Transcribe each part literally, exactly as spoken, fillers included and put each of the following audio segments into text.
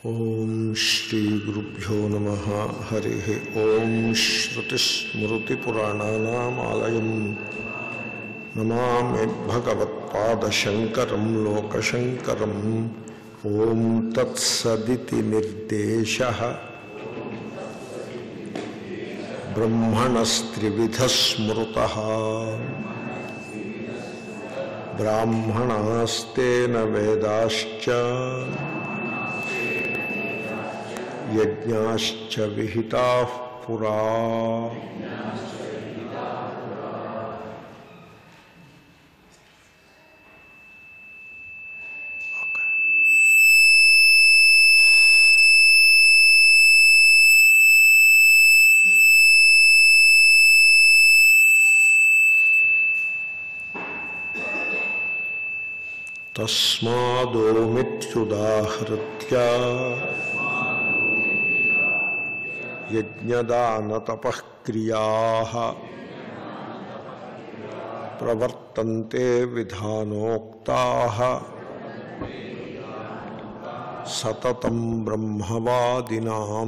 ఓం శ్రీ గురుభ్యో నమః. హరి ఓం. శ్రుతిస్మృతిపురాణానామాలయం నమామి భగవత్పాదశంకరం లోకశంకరం. ఓం తత్సదితి నిర్దేశః బ్రహ్మణస్త్రివిధ స్మృతః బ్రాహ్మణాస్తేన వేదాశ్చ యజ్ఞాశ్చ విహితాః పురా. తస్మాదోమిత్యుదాహృత్య యజ్ఞదానతపః క్రియాః ప్రవర్తంతే విధానోక్తాః సతతం బ్రహ్మవాదినాం.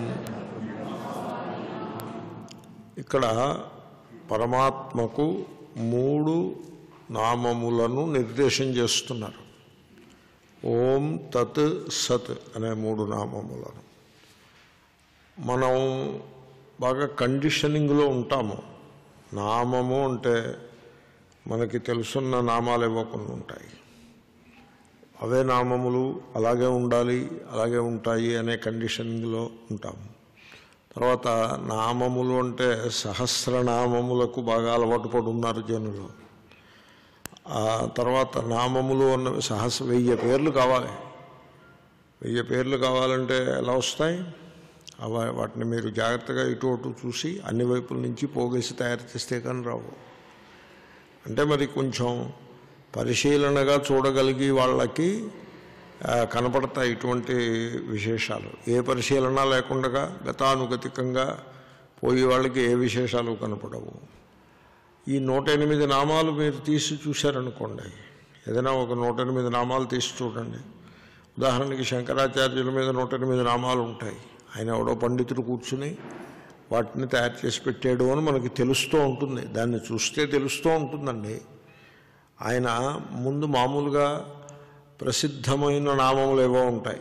ఇక్కడ పరమాత్మకు మూడు నామములను నిర్దేశం చేస్తున్నారు. ఓం తత్ సత్ అనే మూడు నామములను. మనం బాగా కండిషనింగ్లో ఉంటాము. నామము అంటే మనకి తెలుసున్న నామాలు ఇవ్వకుండా ఉంటాయి. అవే నామములు అలాగే ఉండాలి, అలాగే ఉంటాయి అనే కండిషనింగ్లో ఉంటాము. తర్వాత నామములు అంటే సహస్రనామములకు బాగా అలవాటు పడి ఉన్నారు జనులు. ఆ తర్వాత నామములు అన్నవి సహస్ర వెయ్యి పేర్లు కావాలి. వెయ్యి పేర్లు కావాలంటే ఎలా వస్తాయి? అవి వాటిని మీరు జాగ్రత్తగా ఇటు అటు చూసి అన్ని వైపుల నుంచి పోగేసి తయారు చేస్తే కానీ రావు. అంటే మరి కొంచెం పరిశీలనగా చూడగలిగి వాళ్ళకి కనపడతాయి ఇటువంటి విశేషాలు. ఏ పరిశీలన లేకుండా గతానుగతికంగా పోయే వాళ్ళకి ఏ విశేషాలు కనపడవు. ఈ నూట ఎనిమిది నామాలు మీరు తీసి చూశారనుకోండి, ఏదైనా ఒక నూట ఎనిమిది నామాలు తీసి చూడండి. ఉదాహరణకి శంకరాచార్యుల మీద నూట ఎనిమిది నామాలు ఉంటాయి. ఆయన ఎవడో పండితుడు కూర్చుని వాటిని తయారు చేసి పెట్టాడు అని మనకి తెలుస్తూ ఉంటుంది. దాన్ని చూస్తే తెలుస్తూ ఉంటుందండి. ఆయన ముందు మామూలుగా ప్రసిద్ధమైన నామములు ఏవో ఉంటాయి,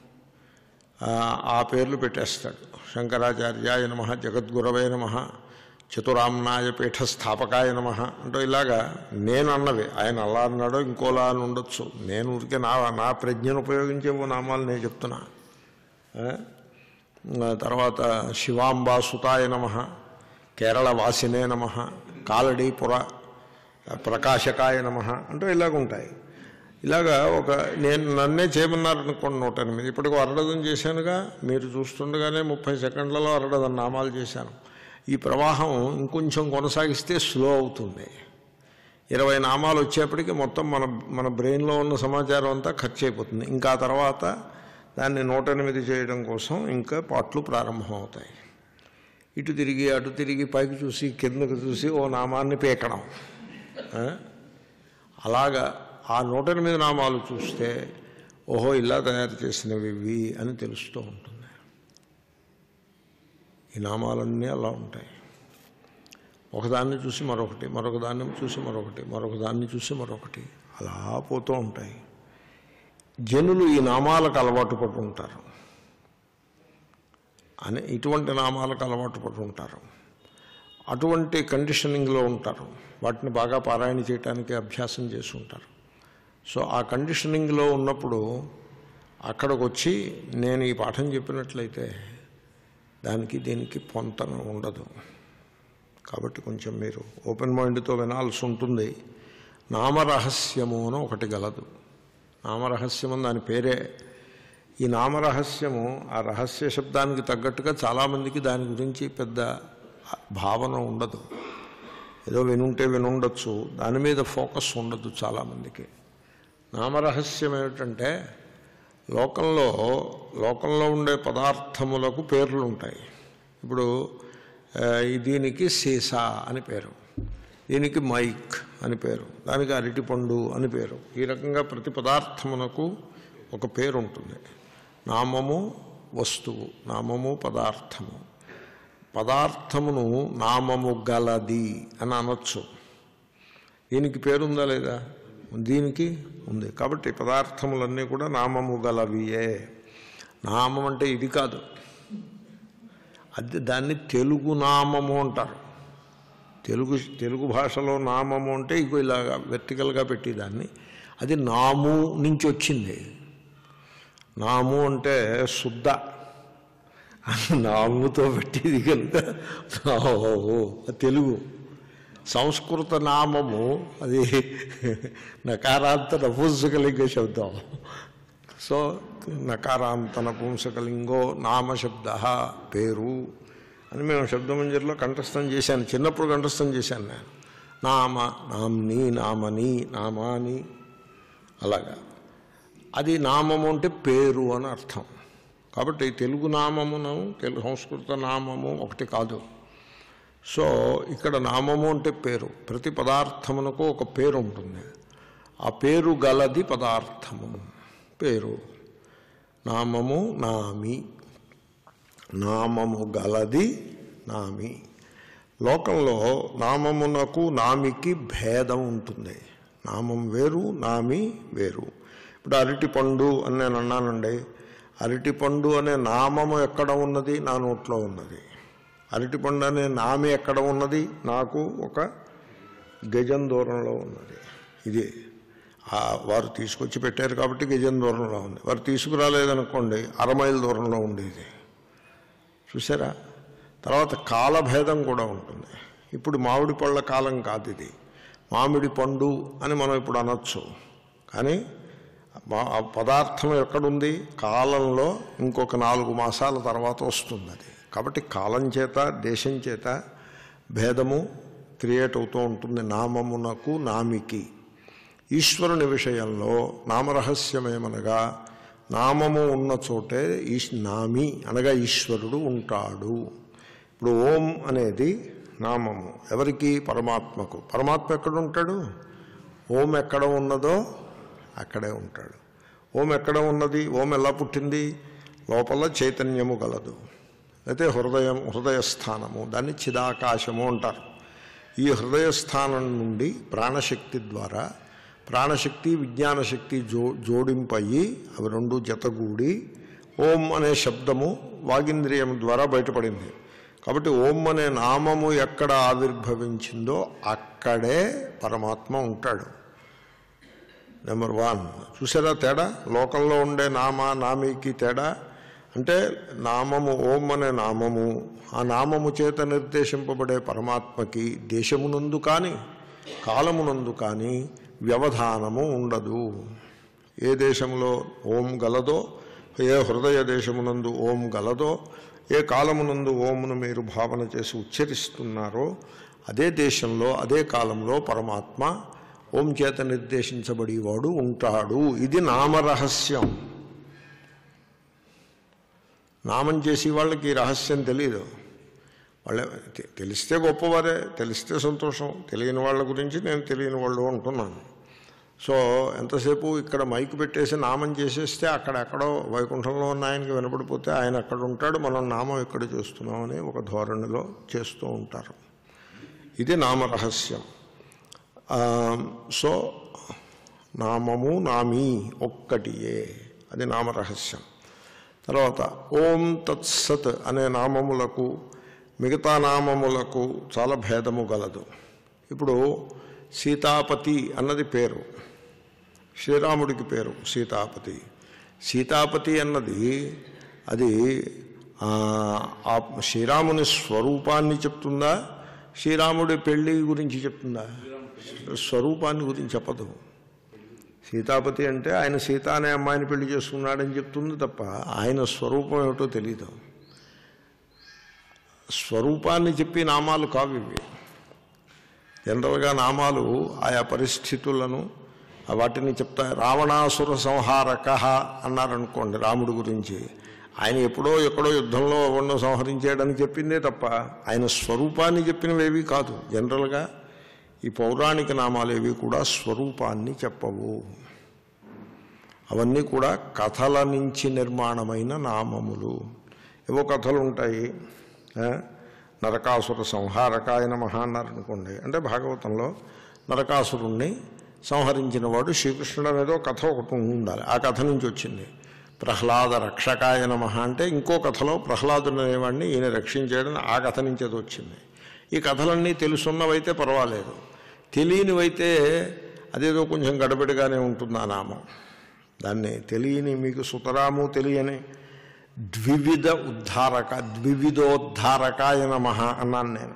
ఆ పేర్లు పెట్టేస్తాడు. శంకరాచార్యాయ నమః, జగద్గురవే నమః, చతురామ్నాయ పీఠ స్థాపకాయ నమః అంటూ ఇలాగా నేను అన్నవి. ఆయన అలా అన్నాడో ఇంకోలా అని ఉండొచ్చు. నేను ఊరికే నా నా ప్రజ్ఞను ఉపయోగించేవో నామాలు నేను చెప్తున్నా. తర్వాత శివాంబాసుతాయ నమః, కేరళ వాసినే నమః, కాలడీపుర ప్రకాశకాయ నమః అంటూ ఇలాగుంటాయి. ఇలాగా ఒక నేను నన్నే చేయమన్నారనుకోండి నూట ఎనిమిది. ఇప్పటికి అరడదం చేశానుగా, మీరు చూస్తుండగానే ముప్పై సెకండ్లలో అరడదం నామాలు చేశాను. ఈ ప్రవాహం ఇంకొంచెం కొనసాగిస్తే స్లో అవుతుంది. ఇరవై నామాలు వచ్చేప్పటికి మొత్తం మన మన బ్రెయిన్లో ఉన్న సమాచారం అంతా ఖర్చు అయిపోతుంది. ఇంకా తర్వాత దాన్ని నూట ఎనిమిది చేయడం కోసం ఇంకా పాటలు ప్రారంభమవుతాయి. ఇటు తిరిగి అటు తిరిగి పైకి చూసి కిందకు చూసి ఓ నామాన్ని పీకడం. అలాగా ఆ నూట ఎనిమిది నామాలు చూస్తే ఓహో ఇలా తయారు చేసినవి ఇవి అని తెలుస్తూ ఉంటుంది. ఈ నామాలన్నీ అలా ఉంటాయి. ఒకదాన్ని చూసి మరొకటి, మరొక దాన్ని చూసి మరొకటి, మరొక దాన్ని చూసి మరొకటి అలా పోతూ ఉంటాయి. జనులు ఈ నామాలకు అలవాటు పడి ఉంటారు అని ఇటువంటి నామాలకు అలవాటు పడి ఉంటారు. అటువంటి కండిషనింగ్లో ఉంటారు. వాటిని బాగా పారాయణ చేయడానికి అభ్యాసం చేసి ఉంటారు. సో ఆ కండిషనింగ్లో ఉన్నప్పుడు అక్కడికి వచ్చి నేను ఈ పాఠం చెప్పినట్లయితే దానికి దీనికి పొంతన ఉండదు. కాబట్టి కొంచెం మీరు ఓపెన్ మైండ్తో వినాల్సి ఉంటుంది. నామరహస్యము అని ఒకటి గలదు. నామరహస్యం అని దాని పేరే. ఈ నామరహస్యము ఆ రహస్య శబ్దానికి తగ్గట్టుగా చాలామందికి దాని గురించి పెద్ద భావన ఉండదు. ఏదో వినుంటే వినుండొచ్చు, దాని మీద ఫోకస్ ఉండదు చాలామందికి. నామరహస్యం ఏమిటంటే లోకంలో లోకంలో ఉండే పదార్థములకు పేర్లు ఉంటాయి. ఇప్పుడు దీనికి సీసా అని పేరు, దీనికి మైక్ అని పేరు, దానికి అరటిపండు అని పేరు. ఈ రకంగా ప్రతి పదార్థమునకు ఒక పేరు ఉంటుంది. నామము వస్తువు, నామము పదార్థము. పదార్థమును నామము గలది అని అనొచ్చు. దీనికి పేరుందా లేదా? దీనికి ఉంది. కాబట్టి పదార్థములన్నీ కూడా నామము గలవియే. నామం అంటే ఇది కాదు, అది దాన్ని తెలుగు నామము అంటారు. తెలుగు తెలుగు భాషలో నామము అంటే ఇగో ఇలాగా వెర్టికల్గా పెట్టేదాన్ని. అది నాము నుంచి వచ్చింది. నాము అంటే శుద్ధ, నాముతో పెట్టేది కనుక తెలుగు. సంస్కృత నామము అది నకారాంత నపుంసకలింగ శబ్దం. సో నకారాంత నపుంసకలింగో నామశబ్ద పేరు అని మేము శబ్దమంజరిలో కంఠస్థం చేశాను. చిన్నప్పుడు కంఠస్థం చేశాను నేను. నామ, నామ్ని, నామని, నామాని, అలాగా. అది నామము అంటే పేరు అని అర్థం. కాబట్టి తెలుగు నామమును తెలుగు సంస్కృత నామము ఒకటి కాదు. సో ఇక్కడ నామము అంటే పేరు. ప్రతి పదార్థమునకు ఒక పేరు ఉంటుంది. ఆ పేరు గలది పదార్థము, పేరు. నామము నామి, నామము గలది నామి. లోకంలో నామమునకు నామికి భేదం ఉంటుంది. నామం వేరు, నామి వేరు. ఇప్పుడు అరటిపండు అని నేను అన్నానండి. అరటిపండు అనే నామము ఎక్కడ ఉన్నది? నా నోట్లో ఉన్నది. అరటిపండు అనే నామి ఎక్కడ ఉన్నది? నాకు ఒక గజం దూరంలో ఉన్నది. ఇది వారు తీసుకొచ్చి పెట్టారు కాబట్టి గజం దూరంలో ఉంది. వారు తీసుకురాలేదనుకోండి అరమైల దూరంలో ఉండేది. చూసారా? తర్వాత కాలభేదం కూడా ఉంటుంది. ఇప్పుడు మామిడి పళ్ళ కాలం కాదు ఇది. మామిడి పండు అని మనం ఇప్పుడు అనొచ్చు. కానీ పదార్థం ఎక్కడుంది? కాలంలో ఇంకొక నాలుగు మాసాల తర్వాత వస్తుంది అది. కాబట్టి కాలం చేత, దేశం చేత భేదము క్రియేట్ అవుతూ ఉంటుంది నామమునకు నామికి. ఈశ్వరుని విషయంలో నామరహస్యమేమనగా నామము ఉన్న చోటే ఈ నామి అనగా ఈశ్వరుడు ఉంటాడు. ఇప్పుడు ఓం అనేది నామము ఎవరికి? పరమాత్మకు. పరమాత్మ ఎక్కడ ఉంటాడు? ఓం ఎక్కడ ఉన్నదో అక్కడే ఉంటాడు. ఓం ఎక్కడ ఉన్నది? ఓం ఎలా పుట్టింది? లోపల చైతన్యము గలదు, అయితే హృదయం హృదయస్థానము, దాన్ని చిదాకాశము అంటారు. ఈ హృదయస్థానం నుండి ప్రాణశక్తి ద్వారా ప్రాణశక్తి విజ్ఞానశక్తి జో జోడింపయ్యి అవి రెండు జతగూడి ఓం అనే శబ్దము వాగింద్రియం ద్వారా బయటపడింది. కాబట్టి ఓం అనే నామము ఎక్కడ ఆవిర్భవించిందో అక్కడే పరమాత్మ ఉంటాడు. Number one. చూసారా తేడా? లోకంలో ఉండే నామ నామికి తేడా అంటే నామము ఓం అనే నామము, ఆ నామము చేత నిర్దేశింపబడే పరమాత్మకి దేశమునందు కానీ కాలమునందు కానీ వ్యవధానము ఉండదు. ఏ దేశంలో ఓం గలదో, ఏ హృదయ దేశమునందు ఓం గలదో, ఏ కాలమునందు ఓమును మీరు భావన చేసి ఉచ్చరిస్తున్నారో అదే దేశంలో అదే కాలంలో పరమాత్మ ఓం చేత నిర్దేశించబడేవాడు ఉంటాడు. ఇది నామరహస్యం. నామం చేసి వాళ్ళకి ఈ రహస్యం తెలియదు. వాళ్ళే తెలిస్తే గొప్పవారే, తెలిస్తే సంతోషం. తెలియని వాళ్ళ గురించి నేను తెలియని వాళ్ళు అంటున్నాను. సో ఎంతసేపు ఇక్కడ మైక్ పెట్టేసి నామం చేసేస్తే అక్కడెక్కడో వైకుంఠంలో ఉన్న ఆయనకి వినపడిపోతే ఆయన అక్కడ ఉంటాడు, మనం నామం ఇక్కడ చేస్తున్నామని ఒక ధోరణిలో చేస్తూ ఉంటారు. ఇది నామరహస్యం. సో నామము నామీ ఒక్కటియే, అది నామరహస్యం. తర్వాత ఓం తత్సత్ అనే నామములకు మిగతా నామములకు చాలా భేదము గలదు. ఇప్పుడు సీతాపతి అన్నది పేరు, శ్రీరాముడికి పేరు సీతాపతి. సీతాపతి అన్నది అది శ్రీరాముని స్వరూపాన్ని చెప్తుందా, శ్రీరాముడి పెళ్ళి గురించి చెప్తుందా? స్వరూపాన్ని గురించి చెప్పదు. సీతాపతి అంటే ఆయన సీత అనే అమ్మాయిని పెళ్లి చేసుకున్నాడని చెప్తుంది తప్ప ఆయన స్వరూపం ఏమిటో తెలీదు. స్వరూపాన్ని చెప్పి నామాలు కావు ఇవి. జనరల్గా నామాలు ఆయా పరిస్థితులను వాటిని చెప్తా. రావణాసుర సంహారక అన్నారనుకోండి రాముడి గురించి, ఆయన ఎప్పుడో ఎక్కడో యుద్ధంలో ఎవరినో సంహరించాడని చెప్పిందే తప్ప ఆయన స్వరూపాన్ని చెప్పినవేవి కాదు. జనరల్గా ఈ పౌరాణిక నామాలు ఏవి కూడా స్వరూపాన్ని చెప్పవు. అవన్నీ కూడా కథల నుంచి నిర్మాణమైన నామములు. ఏవో కథలు ఉంటాయి, నరకాసుర సంహారకాయ నమః అన్నారనుకోండి, అంటే భాగవతంలో నరకాసురుణ్ణి సంహరించిన వాడు శ్రీకృష్ణుడు అనేదో కథ ఒకటి ఉండాలి, ఆ కథ నుంచి వచ్చింది. ప్రహ్లాద రక్షకాయ నమః అంటే ఇంకో కథలో ప్రహ్లాదుడు అనేవాడిని ఈయన రక్షించేయడం ఆ కథ నుంచి అది వచ్చింది. ఈ కథలన్నీ తెలుసున్నవైతే పర్వాలేదు, తెలియనివైతే అదేదో కొంచెం గడబిడిగానే ఉంటుంది ఆ నామం. దాన్ని తెలియని మీకు సుతరాము తెలియని ద్వివిధ ఉద్ధారక ద్వివిధోద్ధారకాయ నమః అన్నాను నేను.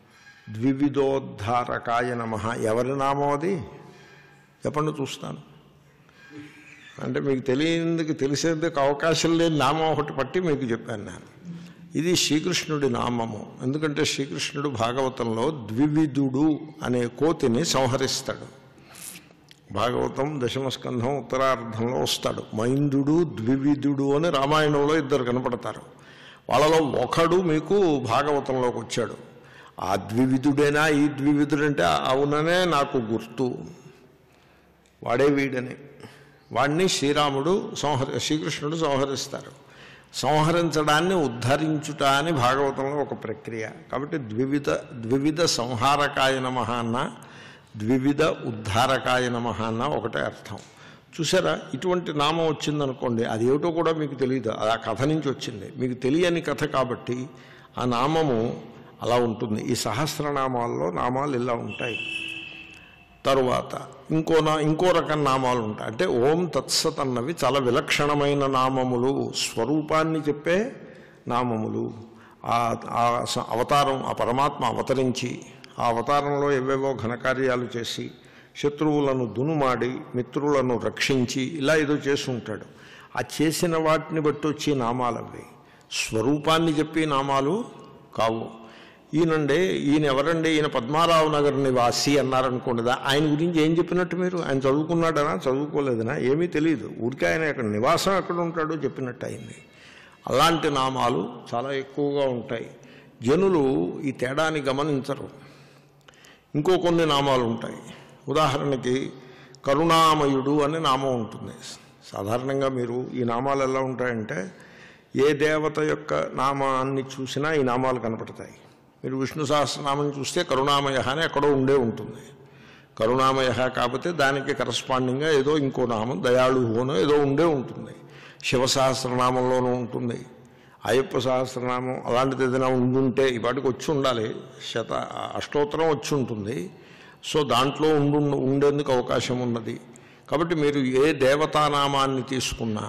ద్వివిధోద్ధారకాయ నమః ఎవరి నామం అది చెప్పండి చూస్తాను. అంటే మీకు తెలియనిందుకు తెలిసేందుకు అవకాశం లేని నామం ఒకటి పట్టి మీకు చెప్పాను నేను. ఇది శ్రీకృష్ణుడి నామము. ఎందుకంటే శ్రీకృష్ణుడు భాగవతంలో ద్వివిధుడు అనే కోతిని సంహరిస్తాడు. భాగవతం దశమస్కంధం ఉత్తరార్ధంలో వస్తాడు. మైందుడు ద్వివిధుడు అని రామాయణంలో ఇద్దరు కనపడతారు. వాళ్ళలో ఒకడు మీకు భాగవతంలోకి వచ్చాడు. ఆ ద్వివిధుడేనా ఈ ద్వివిధుడంటే అవుననే నాకు గుర్తు, వాడే వీడని. వాడిని శ్రీరాముడు సంహరి శ్రీకృష్ణుడు సంహరిస్తారు. సంహరించడాన్ని ఉద్ధరించుట అని భాగవతంలో ఒక ప్రక్రియ. కాబట్టి ద్వివిధ ద్వివిధ సంహారకాయ నమః అన్న ద్వివిధ ఉద్ధారకాయ నమః అన్న ఒకటే అర్థం. చూసారా, ఇటువంటి నామం వచ్చిందనుకోండి, అది ఏమిటో కూడా మీకు తెలియదు, ఆ కథ నుంచి వచ్చింది. మీకు తెలియని కథ కాబట్టి ఆ నామము అలా ఉంటుంది. ఈ సహస్రనామాల్లో నామాలు ఇలా ఉంటాయి. తరువాత ఇంకో నా ఇంకో రకం నామాలు ఉంటాయి. అంటే ఓం తత్సత్ అన్నవి చాలా విలక్షణమైన నామములు, స్వరూపాన్ని చెప్పే నామములు. ఆ అవతారం, ఆ పరమాత్మ అవతరించి ఆ అవతారంలో ఏవేవో ఘనకార్యాలు చేసి శత్రువులను దునుమాడి మిత్రులను రక్షించి ఇలా ఏదో చేసి ఉంటాడు. ఆ చేసిన వాటిని బట్టి వచ్చే నామాలు అవి, స్వరూపాన్ని చెప్పే నామాలు కావు. ఈయనండి ఈయన ఎవరండి, ఈయన పద్మారావు నగర్ నివాసి అన్నారనుకోండి, ఆయన గురించి ఏం చెప్పినట్టు మీరు? ఆయన చదువుకున్నాడనా చదువుకోలేదనా ఏమీ తెలియదు, ఊరికే ఆయన అక్కడ నివాసం ఎక్కడ ఉంటాడో చెప్పినట్టు అయింది. అలాంటి నామాలు చాలా ఎక్కువగా ఉంటాయి. జనులు ఈ తేడాన్ని గమనించరు. ఇంకో కొన్ని నామాలు ఉంటాయి. ఉదాహరణకి కరుణామయుడు అనే నామం ఉంటుంది. సాధారణంగా మీరు ఈ నామాలు ఎలా ఉంటాయంటే, ఏ దేవత యొక్క నామాన్ని చూసినా ఈ నామాలు కనపడతాయి. మీరు విష్ణు సహస్రనామం చూస్తే కరుణామయ అని ఎక్కడో ఉండే ఉంటుంది. కరుణామయ కాకపోతే దానికి కరస్పాండింగ్గా ఏదో ఇంకో నామం దయాళువునో ఏదో ఉండే ఉంటుంది. శివ సహస్రనామంలోనూ ఉంటుంది, అయ్యప్ప సహస్రనామం అలాంటిది ఏదైనా ఉండుంటే ఈ పాటికి వచ్చి ఉండాలి. శత అష్టోత్తరం వచ్చి ఉంటుంది. సో దాంట్లో ఉండు ఉండేందుకు అవకాశం ఉన్నది. కాబట్టి మీరు ఏ దేవతానామాన్ని తీసుకున్నా,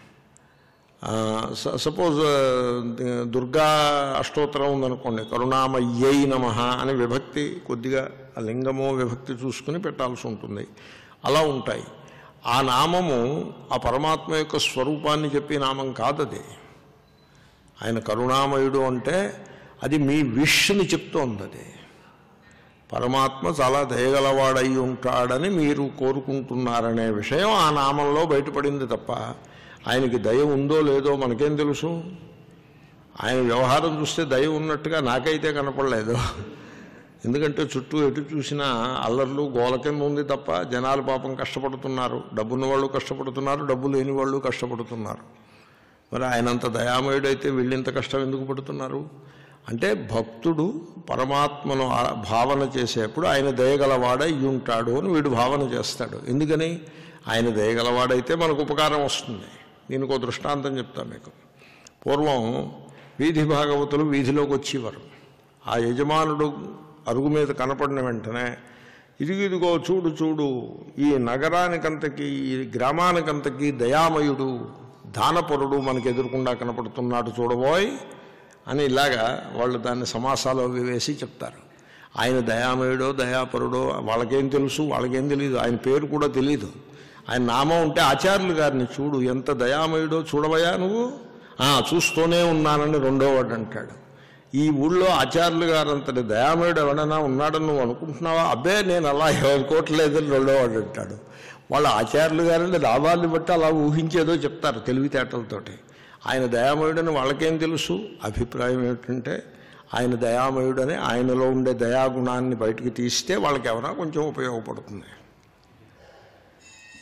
సపోజ్ దుర్గా అష్టోత్తరం ఉందనుకోండి, కరుణామయ్యై నమః అని విభక్తి కొద్దిగా ఆ లింగమో విభక్తి చూసుకుని పెట్టాల్సి ఉంటుంది. అలా ఉంటాయి. ఆ నామము ఆ పరమాత్మ యొక్క స్వరూపాన్ని చెప్పే నామం కాదది. ఆయన కరుణామయుడు అంటే అది మీ విష్ని చెప్తోంది. అది పరమాత్మ చాలా దయగలవాడై ఉంటాడని మీరు కోరుకుంటున్నారనే విషయం ఆ నామంలో బయటపడింది తప్ప ఆయనకి దయ ఉందో లేదో మనకేం తెలుసు? ఆయన వ్యవహారం చూస్తే దయ ఉన్నట్టుగా నాకైతే కనపడలేదు. ఎందుకంటే చుట్టూ ఎటు చూసినా అల్లర్లు గోల కింద ఉంది తప్ప జనాలు పాపం కష్టపడుతున్నారు. డబ్బున్న వాళ్ళు కష్టపడుతున్నారు, డబ్బు లేని వాళ్ళు కష్టపడుతున్నారు. మరి ఆయనంత దయామయుడైతే వీళ్ళింత కష్టం ఎందుకు పడుతున్నారు? అంటే భక్తుడు పరమాత్మను భావన చేసేప్పుడు ఆయన దయగలవాడై ఉంటాడు అని వీడు భావన చేస్తాడు. ఎందుకని? ఆయన దయగలవాడైతే మనకు ఉపకారం వస్తుంది. దీనికి ఒక దృష్టాంతం చెప్తా మీకు. పూర్వం వీధి భాగవతులు వీధిలోకి వచ్చేవారు. ఆ యజమానుడు అరుగు మీద కనపడిన వెంటనే ఇదిగు ఇదిగో చూడు చూడు, ఈ నగరానికంతకీ ఈ గ్రామానికంతకీ దయామయుడు దానపరుడు మనకు ఎదురుకుండా కనపడుతున్నాడు చూడబోయ్ అని ఇలాగా వాళ్ళు దాన్ని సమాసాలు వేసి చెప్తారు. ఆయన దయామయుడో దయాపరుడో వాళ్ళకేం తెలుసు? వాళ్ళకేం తెలియదు. ఆయన పేరు కూడా తెలీదు. ఆయన నామం ఉంటే ఆచార్యులు గారిని చూడు, ఎంత దయామయుడో చూడవయా నువ్వు, చూస్తూనే ఉన్నానని రెండో వాడు అంటాడు. ఈ ఊళ్ళో ఆచార్యులు గారు అంతటి దయామయుడు ఎవడైనా ఉన్నాడని నువ్వు అనుకుంటున్నావా? అబ్బే నేను అలా అనుకోవట్లేదని రెండో వాడు అంటాడు. వాళ్ళ ఆచార్యులు గారిని లాభాన్ని బట్టి అలా ఊహించేదో చెప్తారు తెలివితేటలతోటి. ఆయన దయామయుడని వాళ్ళకేం తెలుసు? అభిప్రాయం ఏమిటంటే ఆయన దయామయుడని ఆయనలో ఉండే దయాగుణాన్ని బయటికి తీస్తే వాళ్ళకి ఎవరైనా కొంచెం ఉపయోగపడుతుంది.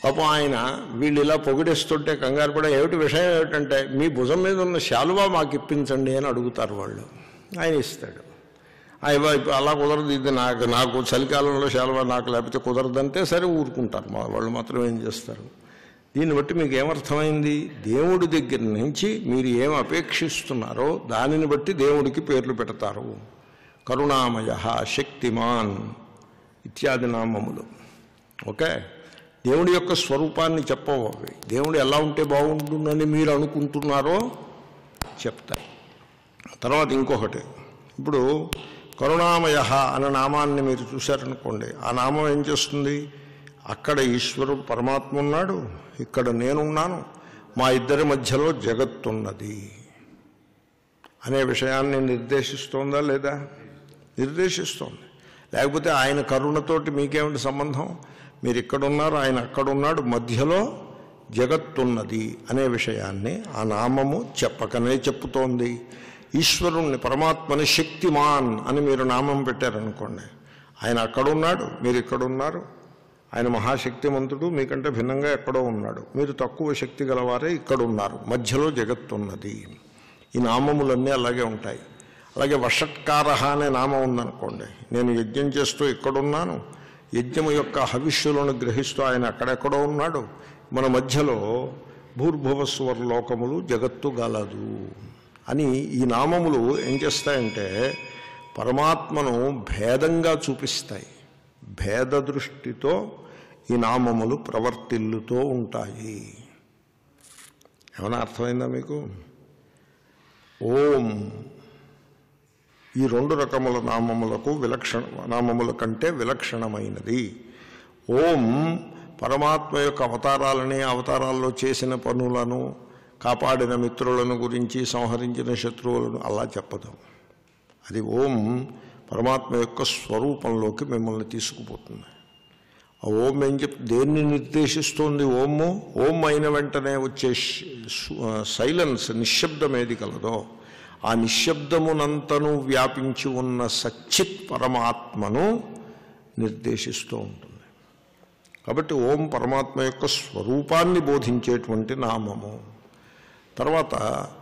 పాపం ఆయన వీళ్ళు ఇలా పొగిడేస్తుంటే కంగారు పడే ఏమిటి విషయం ఏమిటంటే మీ భుజం మీద ఉన్న శాలువా మాకు ఇప్పించండి అని అడుగుతారు వాళ్ళు. ఆయన ఇస్తాడు. అయ్యో అలా కుదరదు, ఇది నాకు నాకు చలికాలంలో శాలువా నాకు లేకపోతే కుదరదంటే సరే ఊరుకుంటారు. మా వాళ్ళు మాత్రం ఏం చేస్తారు. దీన్ని బట్టి మీకు ఏమర్థమైంది? దేవుడి దగ్గర నుంచి మీరు ఏం అపేక్షిస్తున్నారో దానిని బట్టి దేవుడికి పేర్లు పెడతారు. కరుణామయ, శక్తిమాన్ ఇత్యాది నామములు. ఓకే, దేవుడి యొక్క స్వరూపాన్ని చెప్పవు అవి. దేవుడు ఎలా ఉంటే బాగుంటుందని మీరు అనుకుంటున్నారో చెప్తాయి. తర్వాత ఇంకొకటి, ఇప్పుడు కరుణామయ అనే నామాన్ని మీరు చూశారనుకోండి, ఆ నామం ఏం చేస్తుంది? అక్కడ ఈశ్వరుడు పరమాత్మ ఉన్నాడు, ఇక్కడ నేనున్నాను, మా ఇద్దరి మధ్యలో జగత్తున్నది అనే విషయాన్ని నిర్దేశిస్తోందా లేదా? నిర్దేశిస్తోంది. లేకపోతే ఆయన కరుణతోటి మీకేమిటి సంబంధం? మీరు ఇక్కడున్నారు, ఆయన అక్కడున్నాడు, మధ్యలో జగత్తున్నది అనే విషయాన్ని ఆ నామము చెప్పకనే చెప్పుతోంది. ఈశ్వరుణ్ణి, పరమాత్మని శక్తిమాన్ అని మీరు నామం పెట్టారనుకోండి, ఆయన అక్కడున్నాడు, మీరు ఇక్కడున్నారు. ఆయన మహాశక్తిమంతుడు, మీకంటే భిన్నంగా ఎక్కడో ఉన్నాడు, మీరు తక్కువ శక్తి గలవారే ఇక్కడున్నారు, మధ్యలో జగత్తున్నది. ఈ నామములన్నీ అలాగే ఉంటాయి. అలాగే వషట్కార అనే నామం ఉందనుకోండి, నేను యజ్ఞం చేస్తూ ఇక్కడున్నాను, యజ్ఞము యొక్క హవిష్యులను గ్రహిస్తూ ఆయన అక్కడెక్కడో ఉన్నాడు, మన మధ్యలో భూర్భువస్వర లోకములు జగత్తు గలదు అని ఈ నామములు ఏం చేస్తాయంటే పరమాత్మను భేదంగా చూపిస్తాయి. భేద దృష్టితో ఈ నామములు ప్రవర్తిల్లుతూ ఉంటాయి. ఏమైనా అర్థమైందా మీకు? ఓం ఈ రెండు రకముల నామములకు విలక్షణ నామముల కంటే విలక్షణమైనది. ఓం పరమాత్మ యొక్క అవతారాలని, అవతారాల్లో చేసిన పనులను, కాపాడిన మిత్రులను గురించి, సంహరించిన శత్రువులను అలా చెప్పదు. అది ఓం పరమాత్మ యొక్క స్వరూపంలోకి మిమ్మల్ని తీసుకుపోతుంది. ఆ ఓం ఏం చెప్ దేన్ని నిర్దేశిస్తోంది? ఓము ఓం అయిన వెంటనే వచ్చే సైలెన్స్, నిశ్శబ్దం ఏది కలదో ఆ నిశ్శబ్దమునంతను వ్యాపించి ఉన్న సచ్చిత్ పరమాత్మను నిర్దేశిస్తూ ఉంటుంది. కాబట్టి ఓం పరమాత్మ యొక్క స్వరూపాన్ని బోధించేటువంటి నామము. తర్వాత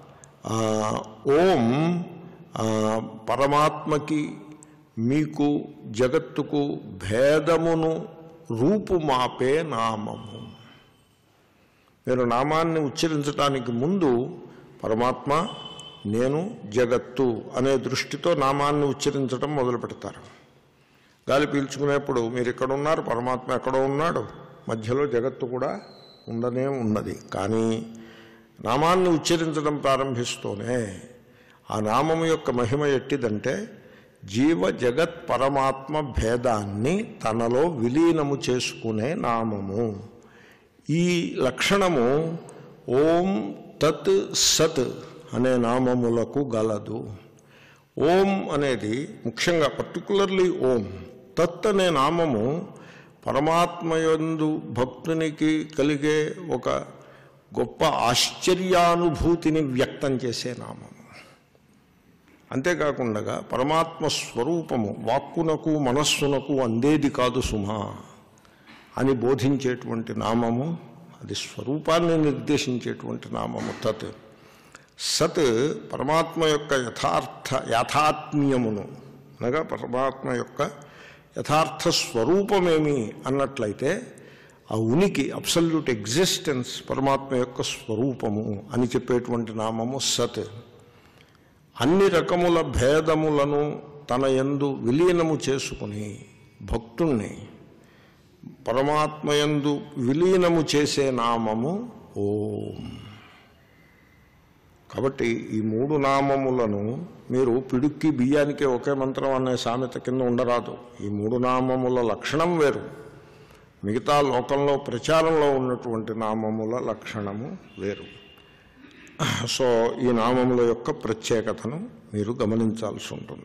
ఓం పరమాత్మకి మీకు జగత్తుకు భేదమును రూపుమాపే నామము. మీరు నామాన్ని ఉచ్చరించడానికి ముందు పరమాత్మ, నేను, జగత్తు అనే దృష్టితో నామాన్ని ఉచ్చరించడం మొదలు పెడతారు. గాలి పీల్చుకునేప్పుడు మీరు ఇక్కడ ఉన్నారు, పరమాత్మ ఎక్కడో ఉన్నాడు, మధ్యలో జగత్తు కూడా ఉండనే ఉన్నది. కానీ నామాన్ని ఉచ్చరించడం ప్రారంభిస్తూనే ఆ నామము యొక్క మహిమ ఎట్టిదంటే జీవ జగత్ పరమాత్మ భేదాన్ని తనలో విలీనము చేసుకునే నామము. ఈ లక్షణము ఓం తత్ సత్ అనే నామములకు గలదు. ఓం అనేది ముఖ్యంగా పర్టికులర్లీ ఓం. తత్ అనే నామము పరమాత్మయందు భక్తునికి కలిగే ఒక గొప్ప ఆశ్చర్యానుభూతిని వ్యక్తం చేసే నామము. అంతేకాకుండా పరమాత్మ స్వరూపము వాక్కునకు మనస్సునకు అందేది కాదు సుమా అని బోధించేటువంటి నామము. అది స్వరూపాన్ని నిర్దేశించేటువంటి నామము తత్. సత్ పరమాత్మ యొక్క యథార్థ యాథాత్మ్యమును అనగా పరమాత్మ యొక్క యథార్థ స్వరూపమేమి అన్నట్లయితే ఆ ఉనికి, అబ్సల్యూట్ ఎగ్జిస్టెన్స్ పరమాత్మ యొక్క స్వరూపము అని చెప్పేటువంటి నామము సత్. అన్ని రకముల భేదములను తన యందు విలీనము చేసుకుని భక్తుణ్ణి పరమాత్మయందు విలీనము చేసే నామము ఓం. కాబట్టి ఈ మూడు నామములను మీరు పిడుక్కి బియ్యానికి ఒకే మంత్రం అనే సామెత కింద ఉండరాదు. ఈ మూడు నామముల లక్షణం వేరు, మిగతా లోకంలో ప్రచారంలో ఉన్నటువంటి నామముల లక్షణము వేరు. సో ఈ నామముల యొక్క ప్రత్యేకతను మీరు గమనించాల్సి ఉంటుంది.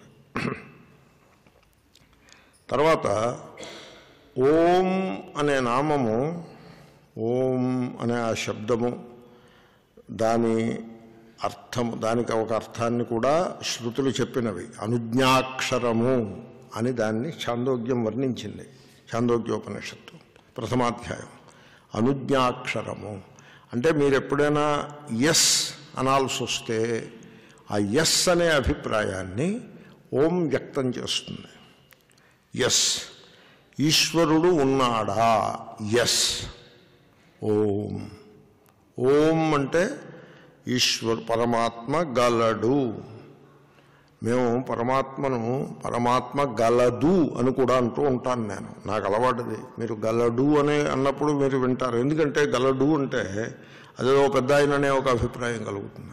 తర్వాత ఓం అనే నామము, ఓం అనే ఆ శబ్దము, దాని అర్థము, దానికి ఒక అర్థాన్ని కూడా శృతులు చెప్పినవి. అనుజ్ఞాక్షరము అని దాన్ని ఛాందోగ్యం వర్ణించింది. ఛాందోగ్యోపనిషత్తు ప్రథమాధ్యాయం. అనుజ్ఞాక్షరము. అంటే మీరు ఎప్పుడైనా ఎస్ అనాల్సి వస్తే ఆ ఎస్ అనే అభిప్రాయాన్ని ఓం వ్యక్తం చేస్తుంది. ఎస్, ఈశ్వరుడు ఉన్నాడా? ఎస్, ఓం. ఓం అంటే ఈశ్వరు పరమాత్మ గలడు. మేము పరమాత్మను పరమాత్మ గలదు అని కూడా అంటూ ఉంటాను. నేను నాకు అలవాటుది. మీరు గలడు అనే అన్నప్పుడు మీరు వింటారు. ఎందుకంటే గలడు అంటే అదేదో పెద్ద ఆయననే ఒక అభిప్రాయం కలుగుతుంది.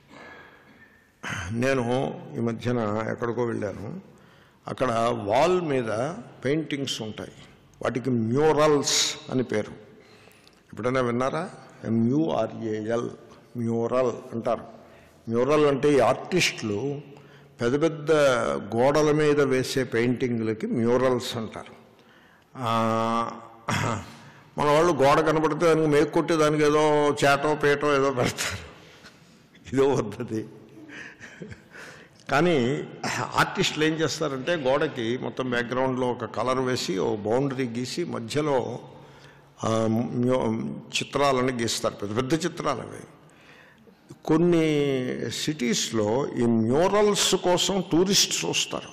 నేను ఈ మధ్యన ఎక్కడికో వెళ్ళాను. అక్కడ వాల్ మీద పెయింటింగ్స్ ఉంటాయి. వాటికి మ్యూరల్స్ అని పేరు. ఎప్పుడైనా విన్నారా? ఎంయూఆర్ఏఎల్, మ్యూరల్ అంటారు. మ్యూరల్ అంటే ఈ ఆర్టిస్టులు పెద్ద పెద్ద గోడల మీద వేసే పెయింటింగ్లకి మ్యూరల్స్ అంటారు. మన వాళ్ళు గోడ కనబడితే దానికి మేకు కొట్టి దానికి ఏదో చేటో పేటో ఏదో పెడతారు. ఇదో పద్ధతి. కానీ ఆర్టిస్టులు ఏం చేస్తారంటే గోడకి మొత్తం బ్యాక్గ్రౌండ్లో ఒక కలర్ వేసి ఓ బౌండరీ గీసి మధ్యలో చిత్రాలను గీస్తారు. పెద్ద పెద్ద చిత్రాలు అవి. కొన్ని సిటీస్లో ఈ మ్యూరల్స్ కోసం టూరిస్ట్స్ వస్తారు.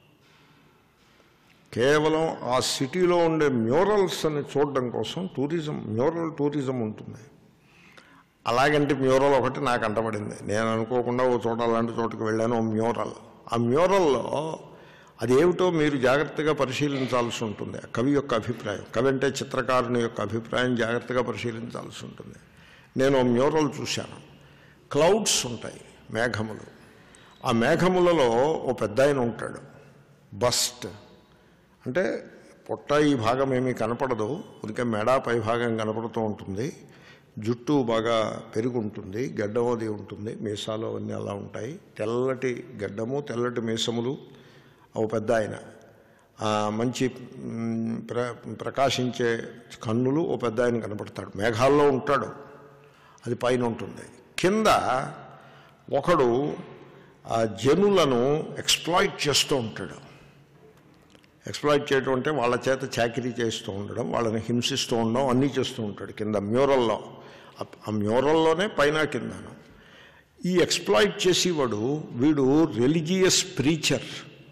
కేవలం ఆ సిటీలో ఉండే మ్యూరల్స్ అని చూడడం కోసం టూరిజం, మ్యూరల్ టూరిజం ఉంటుంది. అలాగంటే మ్యూరల్ ఒకటి నాకు అంటబడింది. నేను అనుకోకుండా ఓ చోట అలాంటి చోటుకు వెళ్ళాను. ఓ మ్యూరల్. ఆ మ్యూరల్లో అదేమిటో మీరు జాగ్రత్తగా పరిశీలించాల్సి ఉంటుంది. కవి యొక్క అభిప్రాయం, కవి అంటే చిత్రకారుని యొక్క అభిప్రాయం జాగ్రత్తగా పరిశీలించాల్సి ఉంటుంది. నేను మ్యూరల్ చూశాను. క్లౌడ్స్ ఉంటాయి, మేఘములు. ఆ మేఘములలో ఓ పెద్ద ఆయన ఉంటాడు. బస్ట్ అంటే పొట్ట ఈ భాగం ఏమీ కనపడదు, ఉరికే మెడ పై భాగం కనపడుతూ ఉంటుంది. జుట్టు బాగా పెరిగి ఉంటుంది, గడ్డం అది ఉంటుంది, మీసాలు అవన్నీ అలా ఉంటాయి. తెల్లటి గడ్డము, తెల్లటి మీసములు. ఓ పెద్ద ఆయన, మంచి ప్ర ప్రకాశించే కన్నులు. ఓ పెద్ద ఆయన కనపడతాడు. మేఘాల్లో ఉంటాడు, అది పైన ఉంటుంది. కింద ఒకడు ఆ జనులను ఎక్స్ప్లాయిట్ చేస్తూ ఉంటాడు. ఎక్స్ప్లాయిట్ చేయడం అంటే వాళ్ళ చేత చాకరీ చేస్తూ ఉండడం, వాళ్ళని హింసిస్తూ ఉండడం, అన్నీ చేస్తూ ఉంటాడు కింద మ్యూరల్లో. ఆ మ్యూరల్లోనే పైన కిందను. ఈ ఎక్స్ప్లాయిట్ చేసేవాడు వీడు రిలీజియస్ ప్రీచర్.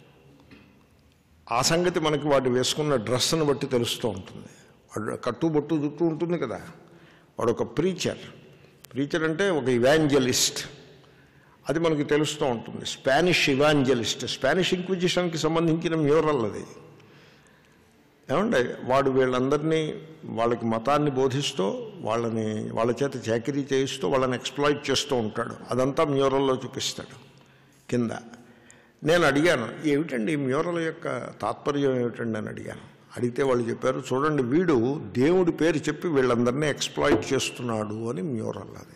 ఆ సంగతి మనకి వాడు వేసుకున్న డ్రెస్సును బట్టి తెలుస్తూ ఉంటుంది. వాడు కట్టు బొట్టు జుట్టు ఉంటుంది కదా, వాడు ఒక ప్రీచర్. ప్రీచర్ అంటే ఒక ఇవాంజలిస్ట్, అది మనకి తెలుస్తూ ఉంటుంది. స్పానిష్ ఇవాంజలిస్ట్, స్పానిష్ ఇంక్విజిషన్కి సంబంధించిన మ్యూరల్ అది. ఏమంటే వాడు వీళ్ళందరినీ వాళ్ళకి మతాన్ని బోధిస్తూ వాళ్ళని వాళ్ళ చేత చాకరీ చేయిస్తూ వాళ్ళని ఎక్స్ప్లాయిట్ చేస్తూ ఉంటాడు. అదంతా మ్యూరల్లో చూపిస్తాడు కింద. నేను అడిగాను, ఏమిటండి ఈ మ్యూరల్ యొక్క తాత్పర్యం ఏమిటండి అని అడిగాను. అడిగితే వాళ్ళు చెప్పారు, చూడండి వీడు దేవుడి పేరు చెప్పి వీళ్ళందరినీ ఎక్స్ప్లాయిట్ చేస్తున్నాడు అని మ్యూరల్. అది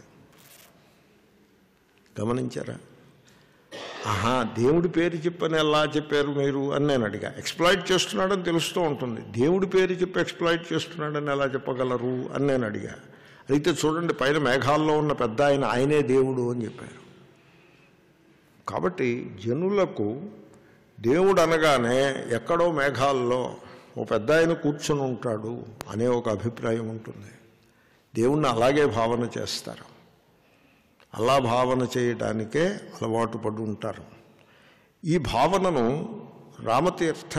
గమనించారా? ఆహా, దేవుడి పేరు చెప్పని ఎలా చెప్పారు మీరు అని నేను అడిగా. ఎక్స్ప్లాయిట్ చేస్తున్నాడని తెలుస్తూ ఉంటుంది, దేవుడి పేరు చెప్పి ఎక్స్ప్లాయిట్ చేస్తున్నాడని ఎలా చెప్పగలరు అని నేను అడిగా. అయితే చూడండి పైన మేఘాల్లో ఉన్న పెద్ద ఆయన, ఆయనే దేవుడు అని చెప్పారు. కాబట్టి జనులకు దేవుడు అనగానే ఎక్కడో మేఘాల్లో ఓ పెద్ద ఆయన కూర్చొని ఉంటాడు అనే ఒక అభిప్రాయం ఉంటుంది. దేవుణ్ణి అలాగే భావన చేస్తారు. అలా భావన చేయడానికే అలవాటు పడి ఉంటారు. ఈ భావనను రామతీర్థ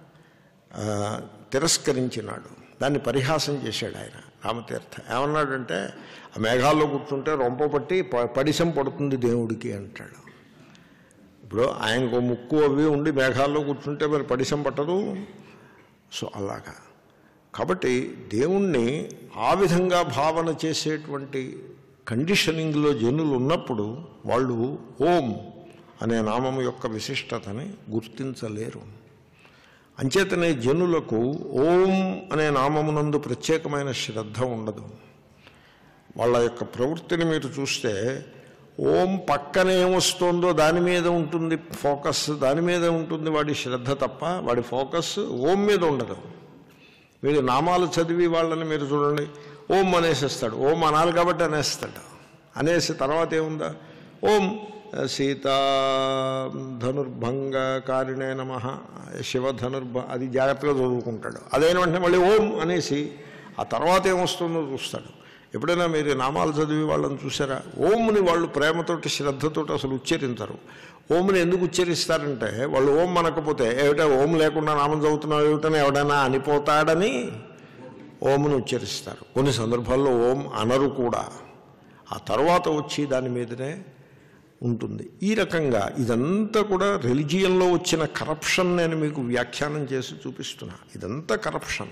తిరస్కరించినాడు, దాన్ని పరిహాసం చేశాడు ఆయన. రామతీర్థ ఏమన్నాడంటే, ఆ మేఘాల్లో కూర్చుంటే రొంప పట్టి పడిసం పడుతుంది దేవుడికి అంటాడు. ఇప్పుడు ఆయనకు ముక్కు అవి ఉండి మేఘాల్లో కూర్చుంటే మరి పడిసం పట్టదు. సో అలాగా. కాబట్టి దేవుణ్ణి ఆ విధంగా భావన చేసేటువంటి కండిషనింగ్లో జనులు ఉన్నప్పుడు వాళ్ళు ఓం అనే నామము యొక్క విశిష్టతని గుర్తించలేరు. అంచేతనే జనులకు ఓం అనే నామమునందు ప్రత్యేకమైన శ్రద్ధ ఉండదు. వాళ్ళ యొక్క ప్రవృత్తిని మీరు చూస్తే ఓం పక్కన ఏమొస్తుందో దాని మీద ఉంటుంది ఫోకస్, దాని మీద ఉంటుంది వాడి శ్రద్ధ తప్ప వాడి ఫోకస్ ఓం మీద ఉండదు. వీడి నామాలు చదివి వాళ్ళని మీరు చూడండి, ఓం అనేసిస్తాడు. ఓం అనాలి కాబట్టి అనేస్తాడు. అనేసి తర్వాత ఏముందా, ఓం సీతా ధనుర్భంగ కారిణే నమః శివ ధనుర్భ, అది జాగ్రత్తగా చదువుకుంటాడు. అదైన వెంటనే మళ్ళీ ఓం అనేసి ఆ తర్వాత ఏమొస్తుందో చూస్తాడు. ఎప్పుడైనా మీరు నామాలు చదివి వాళ్ళని చూసారా? ఓంని వాళ్ళు ప్రేమతోటి శ్రద్ధతోటి అసలు ఉచ్చరించరు. ఓంని ఎందుకు ఉచ్చరిస్తారంటే వాళ్ళు ఓం అనకపోతే ఏమిటా ఓం లేకుండా నామం చదువుతున్నావు ఏమిటని ఎవడైనా అనిపోతాడని ఓంని ఉచ్చరిస్తారు. కొన్ని సందర్భాల్లో ఓం అనరు కూడా, ఆ తర్వాత వచ్చి దాని మీదనే ఉంటుంది. ఈ రకంగా ఇదంతా కూడా రిలిజియన్లో వచ్చిన కరప్షన్ నేను మీకు వ్యాఖ్యానం చేసి చూపిస్తున్నా. ఇదంతా కరప్షన్.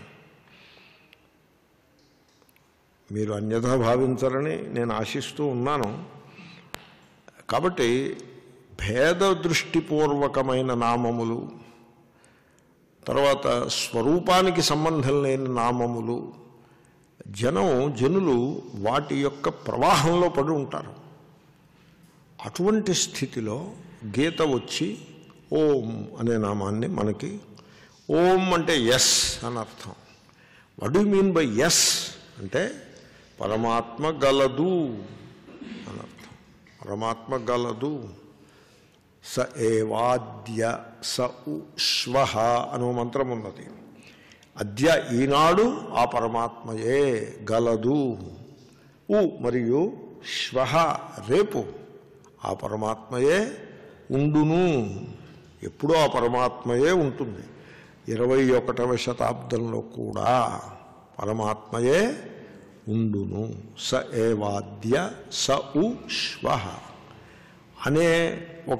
మీరు అన్యథా భావించరని నేను ఆశిస్తూ ఉన్నాను. కాబట్టి భేద దృష్టిపూర్వకమైన నామములు, తర్వాత స్వరూపానికి సంబంధం లేని నామములు, జనం జనులు వాటి యొక్క ప్రవాహంలో పడి ఉంటారు. అటువంటి స్థితిలో గీత వచ్చి ఓం అనే నామాన్ని మనకి, ఓం అంటే ఎస్ అని అర్థం. What do mean by is అంటే పరమాత్మ గలదు అని అర్థం. పరమాత్మ గలదు. స ఏవాద్య స ఉ శ్వః అనో మంత్రం ఉన్నది. అద్య ఈనాడు ఆ పరమాత్మయే గలదు. ఉ మరియు శ్వః రేపు ఆ పరమాత్మయే ఉండును. ఎప్పుడూ ఆ పరమాత్మయే ఉంటుంది. ఇరవై ఒకటవ శతాబ్దంలో కూడా పరమాత్మయే ఉండును. స ఏవాద్య స ఉ శ్వః అనే ఒక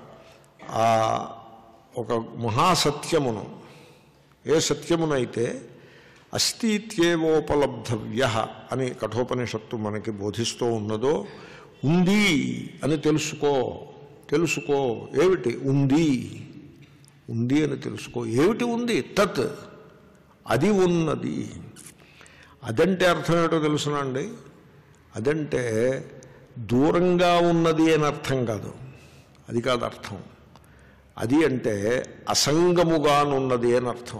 ఒక మహాసత్యమును, ఏ సత్యమునైతే అస్తిత్యేవోపలబ్ధవ్య అని కఠోపనిషత్తు మనకి బోధిస్తూ ఉన్నదో, ఉంది అని తెలుసుకో. తెలుసుకో ఏమిటి ఉంది? ఉంది అని తెలుసుకో. ఏమిటి ఉంది? తత్ అది ఉన్నది. అదంటే అర్థం ఏంటో తెలుసునండి. అదంటే దూరంగా ఉన్నది అని అర్థం కాదు. అది కాదు అర్థం. అది అంటే అసంగముగానున్నది అని అర్థం.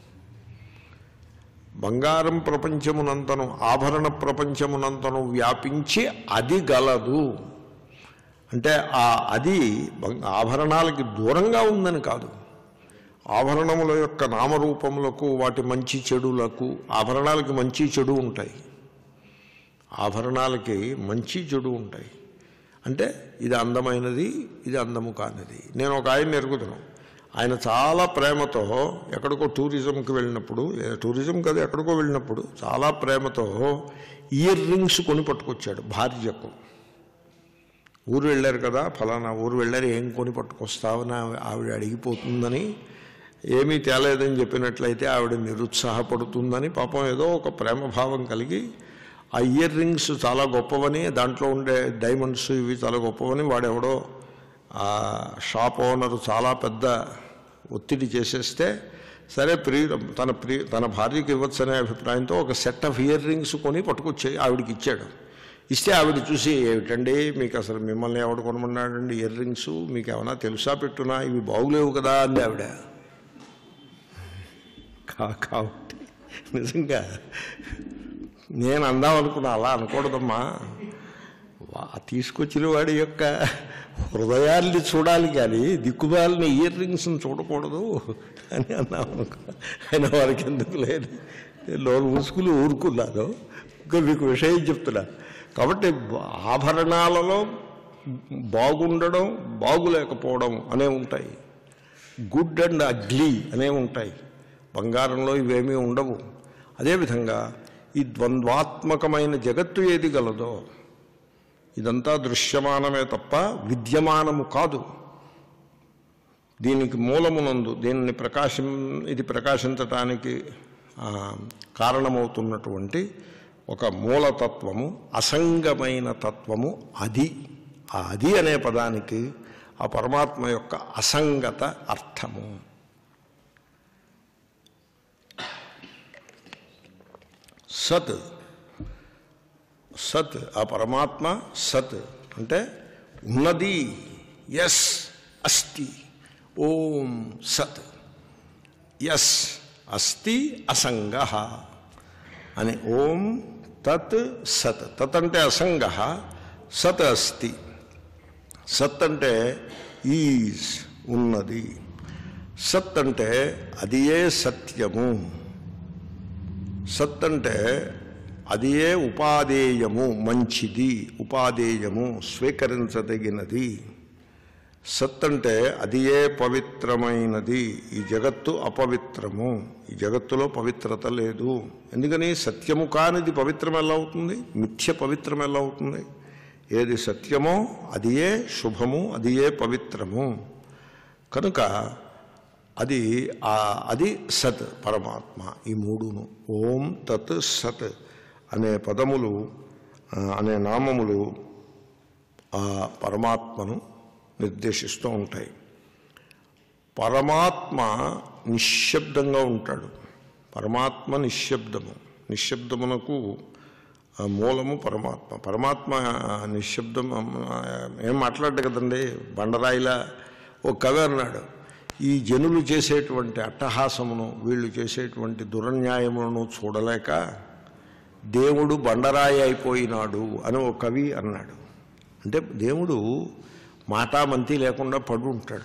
బంగారం ప్రపంచమునంతను, ఆభరణ ప్రపంచమునంతను వ్యాపించి అది గలదు అంటే ఆ అది ఆభరణాలకి దూరంగా ఉందని కాదు. ఆభరణముల యొక్క నామరూపములకు, వాటి మంచి చెడులకు, ఆభరణాలకి మంచి చెడు ఉంటాయి. ఆభరణాలకి మంచి చెడు ఉంటాయి. అంటే ఇది అందమైనది, ఇది అందము కానిది. నేను ఒక ఆయన ఎరుగుతాను. ఆయన చాలా ప్రేమతో ఎక్కడికో టూరిజంకి వెళ్ళినప్పుడు, టూరిజం కదా ఎక్కడికో వెళ్ళినప్పుడు చాలా ప్రేమతో ఇయర్ రింగ్స్ కొని పట్టుకొచ్చాడు భార్యకు. ఊరు వెళ్ళారు కదా, ఫలానా ఊరు వెళ్ళారు, ఏం కొని పట్టుకొస్తావని ఆవిడ అడిగిపోతుందని, ఏమీ తేలేదని చెప్పినట్లయితే ఆవిడ నిరుత్సాహపడుతుందని, పాపం ఏదో ఒక ప్రేమభావం కలిగి ఆ ఇయర్ రింగ్స్ చాలా గొప్పవని, దాంట్లో ఉండే డైమండ్స్ ఇవి చాలా గొప్పవని వాడెవడో ఆ షాప్ ఓనరు చాలా పెద్ద ఒత్తిడి చేసేస్తే, సరే ప్రియ తన ప్రియ తన భార్యకి ఇవ్వచ్చనే అభిప్రాయంతో ఒక సెట్ ఆఫ్ ఇయర్ రింగ్స్ కొని పట్టుకొచ్చి ఆవిడికి ఇచ్చాడు. ఇస్తే ఆవిడ చూసి, ఏమిటండి మీకు అసలు మిమ్మల్ని ఎవడు కొనమన్నాడండి ఇయర్ రింగ్స్, మీకు ఏమైనా తెలుసా పెట్టునా, ఇవి బాగులేవు కదా అంది ఆవిడ. కాబట్టి నిజంగా నేను అందామనుకున్నా, అలా అనకూడదమ్మా, తీసుకొచ్చిన వాడి యొక్క హృదయాల్ని చూడాలి కానీ దిక్కుబాలని ఇయర్ రింగ్స్ని చూడకూడదు అని అన్నామనుకున్నా. అయినా వారికి ఎందుకు లేదు, లోన్ ముసుగులు ఊరుకున్నాను. ఇంకా మీకు విషయం చెప్తున్నా. కాబట్టి ఆభరణాలలో బాగుండడం, బాగులేకపోవడం అనే ఉంటాయి. గుడ్ అండ్ అగ్లీ అనే ఉంటాయి. బంగారంలో ఇవేమీ ఉండవు. అదేవిధంగా ఈ ద్వంద్వాత్మకమైన జగత్తు ఏది గలదో, ఇదంతా దృశ్యమానమే తప్ప విద్యమానము కాదు. దీనికి మూలమునందు, దీనిని ప్రకాశం ఇది ప్రకాశించటానికి కారణమవుతున్నటువంటి ఒక మూలతత్వము, అసంగమైన తత్వము అది. ఆ అది అనే పదానికి ఆ పరమాత్మ యొక్క అసంగత అర్థము. సత్ సత్ ఆ పరమాత్మ సత్ అంటే ఉన్నది. ఎస్ అస్తి. ఓం సత్. ఎస్ అస్తి అసంగ అని. ఓం తత్ సత్. తత్ అంటే అసంగ, సత్ అస్తి. సత్ అంటే ఈజ్ ఉన్నది. సత్ అంటే అది ఏ సత్యము. సత్ అంటే అదియే ఉపాదేయము, మంచిది, ఉపాదేయము, స్వీకరించదగినది. సత్ అంటే అదియే పవిత్రమైనది. ఈ జగత్తు అపవిత్రము, ఈ జగత్తులో పవిత్రత లేదు. ఎందుకని? సత్యము కానిది పవిత్రం ఎలా అవుతుంది? మిథ్య పవిత్రం ఎలా అవుతుంది? ఏది సత్యమో అదియే శుభము, అదియే పవిత్రము. కనుక అది అది సత్ పరమాత్మ. ఈ మూడును ఓం తత్ సత్ అనే పదములు అనే నామములు ఆ పరమాత్మను నిర్దేశిస్తూ ఉంటాయి. పరమాత్మ నిశ్శబ్దంగా ఉంటాడు. పరమాత్మ నిశ్శబ్దము. నిశ్శబ్దమునకు మూలము పరమాత్మ. పరమాత్మ నిశ్శబ్దం ఏం మాట్లాడ్డు కదండి. బండరాయిలా ఓ కవి అన్నాడు, ఈ జనులు చేసేటువంటి అట్టహాసమును, వీళ్ళు చేసేటువంటి దురన్యాయములను చూడలేక దేవుడు బండరాయి అయిపోయినాడు అని ఒక కవి అన్నాడు. అంటే దేవుడు మాటామంతి లేకుండా పడు ఉంటాడు.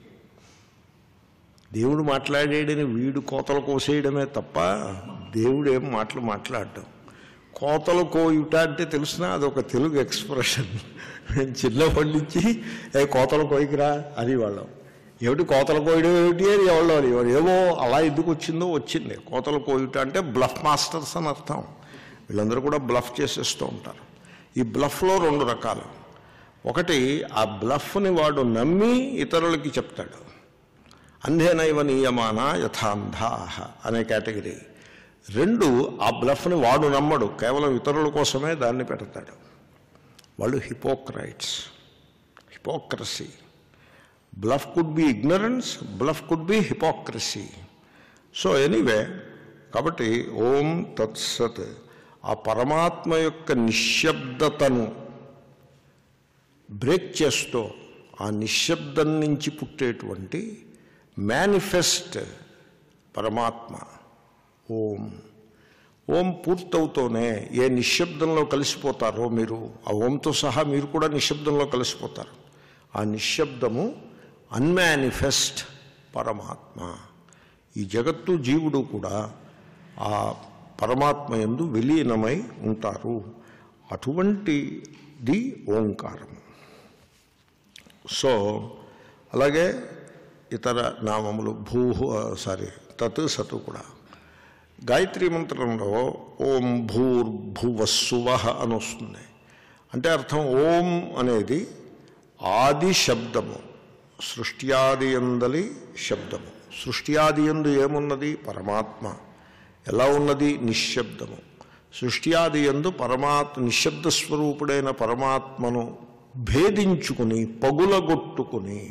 దేవుడు మాట్లాడేడని వీడు కోతలు కోసేయడమే తప్ప దేవుడు ఏం మాటలు మాట్లాడటం. కోతలు కోయుట అంటే తెలిసినా అదొక తెలుగు ఎక్స్ప్రెషన్. నేను చిన్నప్పటి నుంచి ఏ కోతలు కోయికిరా అని వాళ్ళం. ఏమిటి కోతలు కోయడం ఏమిటి అని ఎవరో ఎవరు ఏమో అలా ఎందుకు వచ్చిందో వచ్చింది. కోతలు కోయుట అంటే బ్లఫ్ మాస్టర్స్ అని అర్థం. వీళ్ళందరూ కూడా బ్లఫ్ చేసేస్తూ ఉంటారు. ఈ బ్లఫ్లో రెండు రకాలు. ఒకటి, ఆ బ్లఫ్ని వాడు నమ్మి ఇతరులకి చెప్తాడు. అంధేనైవ నియమాన యథాంధాః అనే కేటగిరీ. రెండు, ఆ బ్లఫ్ని వాడు నమ్మడు, కేవలం ఇతరుల కోసమే దాన్ని పెడతాడు. వాళ్ళు hypocrites. Hypocrisy. Bluff could be ignorance, bluff could be hypocrisy. So anyway, కాబట్టి ఓం తత్సత్ ఆ పరమాత్మ యొక్క నిశ్శబ్దతను బ్రేక్ చేస్తూ ఆ నిశ్శబ్దం నుంచి పుట్టేటువంటి మేనిఫెస్ట్ పరమాత్మ ఓం. ఓం పూర్తవుతూనే ఏ నిశ్శబ్దంలో కలిసిపోతారో మీరు, ఆ ఓంతో సహా మీరు కూడా నిశ్శబ్దంలో కలిసిపోతారు. ఆ నిశ్శబ్దము అన్మానిఫెస్ట్ పరమాత్మ. ఈ జగత్తు జీవుడు కూడా ఆ పరమాత్మ యందు విలీనమై ఉంటారు. అటువంటిది ఓంకారము. సో అలాగే ఇతర నామములు భూ సారీ తత్ సతు కూడా. గాయత్రీ మంత్రంలో ఓం భూర్భువస్సువః అని వస్తుంది. అంటే అర్థం ఓం అనేది ఆది శబ్దము, సృష్ట్యాది యందలి శబ్దము. సృష్ట్యాది యందు ఏమున్నది? పరమాత్మ. ఎలా ఉన్నది? నిశ్శబ్దము. సృష్ట్యాది యందు పరమాత్మ నిశ్శబ్ద స్వరూపుడైన పరమాత్మను భేదించుకుని పగులగొట్టుకుని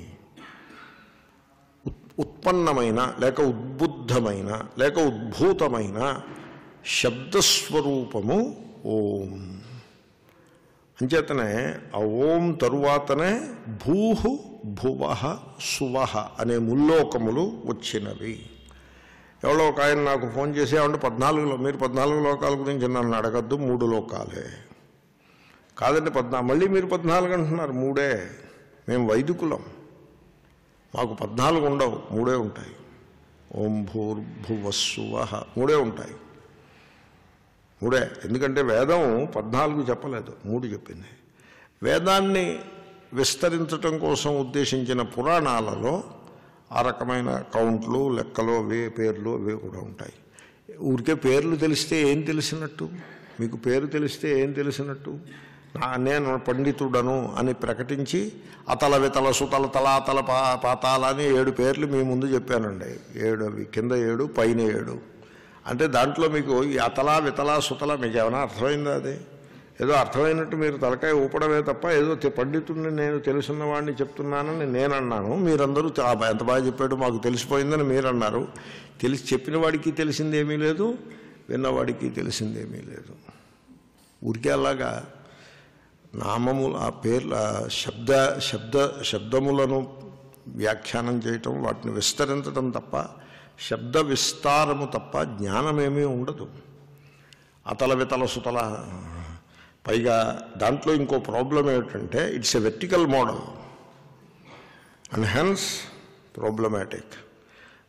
ఉత్పన్నమైన లేక ఉద్బుద్ధమైన లేక ఉద్భూతమైన శబ్దస్వరూపము ఓం. అంచేతనే ఆ ఓం తరువాతనే భూహు భువః సువః అనే ముల్లోకములు వచ్చినవి. ఎవరో ఒక ఆయన నాకు ఫోన్ చేసి ఏమంటే పద్నాలుగులో మీరు పద్నాలుగు లోకాల గురించి నన్ను అడగద్దు, మూడు లోకాలే కాదండి పద్నా మళ్ళీ మీరు పద్నాలుగు అంటున్నారు. మూడే. మేము వైదికులం, మాకు పద్నాలుగు ఉండవు, మూడే ఉంటాయి. ఓం భూర్భువస్సువః మూడే ఉంటాయి. మూడే. ఎందుకంటే వేదం పద్నాలుగు చెప్పలేదు, మూడు చెప్పింది. వేదాన్ని విస్తరించటం కోసం ఉద్దేశించిన పురాణాలలో ఆ రకమైన కౌంట్లు, లెక్కలు, వే పేర్లు అవే కూడా ఉంటాయి. ఊరికే పేర్లు తెలిస్తే ఏం తెలిసినట్టు? మీకు పేరు తెలిస్తే ఏం తెలిసినట్టు? నేను పండితుడను అని ప్రకటించి అతల వితల సుతల తలాతల పా పాతాల అని ఏడు పేర్లు మీ ముందు చెప్పానండి. ఏడు అవి కింద ఏడు పైన ఏడు. అంటే దాంట్లో మీకు ఈ అతల వితల సుతల మీకు ఏమైనా అర్థమైందా? అది ఏదో అర్థమైనట్టు మీరు తలకాయ ఊపడమే తప్ప ఏదో పండితుడిని నేను తెలుసున్న వాడిని చెప్తున్నానని నేను అన్నాను. మీరందరూ ఎంత బాగా చెప్పాడు, మాకు తెలిసిపోయిందని మీరు అన్నారు. తెలిసి చెప్పిన వాడికి తెలిసిందేమీ లేదు, విన్నవాడికి తెలిసిందేమీ లేదు. ఊరికే అలాగా నామములు ఆ పేర్ల శబ్ద శబ్ద శబ్దములను వ్యాఖ్యానం చేయటం, వాటిని విస్తరించడం తప్ప శబ్ద విస్తారము తప్ప జ్ఞానమేమీ ఉండదు. అతల వితల సుతల. పైగా దాంట్లో ఇంకో ప్రాబ్లం ఏమిటంటే it's a vertical model and hence problematic.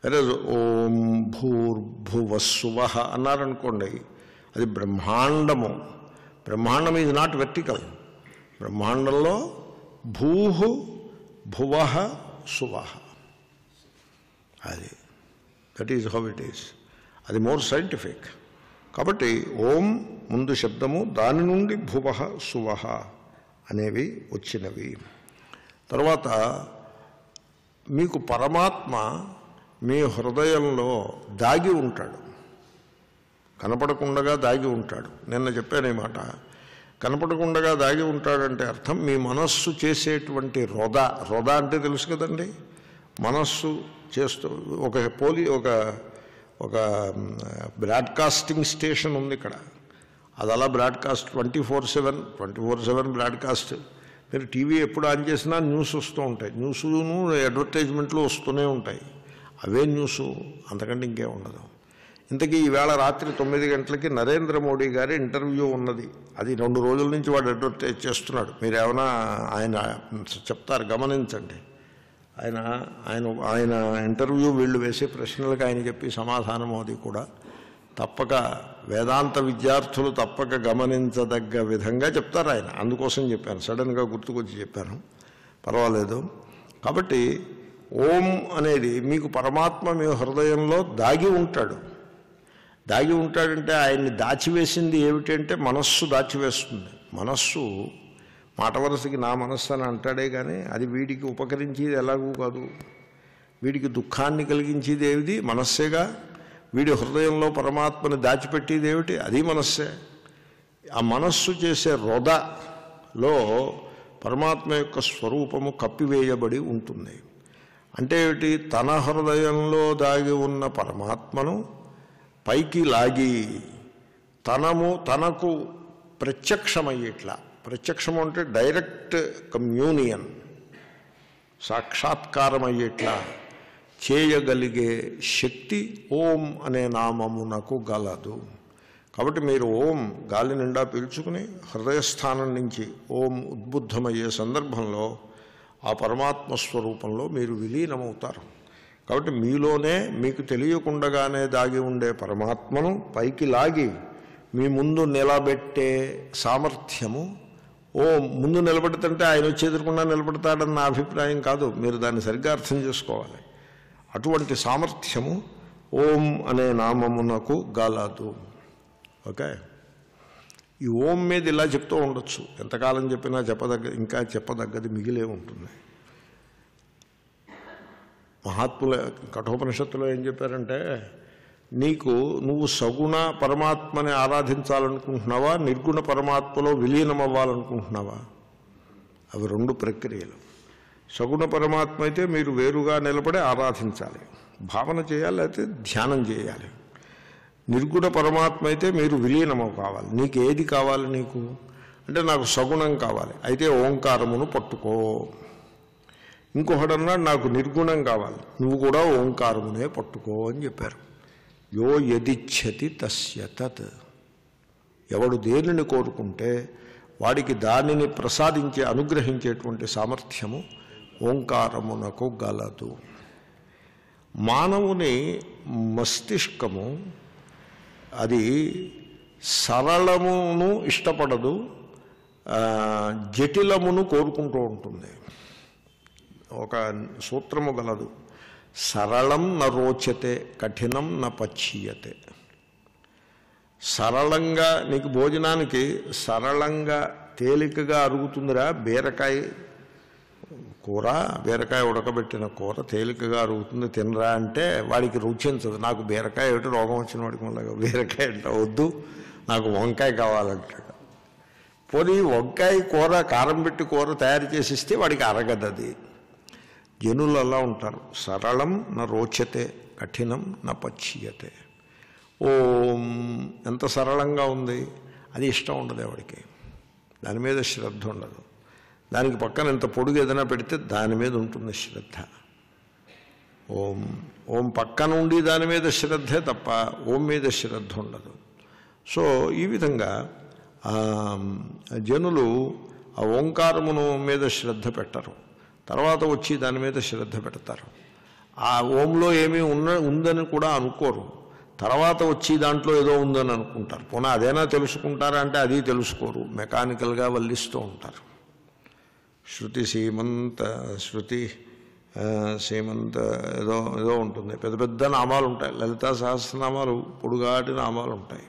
అరే ఓం భూర్భువస్సువః అన్నారనుకోండి, అది బ్రహ్మాండము. బ్రహ్మాండం ఈజ్ నాట్ వెర్టికల్. బ్రహ్మాండంలో భూః భువః సువః, అది that is how it is. అది మోర్ సైంటిఫిక్. కాబట్టి ఓం ముందు శబ్దము, దాని నుండి భువః సువః అనేవి వచ్చినవి. తర్వాత మీకు పరమాత్మ మీ హృదయంలో దాగి ఉంటాడు, కనపడకుండగా దాగి ఉంటాడు. నిన్న చెప్పాను ఈ మాట. కనపడకుండగా దాగి ఉంటాడంటే అర్థం మీ మనస్సు చేసేటువంటి రొద. రొద అంటే తెలుసు కదండి, మనస్సు చేస్తూ ఒక పోలి ఒక ఒక బ్రాడ్కాస్టింగ్ స్టేషన్ ఉంది ఇక్కడ. అది అలా broadcast twenty four seven twenty four seven broadcast. మీరు టీవీ ఎప్పుడు ఆన్ చేసినా న్యూస్ వస్తూ ఉంటాయి, న్యూస్ను అడ్వర్టైజ్మెంట్లు వస్తూనే ఉంటాయి. అవే న్యూస్, అంతకంటే ఇంకే ఉండదు. ఇంతకీ ఈవేళ రాత్రి తొమ్మిది గంటలకి నరేంద్ర మోడీ గారి ఇంటర్వ్యూ ఉన్నది. అది రెండు రోజుల నుంచి వాడు అడ్వర్టైజ్ చేస్తున్నాడు. మీరు ఏమైనా ఆయన చెప్తారు, గమనించండి. ఆయన ఆయన ఆయన ఇంటర్వ్యూ వీళ్ళు వేసే ప్రశ్నలకు ఆయన చెప్పి సమాధానం అది కూడా తప్పక వేదాంత విద్యార్థులు తప్పక గమనించదగ్గ విధంగా చెప్తారు ఆయన. అందుకోసం చెప్పాను, సడన్గా గుర్తుకొచ్చి చెప్పాను, పర్వాలేదు. కాబట్టి ఓం అనేది మీకు పరమాత్మ మీ హృదయంలో దాగి ఉంటాడు. దాగి ఉంటాడంటే ఆయన్ని దాచివేసింది ఏమిటంటే మనస్సు దాచివేస్తుంది. మనస్సు మాట వరసకి నా మనస్సు అని అంటాడే కానీ అది వీడికి ఉపకరించేది ఎలాగూ కాదు. వీడికి దుఃఖాన్ని కలిగించేది ఏమిటి? మనస్సేగా. వీడి హృదయంలో పరమాత్మని దాచిపెట్టేది ఏమిటి? అది మనస్సే. ఆ మనస్సు చేసే రొదలో పరమాత్మ యొక్క స్వరూపము కప్పివేయబడి ఉంటుంది. అంటే ఏమిటి? తన హృదయంలో దాగి ఉన్న పరమాత్మను పైకి లాగి తనము తనకు ప్రత్యక్షమయ్యేట్లా. ప్రత్యక్షము అంటే డైరెక్ట్ కమ్యూనియన్, సాక్షాత్కారం అయ్యేట్లా చేయగలిగే శక్తి ఓం అనే నామమునకు గలదు. కాబట్టి మీరు ఓం గాలి నిండా పీల్చుకుని హృదయస్థానం నుంచి ఓం ఉద్బుద్ధమయ్యే సందర్భంలో ఆ పరమాత్మ స్వరూపంలో మీరు విలీనమవుతారు. కాబట్టి మీలోనే మీకు తెలియకుండగానే దాగి ఉండే పరమాత్మను పైకి లాగి మీ ముందు నిలబెట్టే సామర్థ్యము ఓం. ముందు నిలబెడుతుంటే ఆయన వచ్చి ఎదురకుండా నిలబెడతాడన్న నా అభిప్రాయం కాదు, మీరు దాన్ని సరిగ్గా అర్థం చేసుకోవాలి. అటువంటి సామర్థ్యము ఓం అనే నామమునకు గలదు. ఓకే, ఈ ఓం మీద ఇలా చెప్తూ ఉండొచ్చు, ఎంతకాలం చెప్పినా చెప్పదగ్గ ఇంకా చెప్పదగ్గది మిగిలే ఉంటుంది. మహాత్ముల కఠోపనిషత్తులో ఏం చెప్పారంటే, నీకు నువ్వు సగుణ పరమాత్మని ఆరాధించాలనుకుంటున్నావా, నిర్గుణ పరమాత్మలో విలీనం అవ్వాలనుకుంటున్నావా? అవి రెండు ప్రక్రియలు. సగుణ పరమాత్మ అయితే మీరు వేరుగా నిలబడి ఆరాధించాలి, భావన చేయాలి, అయితే ధ్యానం చేయాలి. నిర్గుణ పరమాత్మ అయితే మీరు విలీనము కావాలి. నీకు ఏది కావాలి? నీకు అంటే నాకు సగుణం కావాలి, అయితే ఓంకారమును పట్టుకో. ఇంకొకడన్నా నాకు నిర్గుణం కావాలి, నువ్వు కూడా ఓంకారమునే పట్టుకో అని చెప్పారు. యో యదిచ్ఛతి తస్య తత్. ఎవడు దేనిని కోరుకుంటే వాడికి దానిని ప్రసాదించే అనుగ్రహించేటువంటి సామర్థ్యము ఓంకారమునకు గలదు. మానవుని మస్తిష్కము అది సరళమును ఇష్టపడదు, జటిలమును కోరుకుంటూ ఉంటుంది. ఒక సూత్రము గలదు, సరళం న రోచతే కఠినం న పచ్యతే. సరళంగా నీకు భోజనానికి సరళంగా తేలికగా అరుగుతుందిరా బీరకాయ కూర, బీరకాయ ఉడకబెట్టిన కూర తేలికగా అరుగుతుంది తినరా అంటే వాడికి రుచించదు. నాకు బీరకాయ ఏమిటి రోగం వచ్చిన వాడికి మళ్ళీ బీరకాయ అంటే వద్దు, నాకు వంకాయ కావాలంటాడు. పోనీ వంకాయ కూర కారం పెట్టి కూర తయారు చేసి ఇస్తే వాడికి అరగదు. అది జనులు అలా ఉంటారు. సరళం న రోచతే కఠినం న పచ్యతే. ఓం ఎంత సరళంగా ఉంది, అది ఇష్టం ఉండదు ఎవరికి, దాని మీద శ్రద్ధ ఉండదు. దానికి పక్కన ఎంత పొడుగు ఏదైనా పెడితే దాని మీద ఉంటుంది శ్రద్ధ. ఓం ఓం పక్కన ఉండి దాని మీద శ్రద్ధే తప్ప ఓం మీద శ్రద్ధ ఉండదు. సో ఈ విధంగా జనులు ఆ ఓంకారమును మీద శ్రద్ధ పెట్టరు, తర్వాత వచ్చి దాని మీద శ్రద్ధ పెడతారు. ఆ ఓంలో ఏమీ ఉన్న ఉందని కూడా అనుకోరు. తర్వాత వచ్చి దాంట్లో ఏదో ఉందని అనుకుంటారు. పోనీ అదేనా తెలుసుకుంటారా అంటే అది తెలుసుకోరు, మెకానికల్గా వల్లిస్తూ ఉంటారు. శృతి సీమంత శృతి సీమంత ఏదో ఏదో ఉంటుంది. పెద్ద పెద్ద నామాలు ఉంటాయి, లలితా సహస్రనామాలు పొడుగాటి నామాలు ఉంటాయి.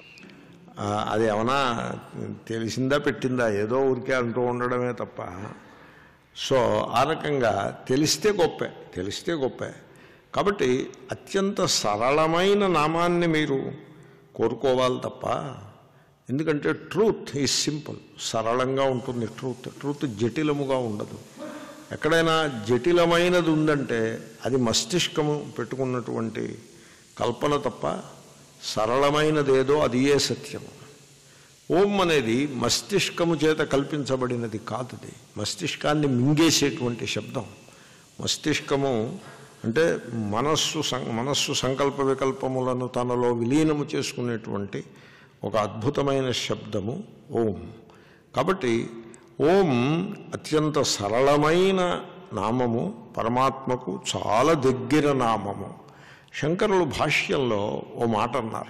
అది ఏమన్నా తెలిసిందా పెట్టిందా, ఏదో ఊరికే అంటూ ఉండడమే తప్ప. సో ఆ రకంగా తెలిస్తే గొప్పే, తెలిస్తే గొప్పే. కాబట్టి అత్యంత సరళమైన నామాన్ని మీరు కోరుకోవాలి తప్ప, ఎందుకంటే ట్రూత్ ఈజ్ సింపుల్, సరళంగా ఉంటుంది ట్రూత్. ట్రూత్ జటిలముగా ఉండదు. ఎక్కడైనా జటిలమైనది ఉందంటే అది మస్తిష్కము పెట్టుకున్నటువంటి కల్పన తప్ప సరళమైనదేదో అది ఏ సత్యము. ఓం అనేది మస్తిష్కము చేత కల్పించబడినది కాదుది, మస్తిష్కాన్ని మింగేసేటువంటి శబ్దం. మస్తిష్కము అంటే మనస్సు మనస్సు సంకల్ప వికల్పములను తనలో విలీనము చేసుకునేటువంటి ఒక అద్భుతమైన శబ్దము ఓం. కాబట్టి ఓం అత్యంత సరళమైన నామము, పరమాత్మకు చాలా దగ్గర నామము. శంకరులు భాష్యంలో ఓ మాట అన్నారు,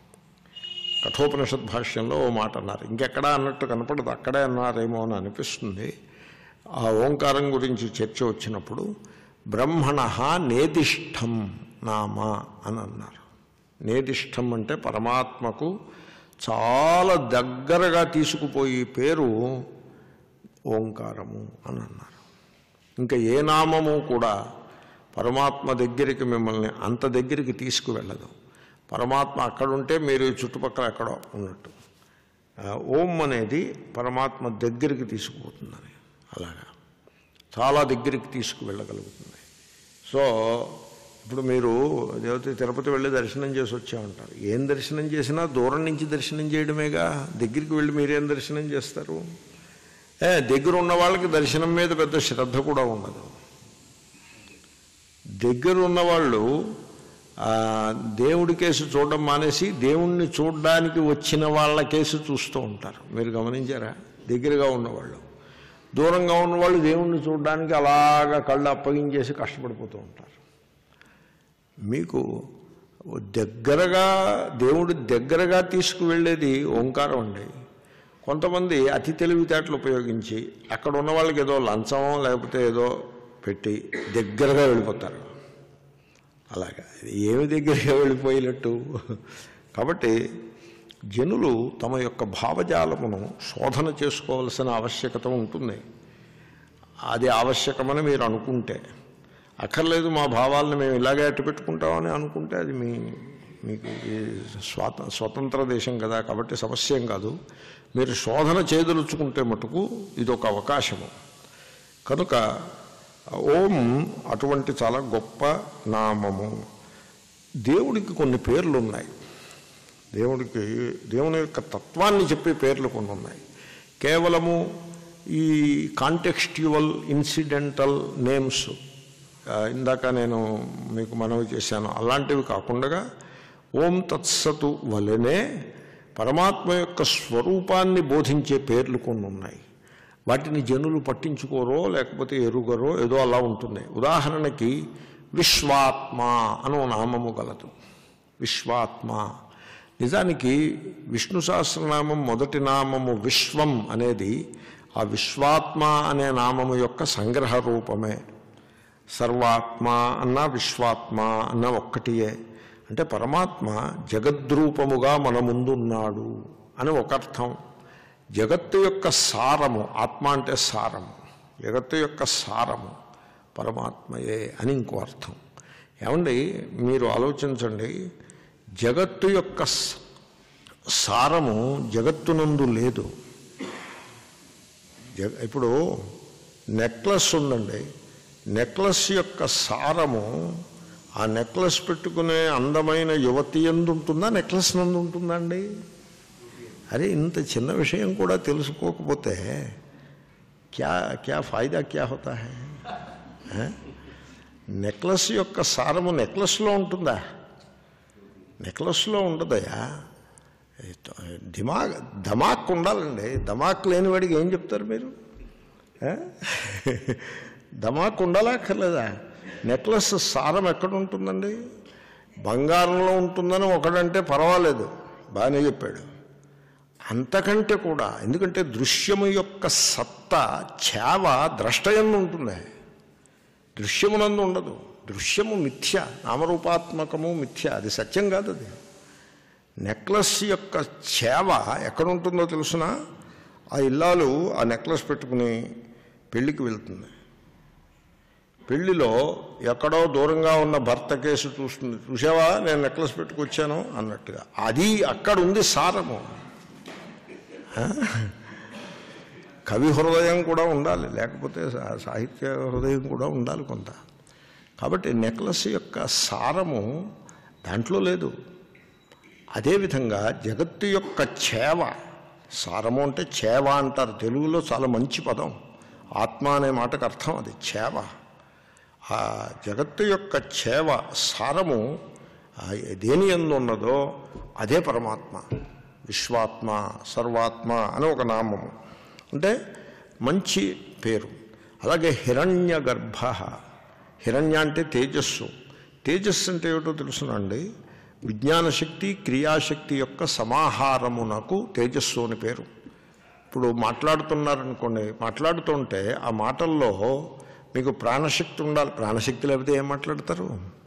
కఠోపనిషత్ భాష్యంలో ఓ మాట అన్నారు. ఇంకెక్కడా అన్నట్టు కనపడదు, అక్కడే అన్నారేమో అని అనిపిస్తుంది. ఆ ఓంకారం గురించి చర్చ వచ్చినప్పుడు బ్రహ్మణ నేదిష్టం నామ అని అన్నారు. నేదిష్టం అంటే పరమాత్మకు చాలా దగ్గరగా తీసుకుపోయి పేరు ఓంకారము అని అన్నారు. ఇంకా ఏ నామము కూడా పరమాత్మ దగ్గరికి మిమ్మల్ని అంత దగ్గరికి తీసుకువెళ్ళదు. పరమాత్మ అక్కడుంటే మీరు చుట్టుపక్కల ఎక్కడో ఉన్నట్టు. ఓం అనేది పరమాత్మ దగ్గరికి తీసుకుపోతుందని, అలాగా చాలా దగ్గరికి తీసుకువెళ్ళగలుగుతుంది. సో ఇప్పుడు మీరు దేవత తిరుపతి వెళ్ళి దర్శనం చేసి వచ్చామంటారు. ఏం దర్శనం చేసినా దూరం నుంచి దర్శనం చేయడమేగా, దగ్గరికి వెళ్ళి మీరేం దర్శనం చేస్తారు? ఏ దగ్గర ఉన్న వాళ్ళకి దర్శనం మీద పెద్ద శ్రద్ధ కూడా ఉండదు. దగ్గర ఉన్నవాళ్ళు దేవుడి కేసు చూడడం మానేసి దేవుణ్ణి చూడడానికి వచ్చిన వాళ్ళ కేసు చూస్తూ ఉంటారు. మీరు గమనించారా? దగ్గరగా ఉన్నవాళ్ళు, దూరంగా ఉన్నవాళ్ళు దేవుణ్ణి చూడడానికి అలాగా కళ్ళు అప్పగించేసి కష్టపడిపోతూ ఉంటారు. మీకు దగ్గరగా దేవుడి దగ్గరగా తీసుకువెళ్ళేది ఓంకారం అండి. కొంతమంది అతి తెలివితేటలు ఉపయోగించి అక్కడ ఉన్న వాళ్ళకి ఏదో లంచమో లేకపోతే ఏదో పెట్టి దగ్గరగా వెళ్ళిపోతారు. అలాగా ఏమి దగ్గరగా వెళ్ళిపోయినట్టు. కాబట్టి జనులు తమ యొక్క భావజాలమును శోధన చేసుకోవాల్సిన ఆవశ్యకత ఉంటుంది. అది ఆవశ్యకమని మీరు అనుకుంటే, అక్కర్లేదు మా భావాలను మేము ఇలాగే అట్టు పెట్టుకుంటామని అనుకుంటే అది మీ మీకు స్వాత స్వతంత్ర దేశం కదా, కాబట్టి సమస్య ఏం కాదు. మీరు శోధన చేయదలుచుకుంటే మటుకు ఇదొక అవకాశము. కనుక ఓం అటువంటి చాలా గొప్ప నామము. దేవుడికి కొన్ని పేర్లు ఉన్నాయి. దేవుడికి దేవుని యొక్క తత్వాన్ని చెప్పే పేర్లు కొన్ని ఉన్నాయి. కేవలము ఈ కాంటెక్స్చువల్ ఇన్సిడెంటల్ నేమ్స్ ఇందాక నేను మీకు మనవి చేశాను, అలాంటివి కాకుండా ఓం తత్సతు వలనే పరమాత్మ యొక్క స్వరూపాన్ని బోధించే పేర్లు కొన్ని ఉన్నాయి. వాటిని జనులు పట్టించుకోరో లేకపోతే ఎరుగరో ఏదో అలా ఉంటుంది. ఉదాహరణకి విశ్వాత్మ అనో నామము గలదు. విశ్వాత్మ నిజానికి విష్ణు సహస్రనామం మొదటి నామము విశ్వం అనేది ఆ విశ్వాత్మ అనే నామము యొక్క సంగ్రహ రూపమే. సర్వాత్మ అన్నా విశ్వాత్మ అన్న ఒక్కటియే. అంటే పరమాత్మ జగద్రూపముగా మన ముందున్నాడు అని ఒక అర్థం. జగత్తు యొక్క సారము, ఆత్మ అంటే సారము, జగత్తు యొక్క సారము పరమాత్మయే అని ఇంకో అర్థం. ఏమండి మీరు ఆలోచించండి, జగత్తు యొక్క సారము జగత్తునందు లేదు. జగ ఇప్పుడు నెక్లెస్ ఉందండి, నెక్లెస్ యొక్క సారము ఆ నెక్లెస్ పెట్టుకునే అందమైన యువతి యందు ఉంటుందా, నెక్లెస్ నందు ఉంటుందా అండి? అరే ఇంత చిన్న విషయం కూడా తెలుసుకోకపోతే క్యా క్యా ఫాయిదా క్యా హోతా హై? నెక్లెస్ యొక్క సారము నెక్లెస్లో ఉంటుందా? నెక్లెస్లో ఉండదయా. దిమాగ్ ధమాక్ ఉండాలండి. ధమాక్ లేని వాడికి ఏం చెప్తారు మీరు? ధమాక్ ఉండాలా అక్కర్లేదా? నెక్లెస్ సారం ఎక్కడ ఉంటుందండి? బంగారంలో ఉంటుందని ఒకడంటే పర్వాలేదు, బాగానే చెప్పాడు. అంతకంటే కూడా, ఎందుకంటే దృశ్యము యొక్క సత్తా ఛావ ద్రష్టయందు ఉంటుంది, దృశ్యమునందు ఉండదు. దృశ్యము మిథ్య, నామరూపాత్మకము మిథ్య, అది సత్యం కాదు. అది నెక్లెస్ యొక్క ఛావ ఎక్కడుంటుందో తెలుసునా? ఆ ఇల్లాలు ఆ నెక్లెస్ పెట్టుకుని పెళ్ళికి వెళ్తుంది. పెళ్లిలో ఎక్కడో దూరంగా ఉన్న భర్త కేసు చూస్తుంది, చూసావా నేను నెక్లెస్ పెట్టుకొచ్చాను అన్నట్టుగా. అది అక్కడ ఉంది సారము. కవి హృదయం కూడా ఉండాలి, లేకపోతే సాహిత్య హృదయం కూడా ఉండాలి కొంత. కాబట్టి నెక్లెస్ యొక్క సారము దాంట్లో లేదు. అదేవిధంగా జగత్తు యొక్క చేవ, సారము అంటే చేవ అంటారు తెలుగులో, చాలా మంచి పదం. ఆత్మ అనే మాటకు అర్థం అది చేవ. ఆ జగత్తు యొక్క చేవ సారము దేని యందు ఉన్నదో అదే పరమాత్మ. విశ్వాత్మ, సర్వాత్మ అని ఒక నామము, అంటే మంచి పేరు. అలాగే హిరణ్య గర్భ, హిరణ్య అంటే తేజస్సు. తేజస్సు అంటే ఏమిటో తెలుసునండి? విజ్ఞానశక్తి, క్రియాశక్తి యొక్క సమాహారమునకు తేజస్సు అని పేరు. ఇప్పుడు మాట్లాడుతున్నారనుకోండి, మాట్లాడుతుంటే ఆ మాటల్లో మీకు ప్రాణశక్తి ఉండాలి. ప్రాణశక్తి లేకపోతే ఏం మాట్లాడతారు?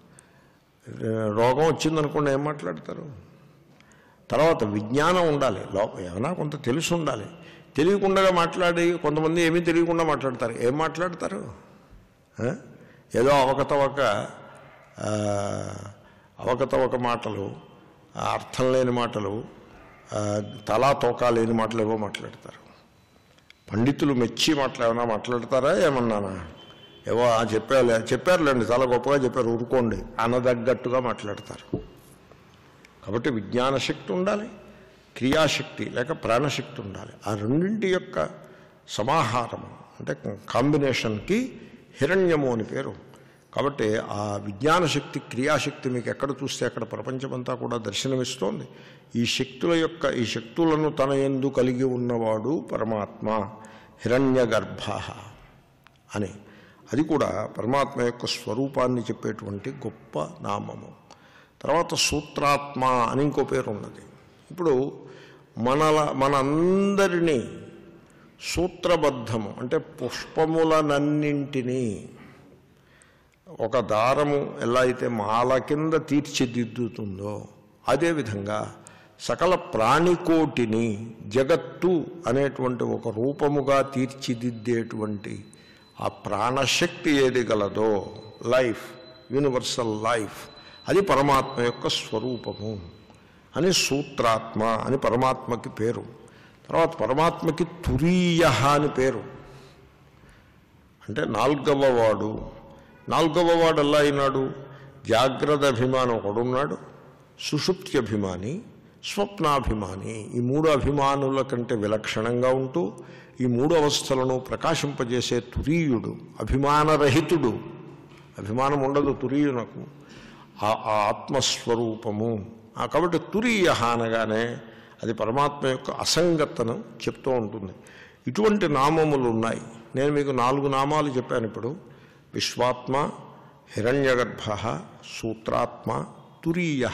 రోగం వచ్చిందనుకోండి ఏం మాట్లాడతారు? తర్వాత విజ్ఞానం ఉండాలి, లోపల ఏమైనా కొంత తెలిసి ఉండాలి. తెలియకుండా మాట్లాడి, కొంతమంది ఏమీ తెలియకుండా మాట్లాడతారు. ఏం మాట్లాడతారు? ఏదో అవకతవక అవకతవక మాటలు, అర్థం లేని మాటలు, తలా తోకా లేని మాటలు ఏవో మాట్లాడతారు. పండితులు మెచ్చి మాట్లాడినా మాట్లాడతారా? ఏమన్నానా ఏవో చెప్పారు చెప్పారులేండి, చాలా గొప్పగా చెప్పారు, ఊరుకోండి అనదగ్గట్టుగా మాట్లాడతారు. కాబట్టి విజ్ఞానశక్తి ఉండాలి, క్రియాశక్తి లేక ప్రాణశక్తి ఉండాలి. ఆ రెండింటి యొక్క సమాహారము అంటే కాంబినేషన్కి హిరణ్యము అని పేరు. కాబట్టి ఆ విజ్ఞానశక్తి, క్రియాశక్తి మీకు ఎక్కడ చూస్తే అక్కడ ప్రపంచమంతా కూడా దర్శనమిస్తోంది. ఈ శక్తుల యొక్క ఈ శక్తులను తన యందు కలిగి ఉన్నవాడు పరమాత్మ, హిరణ్య గర్భ అని. అది కూడా పరమాత్మ యొక్క స్వరూపాన్ని చెప్పేటువంటి గొప్ప నామము. తర్వాత సూత్రాత్మ అని ఇంకో పేరు ఉన్నది. ఇప్పుడు మనల మనందరినీ సూత్రబద్ధము అంటే పుష్పములనన్నింటినీ ఒక దారము ఎలా అయితే మాల కింద తీర్చిదిద్దుతుందో, అదేవిధంగా సకల ప్రాణికోటిని జగత్తు అనేటువంటి ఒక రూపముగా తీర్చిదిద్దేటువంటి ఆ ప్రాణశక్తి ఏది గలదో, లైఫ్, యూనివర్సల్ లైఫ్, అది పరమాత్మ యొక్క స్వరూపము అని సూత్రాత్మ అని పరమాత్మకి పేరు. తర్వాత పరమాత్మకి తురీయ అని పేరు. అంటే నాలుగవ వాడు. నాలుగవ వాడు ఎలా అయినాడు? జాగ్రత్త అభిమానం ఒకడున్నాడు, సుషుప్తి అభిమాని, స్వప్నాభిమాని. ఈ మూడు అభిమానుల కంటే విలక్షణంగా ఉంటూ ఈ మూడు అవస్థలను ప్రకాశింపజేసే తురీయుడు, అభిమానరహితుడు. అభిమానం ఉండదు తురీయునకు, ఆ ఆత్మస్వరూపము. కాబట్టి తురీయ అనగానే అది పరమాత్మ యొక్క అసంగతను చెప్తూ ఉంటుంది. ఇటువంటి నామములు ఉన్నాయి. నేను మీకు నాలుగు నామాలు చెప్పాను ఇప్పుడు: విశ్వాత్మ, హిరణ్యగర్భ, సూత్రాత్మ, తురీయ.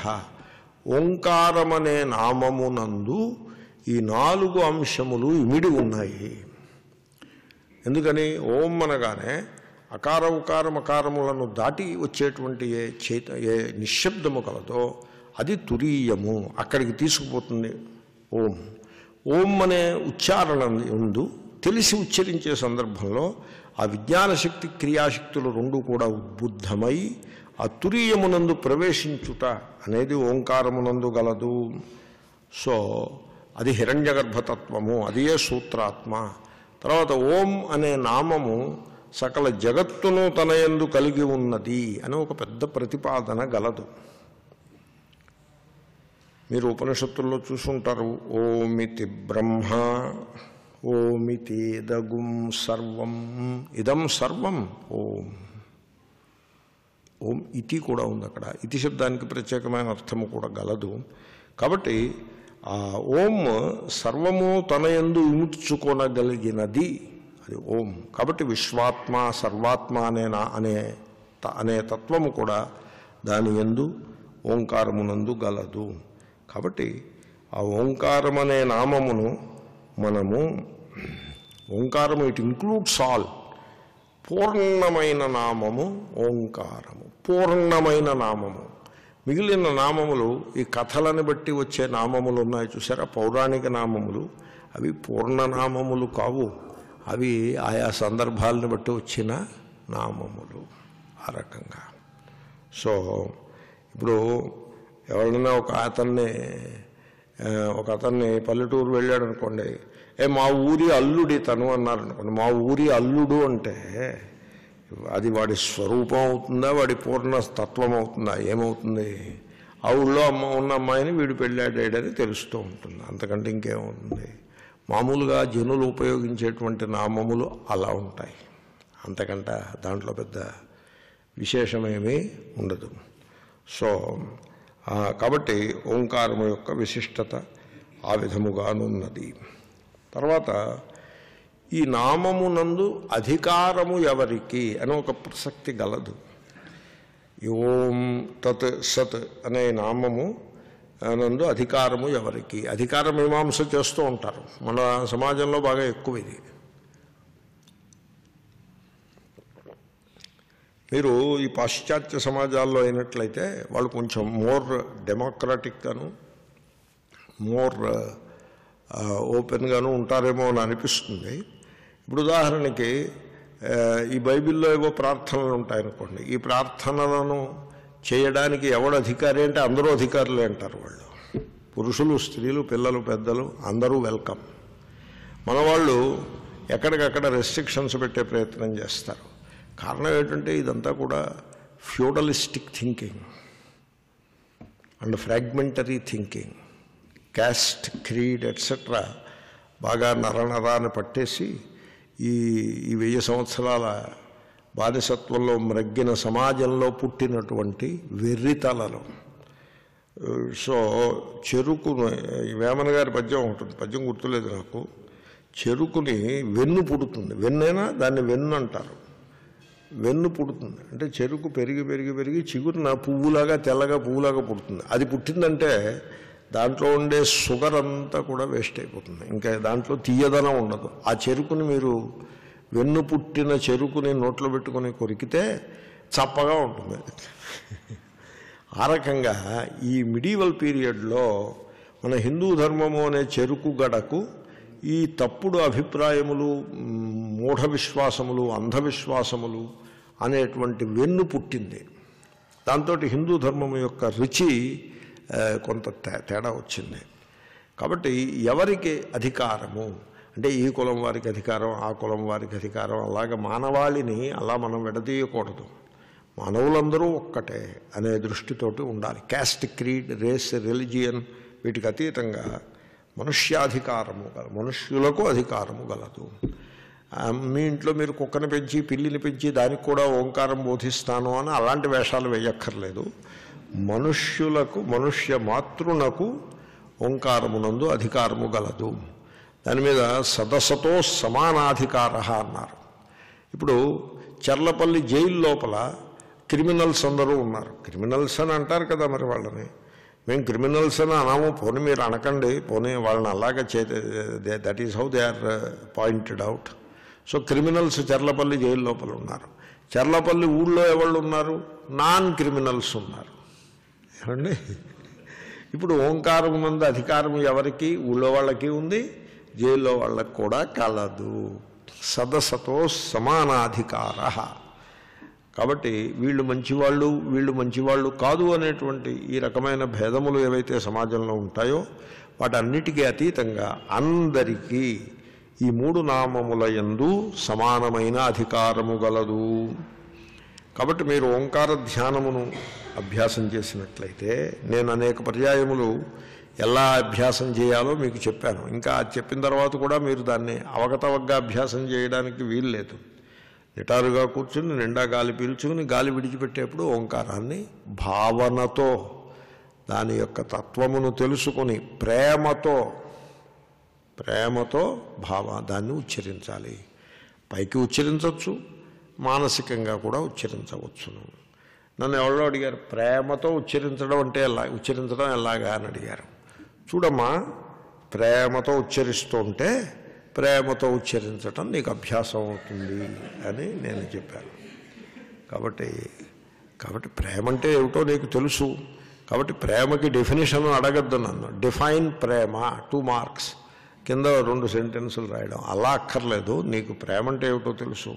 ఓంకారమనే నామమునందు ఈ నాలుగు అంశములు ఇమిడి ఉన్నాయి. ఎందుకని? ఓం అనగానే అకార ఉకార మకారములను దాటి వచ్చేటువంటి ఏ చైత ఏ నిశ్శబ్దము కలదో అది తురీయము, అక్కడికి తీసుకుపోతుంది ఓం. ఓం అనే ఉచ్చారణ ఉందు తెలిసి ఉచ్చరించే సందర్భంలో ఆ విజ్ఞానశక్తి, క్రియాశక్తులు రెండు కూడా ఉద్బుద్ధమై ఆ తురీయమునందు ప్రవేశించుట అనేది ఓంకారమునందు గలదు. సో అది హిరణ్యగర్భతత్వము, అదియే సూత్రాత్మ. తర్వాత ఓం అనే నామము సకల జగత్తును తన యందు కలిగి ఉన్నది అని ఒక పెద్ద ప్రతిపాదన గలదు. మీరు ఉపనిషత్తుల్లో చూసుంటారు. ఓమితి బ్రహ్మ, ఓమితి దగుం సర్వం, ఇదం సర్వం ఓం. ఓం ఇతి కూడా ఉంది అక్కడ. ఇతి శబ్దానికి ప్రత్యేకమైన అర్థము కూడా గలదు. కాబట్టి ఆ ఓం సర్వము తన యందు ఇముడ్చుకొనగలిగినది, అది ఓం. కాబట్టి విశ్వాత్మ, సర్వాత్మ అనే నా అనే అనే తత్వము కూడా దాని యందు ఓంకారమునందు గలదు. కాబట్టి ఆ ఓంకారం అనే నామమును మనము ఓంకారము ఇట్ ఇంక్లూడ్స్ ఆల్. పూర్ణమైన నామము ఓంకారము, పూర్ణమైన నామము. మిగిలిన నామములు ఈ కథలను బట్టి వచ్చే నామములు ఉన్నాయి చూసారా, పౌరాణిక నామములు, అవి పూర్ణనామములు కావు. అవి ఆయా సందర్భాలను బట్టి వచ్చిన నామములు ఆ రకంగా. సో ఇప్పుడు ఎవరైనా ఒక అతన్ని ఒక అతన్ని పల్లెటూరు వెళ్ళాడు అనుకోండి, ఏ మా ఊరి అల్లుడి తను అన్నారు అనుకోండి. మా ఊరి అల్లుడు అంటే అది వాడి స్వరూపం అవుతుందా, వాడి పూర్ణ తత్వం అవుతుందా, ఏమవుతుంది? ఆ ఊళ్ళో అమ్మ ఉన్న అమ్మాయిని వీడు పెళ్ళాడాడని తెలుస్తూ ఉంటుంది, అంతకంటే ఇంకేమవుతుంది? మామూలుగా జనులు ఉపయోగించేటువంటి నామములు అలా ఉంటాయి, అంతకంటే దాంట్లో పెద్ద విశేషమేమీ ఉండదు. సో కాబట్టి ఓంకారము యొక్క విశిష్టత ఆ విధముగానున్నది. తర్వాత ఈ నామమునందు అధికారము ఎవరికి అని ఒక ప్రసక్తి గలదు. ఈ ఓం తత్ సత్ అనే నామము నందు అధికారము ఎవరికి? అధికార మీమాంస చేస్తూ ఉంటారు మన సమాజంలో బాగా ఎక్కువ ఇది. మీరు ఈ పాశ్చాత్య సమాజాల్లో అయినట్లయితే వాళ్ళు కొంచెం మోర్ డెమోక్రాటిక్గాను మోర్ ఓపెన్గాను ఉంటారేమో అని అనిపిస్తుంది. ఇప్పుడు ఉదాహరణకి ఈ బైబిల్లో ఏవో ప్రార్థనలు ఉంటాయనుకోండి, ఈ ప్రార్థనలను చేయడానికి ఎవడు అధికారి అంటే అందరూ అధికారులే అంటారు వాళ్ళు. పురుషులు, స్త్రీలు, పిల్లలు, పెద్దలు అందరూ వెల్కమ్. మన వాళ్ళు ఎక్కడికక్కడ రెస్ట్రిక్షన్స్ పెట్టే ప్రయత్నం చేస్తారు. కారణం ఏంటంటే ఇదంతా కూడా feudalistic thinking and fragmentary thinking, caste, creed etcetera బాగా నరనరాన్ని పట్టేసి ఈ ఈ వెయ్యి సంవత్సరాల బానిసత్వంలో మ్రగ్గిన సమాజంలో పుట్టినటువంటి వెర్రితలలో. సో చెరుకును, వేమన గారి పద్యం ఉంటుంది, పద్యం గుర్తులేదు నాకు, చెరుకుని వెన్ను పుడుతుంది, వెన్నైనా దాన్ని వెన్ను అంటారు. వెన్ను పుడుతుంది అంటే చెరుకు పెరిగి పెరిగి పెరిగి చిగురున పువ్వులాగా తెల్లగా పువ్వులాగా పుడుతుంది. అది పుట్టిందంటే దాంట్లో ఉండే షుగర్ అంతా కూడా వేస్ట్ అయిపోతుంది, ఇంకా దాంట్లో తీయదనం ఉండదు. ఆ చెరుకుని మీరు వెన్ను పుట్టిన చెరుకుని నోట్లో పెట్టుకుని కొరికితే చప్పగా ఉంటుంది. ఆ రకంగా ఈ మిడీవల్ పీరియడ్లో మన హిందూ ధర్మము అనే చెరుకు గడకు ఈ తప్పుడు అభిప్రాయములు, మూఢ విశ్వాసములు, అంధవిశ్వాసములు అనేటువంటి వెన్ను పుట్టింది. దాంతో హిందూ ధర్మం యొక్క రుచి కొంత తేడా వచ్చింది. కాబట్టి ఎవరికి అధికారము అంటే ఈ కులం వారికి అధికారం, ఆ కులం వారికి అధికారం, అలాగే మానవాళిని అలా మనం విడదీయకూడదు. మానవులందరూ ఒక్కటే అనే దృష్టితోటి ఉండాలి. క్యాస్ట్, క్రీడ్, రేస్, రిలిజియన్ వీటికి అతీతంగా మనుష్యాధికారము గల మనుష్యులకు అధికారము గలదు. మీ ఇంట్లో మీరు కుక్కని పెంచి పిల్లిని పెంచి దానికి కూడా ఓంకారం బోధిస్తాను అని అలాంటి వేషాలు వేయక్కర్లేదు. మనుష్యులకు, మనుష్య మాతృనకు ఓంకారమునందు అధికారము గలదు. దాని మీద సదసతో సమానాధికార అన్నారు. ఇప్పుడు చర్లపల్లి జైలు లోపల క్రిమినల్స్ అందరూ ఉన్నారు. క్రిమినల్స్ అని అంటారు కదా, మరి వాళ్ళని మేము క్రిమినల్స్ అని అనాము, పోనీ మీరు అనకండి, పోనీ వాళ్ళని అలాగే చే that is how they are pointed out. So criminals Charlapalli jail లోపల ఉన్నారు. చర్లపల్లి ఊళ్ళో ఎవళ్ళు ఉన్నారు? నాన్ క్రిమినల్స్ ఉన్నారు. ఏమండి, ఇప్పుడు ఓంకారం మంది అధికారం ఎవరికి? ఊళ్ళో వాళ్ళకి ఉంది, జైల్లో వాళ్ళకి కూడా కలదు. సదసతో సమానాధికార. కాబట్టి వీళ్ళు మంచివాళ్ళు, వీళ్ళు మంచివాళ్ళు కాదు అనేటువంటి ఈ రకమైన భేదములు ఏవైతే సమాజంలో ఉంటాయో వాటన్నిటికీ అతీతంగా అందరికీ ఈ మూడు నామముల యందు సమానమైన అధికారము గలదు. కాబట్టి మీరు ఓంకార ధ్యానమును అభ్యాసం చేసినట్లయితే, నేను అనేక పర్యాయములు ఎలా అభ్యాసం చేయాలో మీకు చెప్పాను. ఇంకా చెప్పిన తర్వాత కూడా మీరు దాన్ని అవగతవగ్గా అభ్యాసం చేయడానికి వీలు లేదు. నిటారుగా కూర్చుని నిండా గాలి పీల్చుకుని గాలి విడిచిపెట్టేప్పుడు ఓంకారాన్ని భావనతో, దాని యొక్క తత్వమును తెలుసుకుని ప్రేమతో ప్రేమతో భావ దాన్ని ఉచ్చరించాలి. పైకి ఉచ్చరించవచ్చు, మానసికంగా కూడా ఉచ్చరించవచ్చును. నన్ను ఎవరో అడిగారు, ప్రేమతో ఉచ్చరించడం అంటే ఎలా, ఉచ్చరించడం ఎలాగా అని అడిగారు. చూడమ్మా, ప్రేమతో ఉచ్చరిస్తుంటే ప్రేమతో ఉచ్చరించటం నీకు అభ్యాసం అవుతుంది అని నేను చెప్పాను. కాబట్టి కాబట్టి ప్రేమ అంటే ఏమిటో నీకు తెలుసు. కాబట్టి ప్రేమకి డెఫినేషన్ అడగద్దు నన్ను. డిఫైన్ ప్రేమ, టూ మార్క్స్ కింద రెండు సెంటెన్సులు రాయడం అలా అక్కర్లేదు. నీకు ప్రేమ అంటే ఏమిటో తెలుసు.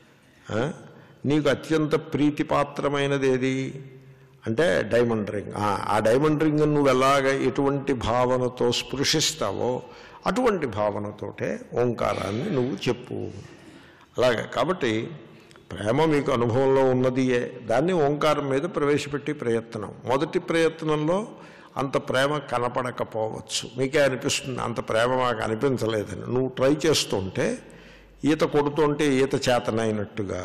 నీకు అత్యంత ప్రీతిపాత్రమైనది ఏది అంటే డైమండ్ రింగ్. ఆ డైమండ్ రింగ్ నువ్వు ఎలాగ ఎటువంటి భావనతో స్పృశిస్తావో అటువంటి భావనతోటే ఓంకారాన్ని నువ్వు చెప్పు. అలాగే కాబట్టి ప్రేమ మీకు అనుభవంలో ఉన్నదియే, దాన్ని ఓంకారం మీద ప్రవేశపెట్టి ప్రయత్నం. మొదటి ప్రయత్నంలో అంత ప్రేమ కనపడకపోవచ్చు, మీకే అనిపిస్తుంది అంత ప్రేమ మాకు అనిపించలేదని. నువ్వు ట్రై చేస్తుంటే ఈత కొడుతుంటే ఈత చేతనైనట్టుగా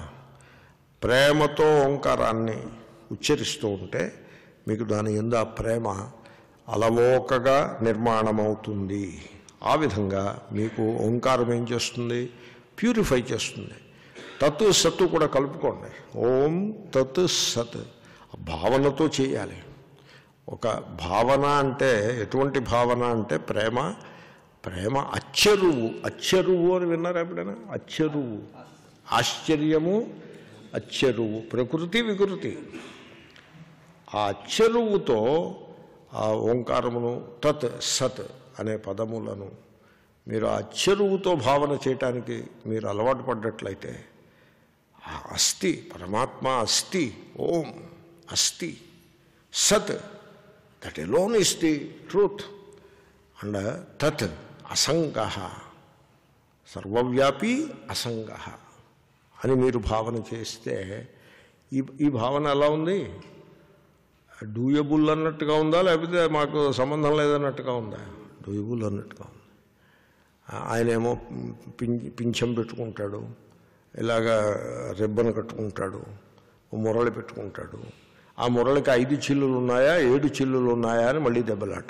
ప్రేమతో ఓంకారాన్ని ఉచ్చరిస్తూ ఉంటే మీకు దాని యందు ఆ ప్రేమ అలవోకగా నిర్మాణమవుతుంది. ఆ విధంగా మీకు ఓంకారం ఏం చేస్తుంది, ప్యూరిఫై చేస్తుంది. తత్ సత్తు కూడా కలుపుకోండి. ఓం తత్ సత్ భావనతో చేయాలి. ఒక భావన అంటే ఎటువంటి భావన అంటే ప్రేమ ప్రేమ అచ్చెరువు. అచ్చెరువు అని విన్నారా ఎప్పుడైనా? అచ్చెరువు, ఆశ్చర్యము, అచ్చెరువు, ప్రకృతి వికృతి. ఆ అచ్చెరువుతో ఆ ఓంకారమును తత్ సత్ అనే పదములను మీరు ఆ అచ్చెరువుతో భావన చేయటానికి మీరు అలవాటు పడ్డట్లయితే అస్తి పరమాత్మ, అస్తి ఓం, అస్తి సత్, that alone is the truth. And తత్ అసంగ, సర్వవ్యాపి అసంగ అని మీరు భావన చేస్తే ఈ ఈ భావన ఎలా ఉంది? డూయబుల్ అన్నట్టుగా ఉందా, లేకపోతే మాకు సంబంధం లేదన్నట్టుగా ఉందా? డూయబుల్ అన్నట్టుగా ఉంది. ఆయనేమో పింఛం పెట్టుకుంటాడు, ఇలాగా రిబ్బన్ కట్టుకుంటాడు, మురళి పెట్టుకుంటాడు. ఆ మురళికి ఐదు చిల్లులు ఉన్నాయా ఏడు చిల్లులు ఉన్నాయా అని మళ్ళీ దెబ్బలాట.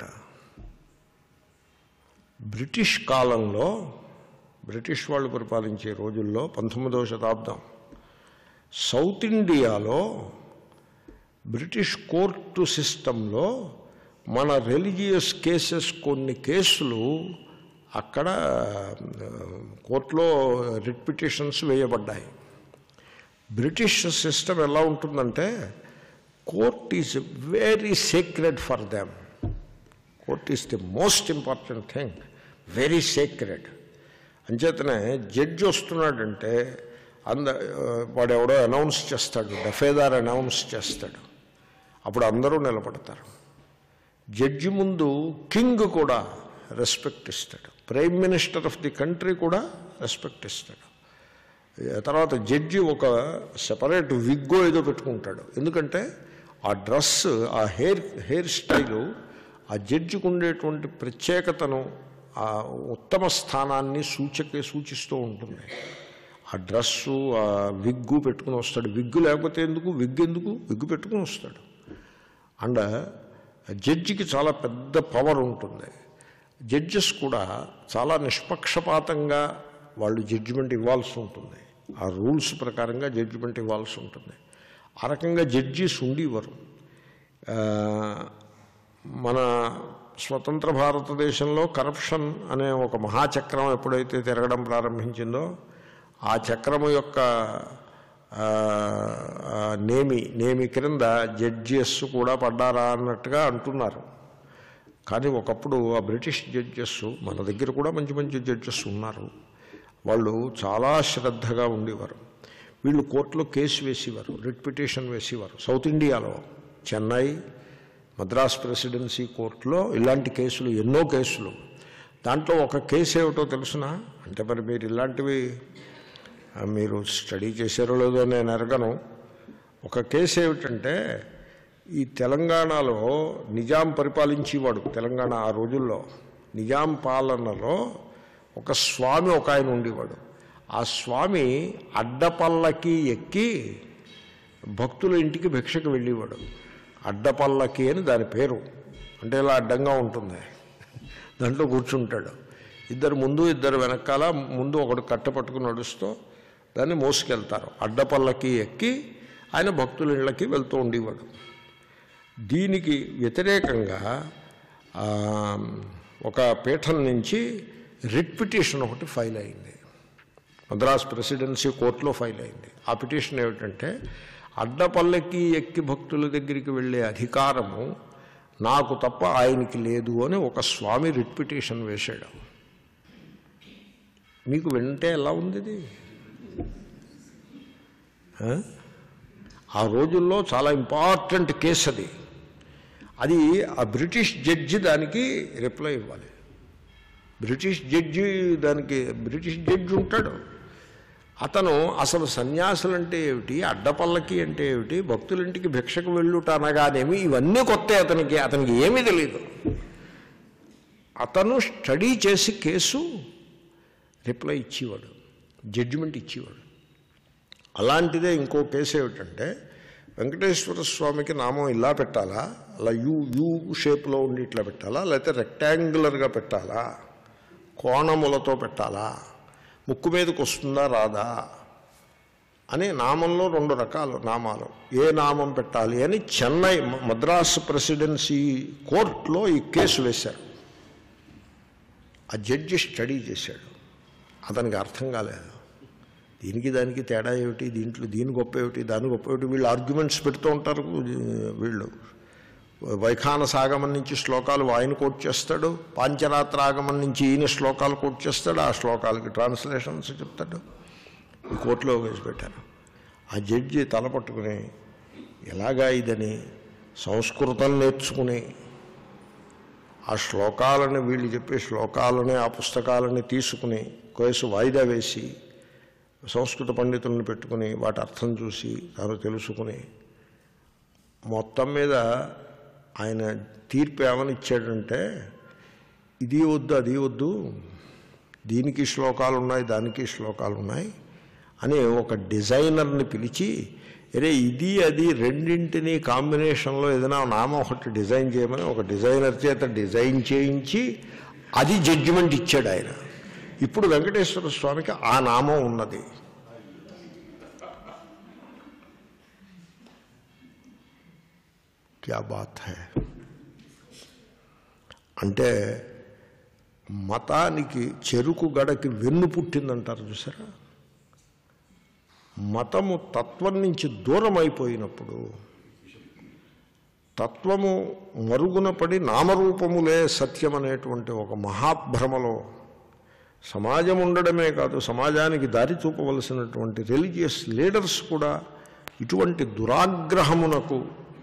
బ్రిటిష్ కాలంలో, బ్రిటిష్ వాళ్ళు పరిపాలించే రోజుల్లో, పంతొమ్మిదవ శతాబ్దం, సౌత్ ఇండియాలో బ్రిటిష్ కోర్టు సిస్టంలో మన రిలీజియస్ కేసెస్, కొన్ని కేసులు అక్కడ కోర్టులో రిట్ పిటిషన్స్ వేయబడ్డాయి. బ్రిటిష్ సిస్టమ్ ఎలా ఉంటుందంటే court is very secret for them. Court is the most important thing, very secret. అంచేతనే జడ్జి వస్తున్నాడంటే అంద వాడెవడో అనౌన్స్ చేస్తాడు, దఫేదార్ అనౌన్స్ చేస్తాడు, అప్పుడు అందరూ నిలబడతారు. జడ్జి ముందు కింగ్ కూడా రెస్పెక్ట్ ఇస్తాడు, prime minister of the country కూడా రెస్పెక్ట్ ఇస్తాడు. తర్వాత జడ్జి ఒక సెపరేట్ విగ్గో ఏదో పెట్టుకుంటాడు, ఎందుకంటే ఆ డ్రెస్, ఆ హెయిర్ హెయిర్ స్టైలు ఆ జడ్జికి ఉండేటువంటి ప్రత్యేకతను, ఆ ఉత్తమ స్థానాన్ని సూచక సూచిస్తూ ఉంటుంది. ఆ డ్రెస్సు, ఆ విగ్గు పెట్టుకుని వస్తాడు. విగ్గు లేకపోతే ఎందుకు, విగ్గు ఎందుకు, విగ్గు పెట్టుకుని వస్తాడు. అండ్ జడ్జికి చాలా పెద్ద పవర్ ఉంటుంది. జడ్జెస్ కూడా చాలా నిష్పక్షపాతంగా వాళ్ళు జడ్జిమెంట్ ఇవ్వాల్సి ఉంటుంది, ఆ రూల్స్ ప్రకారంగా జడ్జిమెంట్ ఇవ్వాల్సి ఉంటుంది. ఆ రకంగా జడ్జీస్ ఉండేవారు. మన స్వతంత్ర భారతదేశంలో కరప్షన్ అనే ఒక మహాచక్రం ఎప్పుడైతే తిరగడం ప్రారంభించిందో, ఆ చక్రము యొక్క నేమి నేమి క్రింద జడ్జెస్ కూడా పడ్డారా అన్నట్టుగా అంటున్నారు. కానీ ఒకప్పుడు ఆ బ్రిటిష్ జడ్జెస్, మన దగ్గర కూడా మంచి మంచి జడ్జెస్ ఉన్నారు, వాళ్ళు చాలా శ్రద్ధగా ఉండేవారు. వీళ్ళు కోర్టులో కేసు వేసేవారు, రిట్ పిటిషన్ వేసేవారు. సౌత్ ఇండియాలో చెన్నై, మద్రాస్ ప్రెసిడెన్సీ కోర్టులో ఇలాంటి కేసులు ఎన్నో కేసులు. దాంట్లో ఒక కేసు ఏమిటో తెలుసునా? అంటే మరి మీరు ఇలాంటివి మీరు స్టడీ చేశారో లేదో నేను ఎరగను. ఒక కేసు ఏమిటంటే, ఈ తెలంగాణలో నిజాం పరిపాలించేవాడు, తెలంగాణ ఆ రోజుల్లో నిజాం పాలనలో ఒక స్వామి ఒక ఆయన ఉండేవాడు. ఆ స్వామి అడ్డపల్లకి ఎక్కి భక్తుల ఇంటికి భిక్షకు వెళ్ళేవాడు. అడ్డపల్లకి అని దాని పేరు. అంటే ఇలా అడ్డంగా ఉంటుంది, దాంట్లో కూర్చుంటాడు. ఇద్దరు ముందు, ఇద్దరు వెనకాల. ముందు ఒకడు కట్ట పట్టుకుని నడుస్తూ, దాన్ని మోసుకెళ్తారు. అడ్డపల్లకి ఎక్కి ఆయన భక్తుల ఇళ్ళకి వెళ్తూ ఉండేవాడు. దీనికి వ్యతిరేకంగా ఒక పీఠం నుంచి రిట్ పిటిషన్ ఒకటి ఫైల్ అయింది, మద్రాస్ ప్రెసిడెన్సీ కోర్టులో ఫైల్ అయింది. ఆ పిటిషన్ ఏమిటంటే, అడ్డపల్లకి ఎక్కి భక్తుల దగ్గరికి వెళ్ళే అధికారము నాకు తప్ప ఆయనకి లేదు అని ఒక స్వామి రిట్ పిటిషన్ వేసాడు. మీకు వింటే ఎలా ఉంది ఇది? ఆ రోజుల్లో చాలా ఇంపార్టెంట్ కేసు అది. అది ఆ బ్రిటిష్ జడ్జి దానికి రిప్లై ఇవ్వాలి. బ్రిటిష్ జడ్జి దానికి బ్రిటిష్ జడ్జి ఉంటాడు. అతను అసలు సన్యాసులంటే ఏమిటి, అడ్డపల్లకి అంటే ఏమిటి, భక్తులింటికి భిక్షకు వెళ్ళుట అనగానేమి, ఇవన్నీ కొత్త అతనికి. అతనికి ఏమీ తెలియదు. అతను స్టడీ చేసి కేసు రిప్లై ఇచ్చేవాడు, జడ్జిమెంట్ ఇచ్చేవాడు. అలాంటిదే ఇంకో కేసు ఏమిటంటే, వెంకటేశ్వర స్వామికి నామం ఇలా పెట్టాలా, అలా యూ యూ షేప్లో ఉండి ఇట్లా పెట్టాలా, లేకపోతే రెక్టాంగులర్గా పెట్టాలా, కోణములతో పెట్టాలా, ముక్కు మీదకి వస్తుందా రాదా అని నామంలో రెండు రకాలు నామాలు, ఏ నామం పెట్టాలి అని చెన్నై మద్రాసు ప్రెసిడెన్సీ కోర్టులో ఈ కేసు వేశారు. ఆ జడ్జి స్టడీ చేశాడు. అతనికి అర్థం కాలేదు, దీనికి దానికి తేడా ఏమిటి, దీంట్లో దీని గొప్ప ఏమిటి, దాని గొప్ప ఏమిటి. వీళ్ళు ఆర్గ్యుమెంట్స్ పెడుతూ ఉంటారు. వీళ్ళు వైఖాన సాగమం నుంచి శ్లోకాలు ఆయన కోట్ చేస్తాడు, పాంచరాత్రాగమం నుంచి ఈయన శ్లోకాలు కోట్ చేస్తాడు, ఆ శ్లోకాలకి ట్రాన్స్లేషన్స్ చెప్తాడు. ఈ కోర్టులో వేసి పెట్టారు. ఆ జడ్జి తల పట్టుకుని ఎలాగా ఇదని సంస్కృతం నేర్చుకుని ఆ శ్లోకాలని, వీళ్ళు చెప్పే శ్లోకాలని, ఆ పుస్తకాలని తీసుకుని కేసు వాయిదా వేసి సంస్కృత పండితులను పెట్టుకుని వాటి అర్థం చూసి తాను తెలుసుకుని మొత్తం మీద ఆయన తీర్పు ఏమని ఇచ్చాడంటే, ఇది వద్దు అది వద్దు, దీనికి శ్లోకాలు ఉన్నాయి దానికి శ్లోకాలు ఉన్నాయి అని ఒక డిజైనర్ని పిలిచి, అరే ఇది అది రెండింటినీ కాంబినేషన్లో ఏదైనా నామం ఒకటి డిజైన్ చేయమని ఒక డిజైనర్ చేత డిజైన్ చేయించి అది జడ్జిమెంట్ ఇచ్చాడు ఆయన. ఇప్పుడు వెంకటేశ్వర స్వామికి ఆ నామం ఉన్నది. క్యా బాత్ హై. అంటే మతానికి చెరుకు గడకి వెన్ను పుట్టిందంటారు చూసారా. మతము తత్వం నుంచి దూరం అయిపోయినప్పుడు, తత్వము మరుగున పడి నామరూపములే సత్యం అనేటువంటి ఒక మహాభ్రమలో సమాజం ఉండడమే కాదు, సమాజానికి దారి చూపవలసినటువంటి రిలీజియస్ లీడర్స్ కూడా ఇటువంటి దురాగ్రహమునకు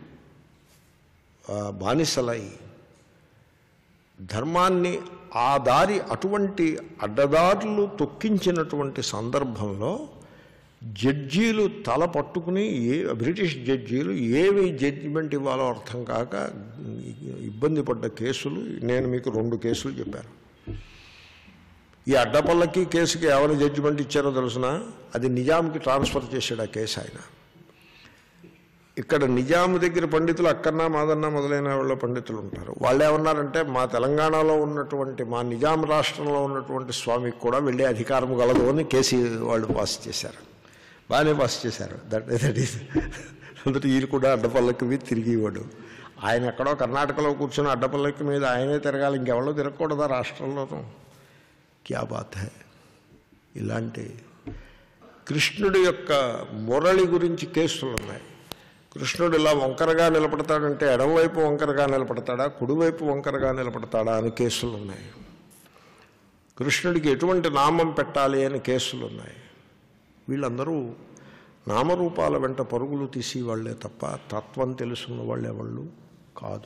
బానిసలై ధర్మాన్ని ఆ దారి అటువంటి అడ్డదారులు తొక్కించినటువంటి సందర్భంలో జడ్జీలు తల పట్టుకుని, ఏ బ్రిటిష్ జడ్జీలు ఏమి జడ్జిమెంట్ ఇవ్వాలో అర్థం కాక ఇబ్బంది పడ్డ కేసులు నేను మీకు రెండు కేసులు చెప్పాను. ఈ అడ్డపల్లకి కేసుకి ఎవరు జడ్జిమెంట్ ఇచ్చారో తెలుసిన, అది నిజాంకి ట్రాన్స్ఫర్ చేశాడు ఆ కేసు ఆయన. ఇక్కడ నిజాము దగ్గర పండితులు అక్కన్నా మాదన్నా మొదలైన వాళ్ళ పండితులు ఉంటారు. వాళ్ళు ఏమన్నారంటే, మా తెలంగాణలో ఉన్నటువంటి మా నిజాం రాష్ట్రంలో ఉన్నటువంటి స్వామికి కూడా వెళ్ళే అధికారం గలదు అని కేసు వాళ్ళు పాస్ చేశారు. బాగానే పాస్ చేశారు. దట్ దట్ ఈస్ అందుకే వీళ్ళు కూడా అడ్డపల్లకి మీద తిరిగివాడు. ఆయన ఎక్కడో కర్ణాటకలో కూర్చొని అడ్డపల్లకి మీద ఆయనే తిరగాలి, ఇంకెవరో తిరగకూడదా రాష్ట్రంలోనూ. క్యా బాత్ హై. ఇలాంటి కృష్ణుడి యొక్క మురళి గురించి కేసులు ఉన్నాయి. కృష్ణుడు ఇలా వంకరగా నిలబడతాడంటే ఎడమవైపు వంకరగా నిలబడతాడా, కుడివైపు వంకరగా నిలబడతాడా అని కేసులు ఉన్నాయి. కృష్ణుడికి ఎటువంటి నామం పెట్టాలి అని కేసులు ఉన్నాయి. వీళ్ళందరూ నామరూపాల వెంట పరుగులు తీసి వాళ్ళే తప్ప తత్వం తెలుసున్న వాళ్ళు ఎవళ్ళు కాదు.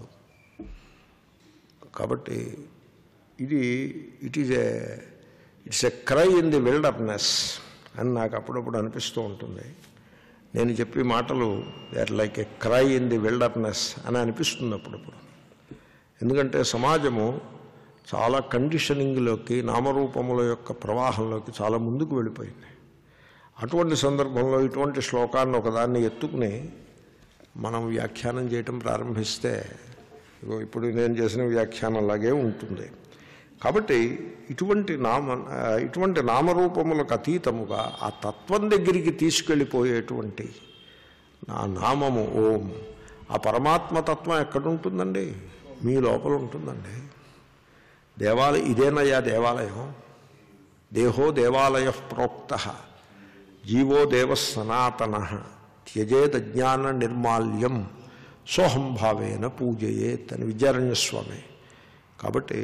కాబట్టి ఇది it is a it's a cry in the wilderness అని నాకు అప్పుడప్పుడు అనిపిస్తూ ఉంటుంది. నేను చెప్పే మాటలు they are like a cry in the wilderness అని అనిపిస్తుంది అప్పుడప్పుడు. ఎందుకంటే సమాజము చాలా కండిషనింగ్లోకి, నామరూపముల యొక్క ప్రవాహంలోకి చాలా ముందుకు వెళ్ళిపోయింది. అటువంటి సందర్భంలో ఇటువంటి శ్లోకాన్ని ఒకదాన్ని ఎత్తుకుని మనం వ్యాఖ్యానం చేయటం ప్రారంభిస్తే ఇప్పుడు నేను చేసిన వ్యాఖ్యానం లాగే ఉంటుంది. కాబట్టి ఇటువంటి నామ ఇటువంటి నామరూపములకు అతీతముగా ఆ తత్వం దగ్గరికి తీసుకెళ్ళిపోయేటువంటి నా నామము ఓం. ఆ పరమాత్మతత్వం ఎక్కడుంటుందండి? మీ లోపల ఉంటుందండి. దేవాలయం ఇదేనయ్యా దేవాలయం. దేహో దేవాలయ ప్రోక్త జీవో దేవ సనాతన త్యజేత జ్ఞాన నిర్మాల్యం సోహంభావేన పూజయేత్ అని విద్యారణ్యస్వామి. కాబట్టి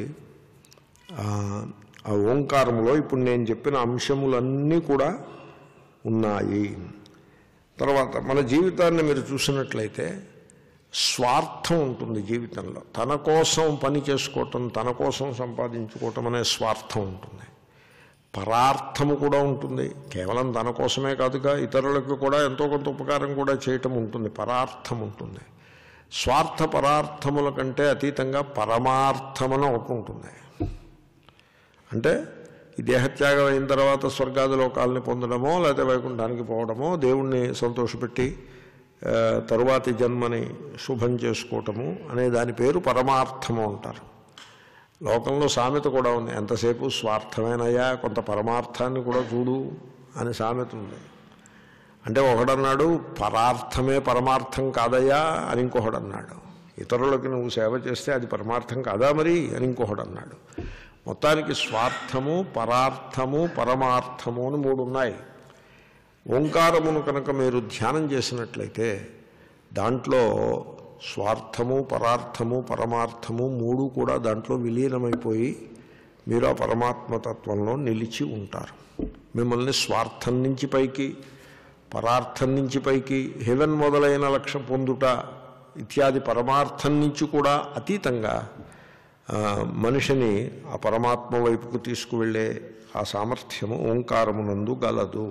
ఆ ఓంకారములో ఇప్పుడు నేను చెప్పిన అంశములన్నీ కూడా ఉన్నాయి. తర్వాత మన జీవితాన్ని మీరు చూసినట్లయితే స్వార్థం ఉంటుంది జీవితంలో. తన కోసం పని చేసుకోవటం, తన కోసం సంపాదించుకోవటం అనే స్వార్థం ఉంటుంది. పరార్థము కూడా ఉంటుంది. కేవలం తన కోసమే కాదుగా, ఇతరులకు కూడా ఎంతో కొంత ఉపకారం కూడా చేయటం ఉంటుంది. పరార్థం ఉంటుంది. స్వార్థ పరార్థముల కంటే అతీతంగా పరమార్థమని ఒకటి ఉంటుంది. అంటే ఈ దేహత్యాగం అయిన తర్వాత స్వర్గాది లోకాలని పొందడమో లేకపోతే వైకుంఠానికి పోవడమో, దేవుణ్ణి సంతోషపెట్టి తరువాతి జన్మని శుభం చేసుకోవటము అనే దాని పేరు పరమార్థము అంటారు. లోకంలో సామెత కూడా ఉంది, ఎంతసేపు స్వార్థమేనయ్యా కొంత పరమార్థాన్ని కూడా చూడు అని సామెత ఉంది. అంటే ఒకడన్నాడు పరార్థమే పరమార్థం కాదయ్యా అని ఇంకొకడు అన్నాడు. ఇతరులకు నువ్వు సేవ చేస్తే అది పరమార్థం కాదా మరి అని ఇంకొకడు అన్నాడు. మొత్తానికి స్వార్థము, పరార్థము, పరమార్థము అని మూడు ఉన్నాయి. ఓంకారమును కనుక మీరు ధ్యానం చేసినట్లయితే దాంట్లో స్వార్థము, పరార్థము, పరమార్థము మూడు కూడా దాంట్లో విలీనమైపోయి మీరు ఆ పరమాత్మతత్వంలో నిలిచి ఉంటారు. మిమ్మల్ని స్వార్థం నుంచి పైకి, పరార్థం నుంచి పైకి, హెవెన్ మొదలైన లక్ష్యం పొందుట ఇత్యాది పరమార్థం నుంచి కూడా అతీతంగా మనిషిని ఆ పరమాత్మ వైపుకు తీసుకువెళ్ళే ఆ సామర్థ్యము ఓంకారమునందు గలదు.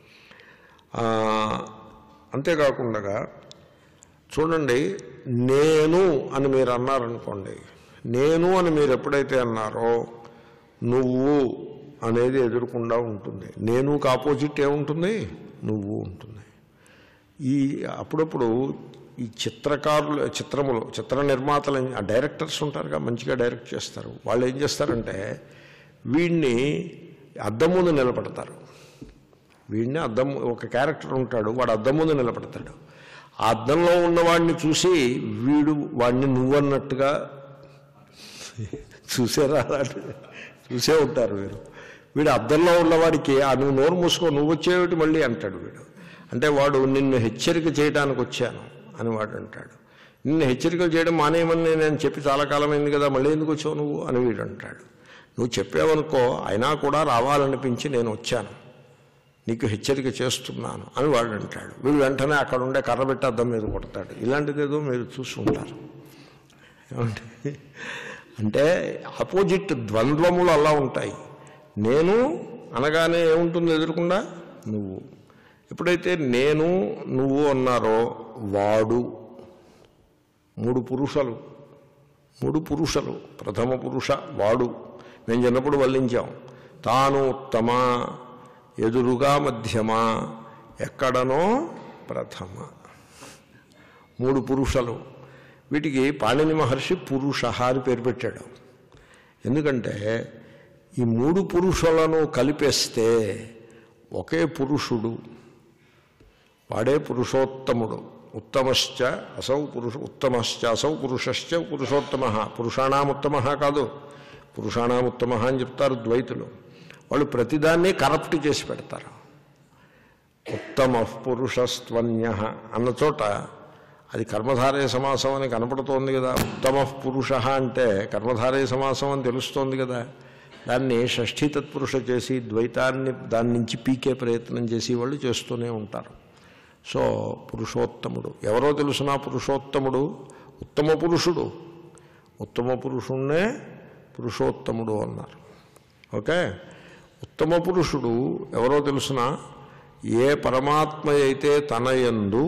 అంతేకాకుండా చూడండి, నేను అని మీరు అన్నారనుకోండి, నేను అని మీరు ఎప్పుడైతే అన్నారో నువ్వు అనేది ఎదురకుండా ఉంటుంది. నేనుకి ఆపోజిట్ ఏముంటుంది? నువ్వు ఉంటుంది. ఈ అప్పుడప్పుడు ఈ చిత్రకారులు, చిత్రములు, చిత్ర నిర్మాతలు, ఆ డైరెక్టర్స్ ఉంటారుగా, మంచిగా డైరెక్ట్ చేస్తారు. వాళ్ళు ఏం చేస్తారంటే వీడిని అద్దం ముందు నిలబెడతారు. వీడిని అద్దం, ఒక క్యారెక్టర్ ఉంటాడు, వాడు అద్దం ముందు నిలబెడతాడు. ఆ అద్దంలో ఉన్నవాడిని చూసి వీడు వాడిని నువ్వన్నట్టుగా చూసారా? చూసే ఉంటారు వీరు. వీడు అద్దంలో ఉన్నవాడికి ఆ నువ్వు నోరు మూసుకో, నువ్వు వచ్చేవిటి మళ్ళీ అంటాడు వీడు. అంటే వాడు నిన్ను హెచ్చరిక చేయడానికి వచ్చాను అని వాడు అంటాడు. నిన్ను హెచ్చరికలు చేయడం మానేయమని నేను చెప్పి చాలా కాలమైంది కదా, మళ్ళీ ఎందుకు వచ్చావు నువ్వు అని వీడు అంటాడు. నువ్వు చెప్పావనుకో, అయినా కూడా రావాలనిపించి నేను వచ్చాను, నీకు హెచ్చరిక చేస్తున్నాను అని వాడు అంటాడు. వీడు వెంటనే అక్కడ ఉండే కర్ర పెట్టి అద్దం మీద కొడతాడు. ఇలాంటిది ఏదో మీరు చూసుకుంటారు. ఏమంటే అంటే ఆపోజిట్ ద్వంద్వములు అలా ఉంటాయి. నేను అనగానే ఏముంటుంది ఎదురకుండా? నువ్వు. ఎప్పుడైతే నేను నువ్వు అన్నారో వాడు, మూడు పురుషులు, మూడు పురుషులు, ప్రథమ పురుష వాడు. మేము చిన్నప్పుడు వల్లించాం, తాను ఉత్తమ, ఎదురుగా మధ్యమ, ఎక్కడనో ప్రథమ. మూడు పురుషులు. వీటికి పాణిని మహర్షి పురుష అని పేరు పెట్టాడు. ఎందుకంటే ఈ మూడు పురుషులను కలిపేస్తే ఒకే పురుషుడు, వాడే పురుషోత్తముడు. ఉత్తమశ్చ అసౌ పురుష, ఉత్తమశ్చ అసౌ పురుషశ్చ పురుషోత్తమ. పురుషాణాముత్తమ కాదు, పురుషాణాముత్తమ అని చెప్తారు ద్వైతులు. వాళ్ళు ప్రతిదాన్ని కరప్ట్ చేసి పెడతారు. ఉత్తమ పురుషస్త్వన్య అన్న చోట అది కర్మధారయ సమాసం అని కనపడుతోంది కదా. ఉత్తమ పురుష అంటే కర్మధారయ సమాసం అని తెలుస్తోంది కదా. దాన్ని షష్ఠీ తత్పురుష చేసి ద్వైతాన్ని దాని నుంచి పీకే ప్రయత్నం చేసి వాళ్ళు చేస్తూనే ఉంటారు. సో పురుషోత్తముడు ఎవరో తెలుసునా? పురుషోత్తముడు ఉత్తమ పురుషుడు. ఉత్తమ పురుషుణ్ణే పురుషోత్తముడు అన్నారు. ఓకే, ఉత్తమ పురుషుడు ఎవరో తెలుసునా? ఏ పరమాత్మ అయితే తన యందు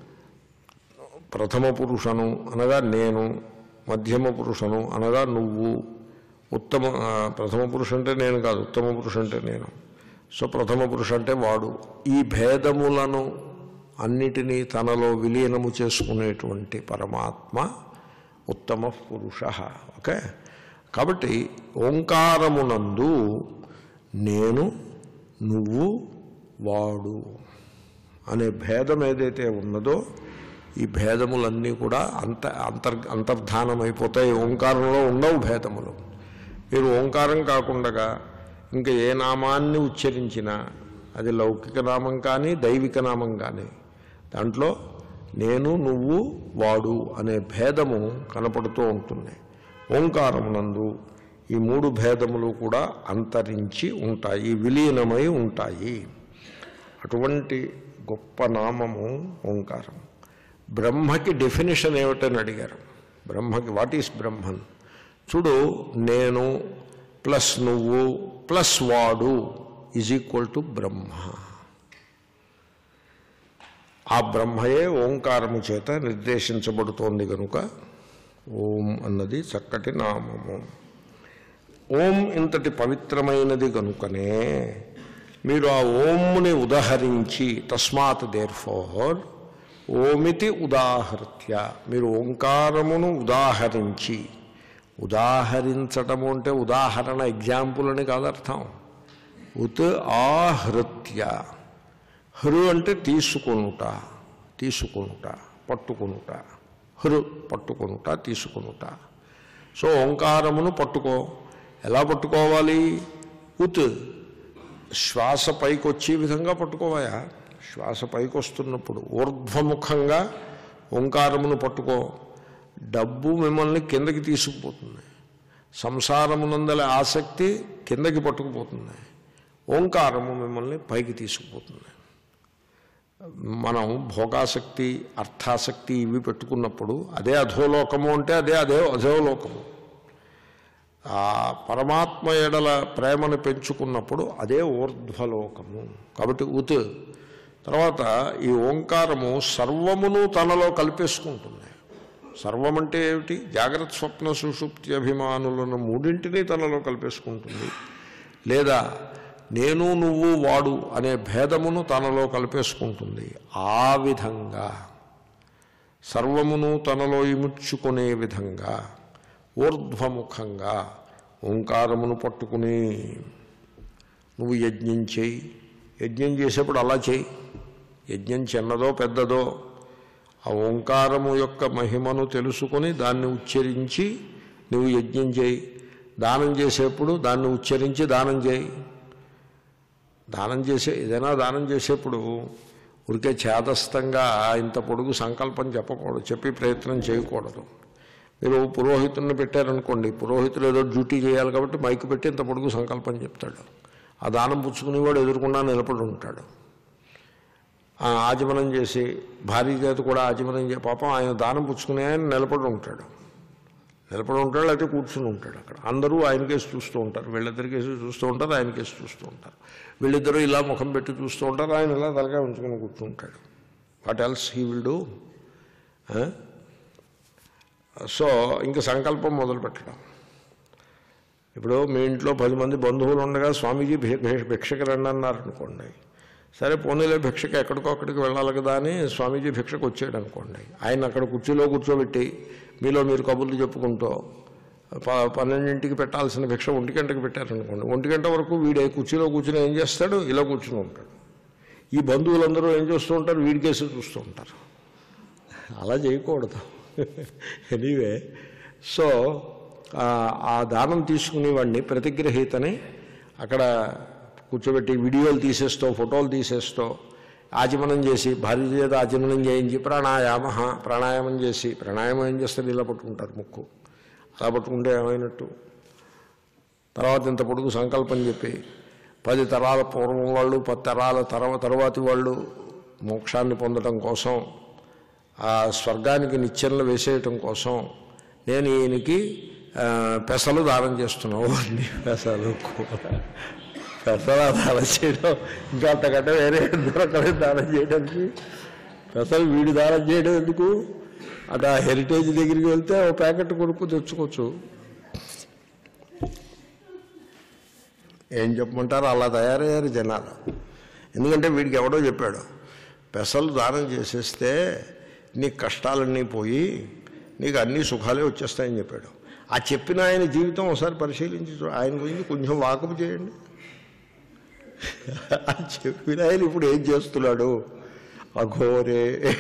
ప్రథమ పురుషను అనగా నేను, మధ్యమ పురుషను అనగా నువ్వు, ఉత్తమ ప్రథమ పురుష అంటే నేను కాదు, ఉత్తమ పురుష అంటే నేను. సో ప్రథమ పురుష అంటే వాడు. ఈ భేదములను అన్నిటినీ తనలో విలీనము చేసుకునేటువంటి పరమాత్మ ఉత్తమ పురుష. ఓకే, కాబట్టి ఓంకారమునందు నేను, నువ్వు, వాడు అనే భేదం ఏదైతే ఉన్నదో ఈ భేదములన్నీ కూడా అంత అంతర్ అంతర్ధానమైపోతాయి. ఓంకారంలో ఉండవు భేదములు. మీరు ఓంకారం కాకుండా ఇంకా ఏ నామాన్ని ఉచ్చరించినా అది లౌకిక నామం కానీ దైవిక నామం కానీ దాంట్లో నేను, నువ్వు, వాడు అనే భేదము కనపడుతూ ఉంటుంది. ఓంకారమునందు ఈ మూడు భేదములు కూడా అంతరించి ఉంటాయి, విలీనమై ఉంటాయి. అటువంటి గొప్ప నామము ఓంకారం. బ్రహ్మకి డెఫినేషన్ ఏమిటని అడిగారు. బ్రహ్మకి వాట్ ఈస్ బ్రహ్మన్? చూడు, నేను ప్లస్ నువ్వు ప్లస్ వాడు ఈజ్ ఈక్వల్ టు బ్రహ్మ. ఆ బ్రహ్మయే ఓంకారము చేత నిర్దేశించబడుతోంది కనుక ఓం అన్నది చక్కటి నామము. ఓం ఇంతటి పవిత్రమైనది కనుకనే మీరు ఆ ఓంని ఉదహరించి తస్మాత్ దేర్ ఫోర్ ఓమితి ఉదాహృత్య మీరు ఓంకారమును ఉదాహరించి, ఉదాహరించటము అంటే ఉదాహరణ ఎగ్జాంపుల్ అని కాదర్థం. ఉత్ ఆహృత్య, హృ అంటే తీసుకొనుట, తీసుకొనుట, పట్టుకొనుట, హృ పట్టుకొనుట, తీసుకొనుట. సో ఓంకారమును పట్టుకో. ఎలా పట్టుకోవాలి? ఉత్ శ్వాస పైకి వచ్చే విధంగా పట్టుకోవాయా. శ్వాస పైకి వస్తున్నప్పుడు ఊర్ధ్వముఖంగా ఓంకారమును పట్టుకో. డబ్బు మిమ్మల్ని కిందకి తీసుకుపోతుంది, సంసారమునందల ఆసక్తి కిందకి పట్టుకుపోతుంది, ఓంకారము మిమ్మల్ని పైకి తీసుకుపోతుంది. మనం భోగాసక్తి, అర్థాసక్తి ఇవి పెట్టుకున్నప్పుడు అదే అధోలోకము అంటే అదే అదే అధోలోకము. ఆ పరమాత్మ ఎడల ప్రేమను పెంచుకున్నప్పుడు అదే ఊర్ధ్వలోకము. కాబట్టి ఉత్ తర్వాత ఈ ఓంకారము సర్వమును తనలో కలిపేసుకుంటుంది. సర్వం అంటే ఏమిటి? జాగ్రత్త స్వప్న సుషుప్తి అభిమానులను మూడింటినీ తనలో కలిపేసుకుంటుంది. లేదా నేను, నువ్వు, వాడు అనే భేదమును తనలో కలిపేసుకుంటుంది. ఆ విధంగా సర్వమును తనలో ఇముడ్చుకునే విధంగా ఊర్ధ్వముఖంగా ఓంకారమును పట్టుకుని నువ్వు యజ్ఞం చేయి. యజ్ఞం చేసేప్పుడు అలా చేయి. యజ్ఞం చిన్నదో పెద్దదో ఆ ఓంకారము యొక్క మహిమను తెలుసుకొని దాన్ని ఉచ్చరించి నువ్వు యజ్ఞం చేయి. దానం చేసేప్పుడు దాన్ని ఉచ్చరించి దానం చేయి. దానం చేసే ఏదైనా దానం చేసేప్పుడు ఉరికే ఛేదస్థంగా ఇంత పొడుగు సంకల్పం చెప్పకూడదు, చెప్పి ప్రయత్నం చేయకూడదు. మీరు పురోహితుడిని పెట్టారనుకోండి, పురోహితుడు ఏదో డ్యూటీ చేయాలి కాబట్టి మైకు పెట్టి ఇంత పొడుగు సంకల్పం చెప్తాడు. ఆ దానం పుచ్చుకునేవాడు ఎదురుకుండా నిలబడి ఉంటాడు. ఆచమనం చేసి భార్య చేత కూడా ఆచమనం చే పాపం ఆయన దానం పుచ్చుకునే ఆయన నిలబడి ఉంటాడు, నిలబడి ఉంటాడు లేకపోతే కూర్చుని ఉంటాడు. అక్కడ అందరూ ఆయనకేసి చూస్తూ ఉంటారు, వీళ్ళిద్దరికేసి చూస్తూ ఉంటారు, ఆయనకేసి చూస్తూ ఉంటారు. వీళ్ళిద్దరూ ఇలా ముఖం పెట్టి చూస్తూ ఉంటారు, ఆయన ఇలా తలగా ఉంచుకొని కూర్చుంటాడు. What else he will do? So ఇంక సంకల్పం మొదలు పెట్టడం. ఇప్పుడు మీ ఇంట్లో పది మంది బంధువులు ఉండగా స్వామీజీ భిక్షకి రండి అన్నారనుకోండి. సరే పోనీలే భిక్షకి ఎక్కడికో అక్కడికి వెళ్ళాలి కదా అని స్వామీజీ భిక్షకు వచ్చాడు అనుకోండి. ఆయన అక్కడ కుర్చీలో కూర్చోబెట్టి మీలో మీరు కబుర్లు చెప్పుకుంటూ ప పన్నెండింటికి పెట్టాల్సిన భిక్ష ఒంటి గంటకి పెట్టారనుకోండి. ఒంటి గంట వరకు వీడే కుర్చీలో కూర్చుని ఏం చేస్తాడు? ఇలా కూర్చుని ఉంటాడు. ఈ బంధువులందరూ ఏం చేస్తూ ఉంటారు? వీడికేసి చూస్తూ ఉంటారు. అలా చేయకూడదు. ఎనీవే, సో ఆ దానం తీసుకునేవాడిని ప్రతిగ్రహీతని అక్కడ కూర్చోబెట్టి వీడియోలు తీసేస్తూ ఫోటోలు తీసేస్తూ ఆచమనం చేసి భార్య చేత ఆచమనం చేయించి ప్రాణాయామ ప్రాణాయామం చేసి ప్రాణాయామం ఏం చేస్తారు? ఇలా పట్టుకుంటారు ముక్కు. అలా పట్టుకుంటే ఏమైనట్టు? తర్వాత ఇంత పొడుగు సంకల్పం చెప్పి పది తరాల పూర్వం వాళ్ళు పది తరాల తర్వా తరువాతి వాళ్ళు మోక్షాన్ని పొందడం కోసం, ఆ స్వర్గానికి నిచ్చెనలు వేసేయటం కోసం నేను ఈయనకి పెసలు దానం చేస్తున్నావు. అన్ని పెసలు పెసలు దానం చేయడం ఇంకా అంతకంటే వేరే దొరకలే దానం చేయడానికి. పెసలు వీడి దానం చేయడం ఎందుకు? అటు ఆ హెరిటేజ్ దగ్గరికి వెళ్తే ఓ ప్యాకెట్ కొనుక్కు తెచ్చుకోవచ్చు. ఏం చెప్పమంటారు? అలా తయారయ్యారు జనాలు. ఎందుకంటే వీడికి ఎవడో చెప్పాడు పెసలు దానం చేసేస్తే నీ కష్టాలన్నీ పోయి నీకు అన్ని సుఖాలే వచ్చేస్తాయని చెప్పాడు. ఆ చెప్పిన ఆయన జీవితం ఒకసారి పరిశీలించి చూ ఆయన గురించి కొంచెం వాకపు చేయండి. ఆ చెప్పిన ఆయన ఇప్పుడు ఏం చేస్తున్నాడు? అఘోరే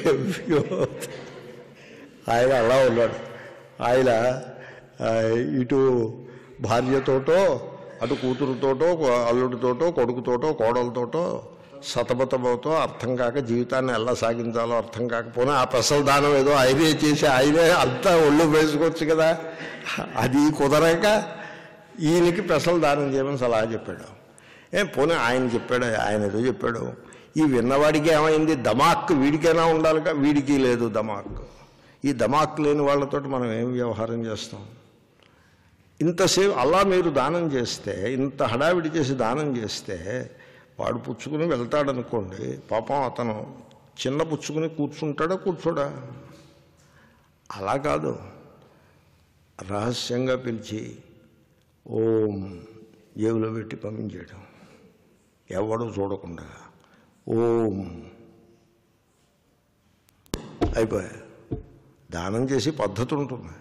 ఆయన అలా ఉన్నాడు. ఆయన ఇటు భార్యతోటో అటు కూతురుతోటో అల్లుడితోటో కొడుకుతోటో కోడలతోటో సతమతమవుతో అర్థం కాక జీవితాన్ని ఎలా సాగించాలో అర్థం కాకపోయినా ఆ పెసల దానం ఏదో ఆయనే చేసి ఆయనే అంతా ఒళ్ళు వేసుకోవచ్చు కదా. అది కుదరక ఈయనకి పెసలు దానం చేయమని సలహా చెప్పాడు. ఏం పోనీ ఆయన చెప్పాడు, ఆయన ఏదో చెప్పాడు. ఈ విన్నవాడికి ఏమైంది? దమాక్ వీడికైనా ఉండాలిగా, వీడికి లేదు దమాక్. ఈ దమాక్ లేని వాళ్ళతో మనం ఏం వ్యవహారం చేస్తాం? ఇంతసేపు అలా మీరు దానం చేస్తే, ఇంత హడావిడి చేసి దానం చేస్తే వాడు పుచ్చుకుని వెళ్తాడనుకోండి, పాపం అతను చిన్న పుచ్చుకుని కూర్చుంటాడా కూర్చోడా? అలా కాదు, రహస్యంగా పిలిచి ఓం జేబులో పెట్టి పంపించేయడం, ఎవడు చూడకుండా ఓం అయిపోయా. దానం చేసి పద్ధతి ఉంటుంది.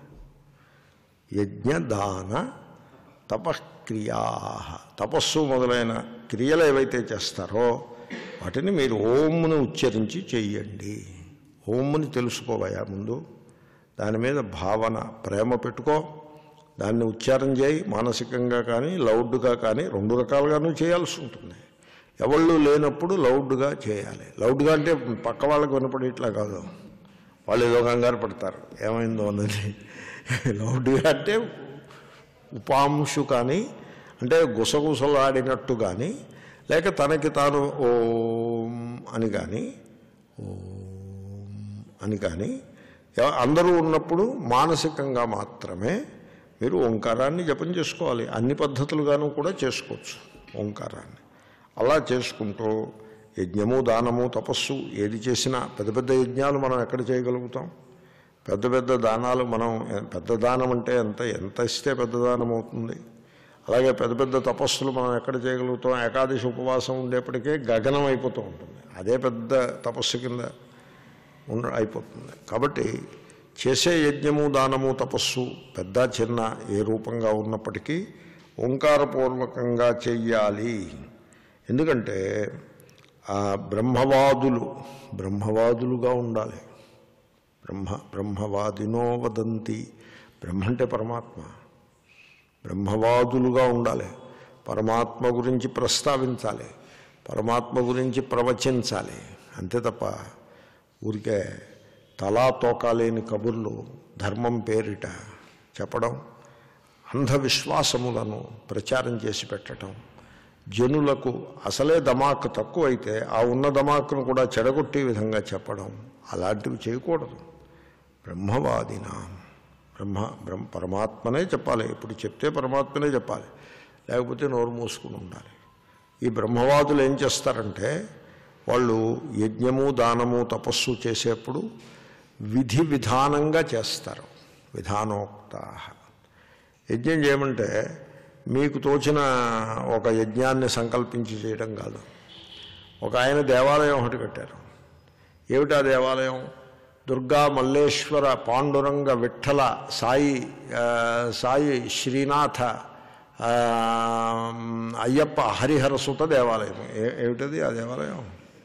యజ్ఞ దాన తపక్రియా, తపస్సు మొదలైన క్రియలు ఏవైతే చేస్తారో వాటిని మీరు ఓంని ఉచ్చరించి చెయ్యండి. ఓంని తెలుసుకోవయా ముందు, దాని మీద భావన ప్రేమ పెట్టుకో, దాన్ని ఉచ్చారం చేయి. మానసికంగా కానీ లౌడ్గా కానీ రెండు రకాలుగానూ చేయాల్సి ఉంటుంది. ఎవళ్ళు లేనప్పుడు లౌడ్గా చేయాలి. లౌడ్గా అంటే పక్క వాళ్ళకి వినపడేట్లా కాదు, వాళ్ళు ఏదో కంగారు పడతారు ఏమైందో అన్నది. లౌడ్గా అంటే ఉపాంశు కానీ, అంటే గుసగుసలాడినట్టు కానీ, లేక తనకి తాను ఓం అని కానీ ఓం అని కానీ అందరూ ఉన్నప్పుడు మానసికంగా మాత్రమే మీరు ఓంకారాన్ని జపం చేసుకోవాలి. అన్ని పద్ధతులుగాను కూడా చేసుకోవచ్చు ఓంకారాన్ని. అలా చేసుకుంటూ యజ్ఞము దానము తపస్సు ఏది చేసినా, పెద్ద పెద్ద యజ్ఞాలు మనం ఎక్కడ చేయగలుగుతాం? పెద్ద పెద్ద దానాలు మనం, పెద్ద దానం అంటే ఎంత ఎంత ఇస్తే పెద్ద దానం అవుతుంది. అలాగే పెద్ద పెద్ద తపస్సులు మనం ఎక్కడ చేయగలుగుతాం? ఏకాదశి ఉపవాసం ఉండేప్పటికే గగనం అయిపోతూ ఉంటుంది, అదే పెద్ద తపస్సు కింద ఉండ అయిపోతుంది. కాబట్టి చేసే యజ్ఞము దానము తపస్సు పెద్ద చిన్న ఏ రూపంగా ఉన్నప్పటికీ ఓంకారపూర్వకంగా చెయ్యాలి. ఎందుకంటే ఆ బ్రహ్మవాదులు బ్రహ్మవాదులుగా ఉండాలి. బ్రహ్మ బ్రహ్మవాదినో వదంతి, బ్రహ్మ అంటే పరమాత్మ. బ్రహ్మవాదులుగా ఉండాలి. పరమాత్మ గురించి ప్రస్తావించాలి, పరమాత్మ గురించి ప్రవచించాలి. అంతే తప్ప ఊరికే తలా తోకాలేని కబుర్లు ధర్మం పేరిట చెప్పడం, అంధవిశ్వాసములను ప్రచారం చేసి పెట్టడం, జనులకు అసలే దమాక్ తక్కువైతే ఆ ఉన్న దమాక్ను కూడా చెడగొట్టే విధంగా చెప్పడం, అలాంటివి చేయకూడదు. బ్రహ్మవాదిన బ్రహ్మ బ్రహ్మ పరమాత్మనే చెప్పాలి. ఇప్పుడు చెప్తే పరమాత్మనే చెప్పాలి, లేకపోతే నోరు మూసుకుని ఉండాలి. ఈ బ్రహ్మవాదులు ఏం చేస్తారంటే, వాళ్ళు యజ్ఞము దానము తపస్సు చేసేప్పుడు విధి విధానంగా చేస్తారు. విధానోక్త. యజ్ఞం చేయమంటే మీకు తోచిన ఒక యజ్ఞాన్ని సంకల్పించి చేయడం కాదు. ఒక ఆయన దేవాలయం ఒకటి కట్టారు. ఏమిటా దేవాలయం? దుర్గా మల్లేశ్వర పాండురంగ విఠల సాయి సాయి శ్రీనాథ అయ్యప్ప హరిహర సుత దేవాలయం. ఏమిటది ఆ దేవాలయం?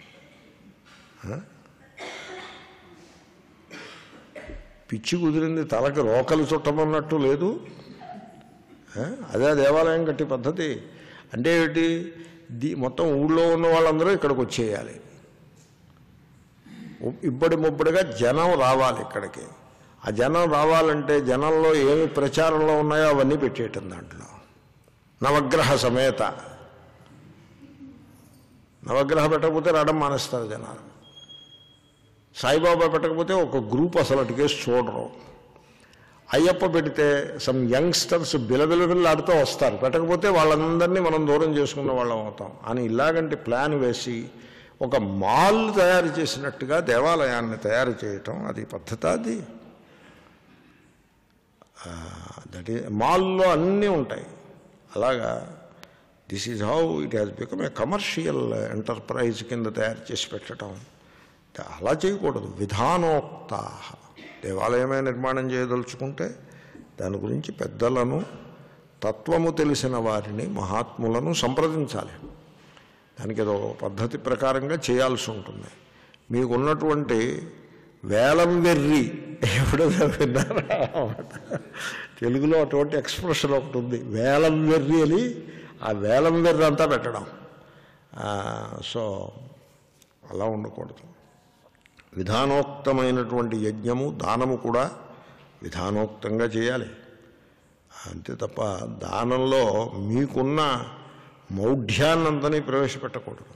పిచ్చి కుదిరింది, తలకి రోకలు చుట్టమన్నట్టు లేదు. అదే దేవాలయం కట్టి పద్ధతి అంటే ఏమిటి? దీ మొత్తం ఊళ్ళో ఉన్న వాళ్ళందరూ ఇక్కడికి వచ్చేయాలి. ఇబ్బడి ముబ్బడిగా జనం రావాలి ఇక్కడికి. ఆ జనం రావాలంటే జనంలో ఏమి ప్రచారంలో ఉన్నాయో అవన్నీ పెట్టేయటం దాంట్లో. నవగ్రహ సమేత, నవగ్రహ పెట్టకపోతే రావడం మానేస్తారు జనాలు. సాయిబాబా పెట్టకపోతే ఒక గ్రూప్ అసలు అటుకేసి చూడరు. అయ్యప్ప పెడితే సమ్ యంగ్స్టర్స్ బిలబిలబిల్లాడుతూ వస్తారు. పెట్టకపోతే వాళ్ళందరినీ మనం దూరం చేసుకున్న వాళ్ళం అవుతాం అని ఇలాగంటి ప్లాన్ వేసి ఒక మాల్ తయారు చేసినట్టుగా దేవాలయాన్ని తయారు చేయటం, అది పద్ధతి. అది దట్ ఈ మాల్లో అన్నీ ఉంటాయి. అలాగా this is how it has become a commercial enterprise కింద తయారు చేసి పెట్టడం. అలా చేయకూడదు. విధానోక్త. దేవాలయమే నిర్మాణం చేయదలుచుకుంటే దాని గురించి పెద్దలను, తత్వము తెలిసిన వారిని, మహాత్ములను సంప్రదించాలి. దానికి ఏదో పద్ధతి ప్రకారంగా చేయాల్సి ఉంటుంది. మీకున్నటువంటి వేలం వెర్రి ఎప్పుడైనా విన్నారా? తెలుగులో అటువంటి ఎక్స్ప్రెషన్ ఒకటి ఉంది, వేలం వెర్రి అని. ఆ వేలం వెర్రి అంతా పెట్టడం. సో అలా ఉండకూడదు. విధానోక్తమైనటువంటి యజ్ఞము, దానము కూడా విధానోక్తంగా చేయాలి. అంతే తప్ప దానంలో మీకున్న మౌఢ్యాన్నంతని ప్రవేశపెట్టకూడదు.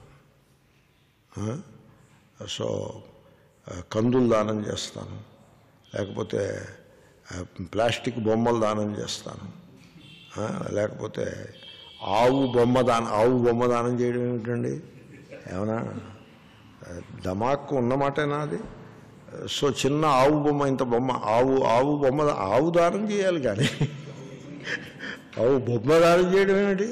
సో కందులు దానం చేస్తాను, లేకపోతే ప్లాస్టిక్ బొమ్మలు దానం చేస్తాను, లేకపోతే ఆవు బొమ్మ దానం ఆవు బొమ్మ దానం చేయడం ఏమిటండి? ఏమన్నా దమాక్కు ఉన్నమాటేనా అది? సో చిన్న ఆవు బొమ్మ, ఇంత బొమ్మ, ఆవు ఆవు బొమ్మ ఆవు దానం చేయాలి, కానీ ఆవు బొమ్మ దానం చేయడం ఏమిటి?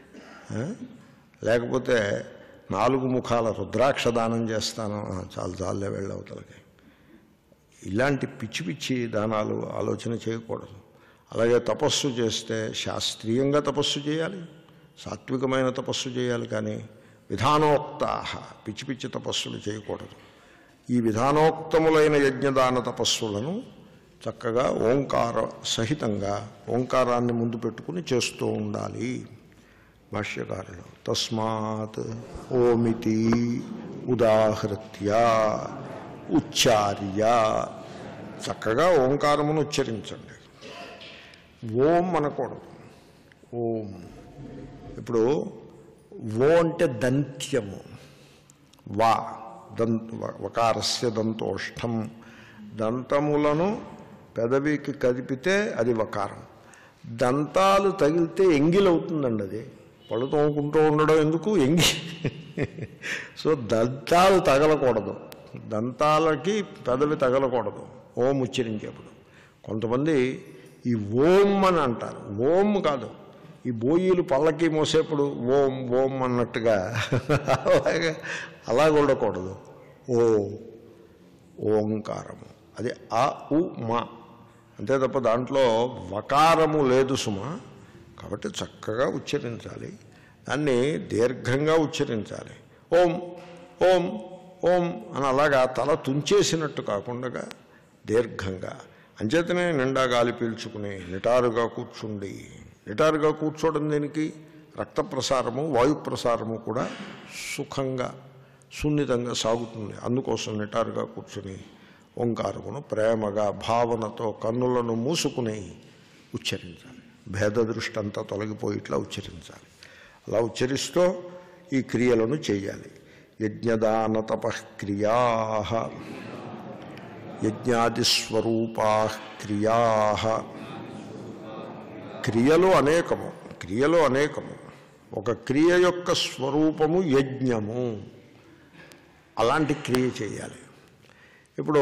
లేకపోతే నాలుగు ముఖాల రుద్రాక్ష దానం చేస్తాను, చాలు చాలులే వెళ్ళవతలకి. ఇలాంటి పిచ్చి పిచ్చి దానాలు ఆలోచన చేయకూడదు. అలాగే తపస్సు చేస్తే శాస్త్రీయంగా తపస్సు చేయాలి, సాత్వికమైన తపస్సు చేయాలి, కానీ విధానోక్తాహ పిచ్చి పిచ్చి తపస్సులు చేయకూడదు. ఈ విధానోక్తములైన యజ్ఞదాన తపస్సులను చక్కగా ఓంకార సహితంగా ఓంకారాన్ని ముందు పెట్టుకుని చేస్తూ ఉండాలి. భాష్యకారులు తస్మాత్ ఓమితి ఉదాహృత్య ఉచ్చార్య, చక్కగా ఓంకారమును ఉచ్చరించండి. ఓం అనకూడదు. ఓం ఇప్పుడు ఓ అంటే దంత్యము, వా దంత వకారస్య దంతోష్టం, దంతములను పెదవికి కదిపితే అది వకారం. దంతాలు తగిలితే ఎంగిలవుతుందండి. అది పళ్ళు తోముకుంటూ ఉండడం ఎందుకు? ఎంగి. సో దంతాలు తగలకూడదు, దంతాలకి పెదవి తగలకూడదు ఓం ఉచ్చరించేప్పుడు. కొంతమంది ఈ ఓం అని అంటారు, ఓం కాదు. ఈ బోయిలు పళ్ళకి మోసేప్పుడు ఓం ఓం అన్నట్టుగా అలాగే అలాగ ఉండకూడదు. ఓ ఓంకారము అది ఆ ఉ మా అంతే తప్ప దాంట్లో వకారము లేదు సుమ. కాబట్టి చక్కగా ఉచ్చరించాలి, దాన్ని దీర్ఘంగా ఉచ్చరించాలి. ఓం ఓం ఓం అని అలాగా తల తుంచేసినట్టు కాకుండా దీర్ఘంగా. అంచేతనే నిండా గాలి పీల్చుకుని నిటారుగా కూర్చుండి. నిటారుగా కూర్చోవడం దీనికి రక్త ప్రసారము, వాయు ప్రసారము కూడా సుఖంగా సున్నితంగా సాగుతుంది. అందుకోసం నిటారుగా కూర్చుని ఓంకారమును ప్రేమగా భావనతో కన్నులను మూసుకుని ఉచ్చరించాలి. భేద దృష్టి అంతా తొలగిపోయి ఇట్లా ఉచ్చరించాలి. అలా ఉచ్చరిస్తూ ఈ క్రియలను చేయాలి. యజ్ఞదాన తపఃక్రియా యజ్ఞాదిస్వరూపా క్రియా. క్రియలు అనేకము, క్రియలు అనేకము. ఒక క్రియ యొక్క స్వరూపము యజ్ఞము. అలాంటి క్రియ చేయాలి. ఇప్పుడు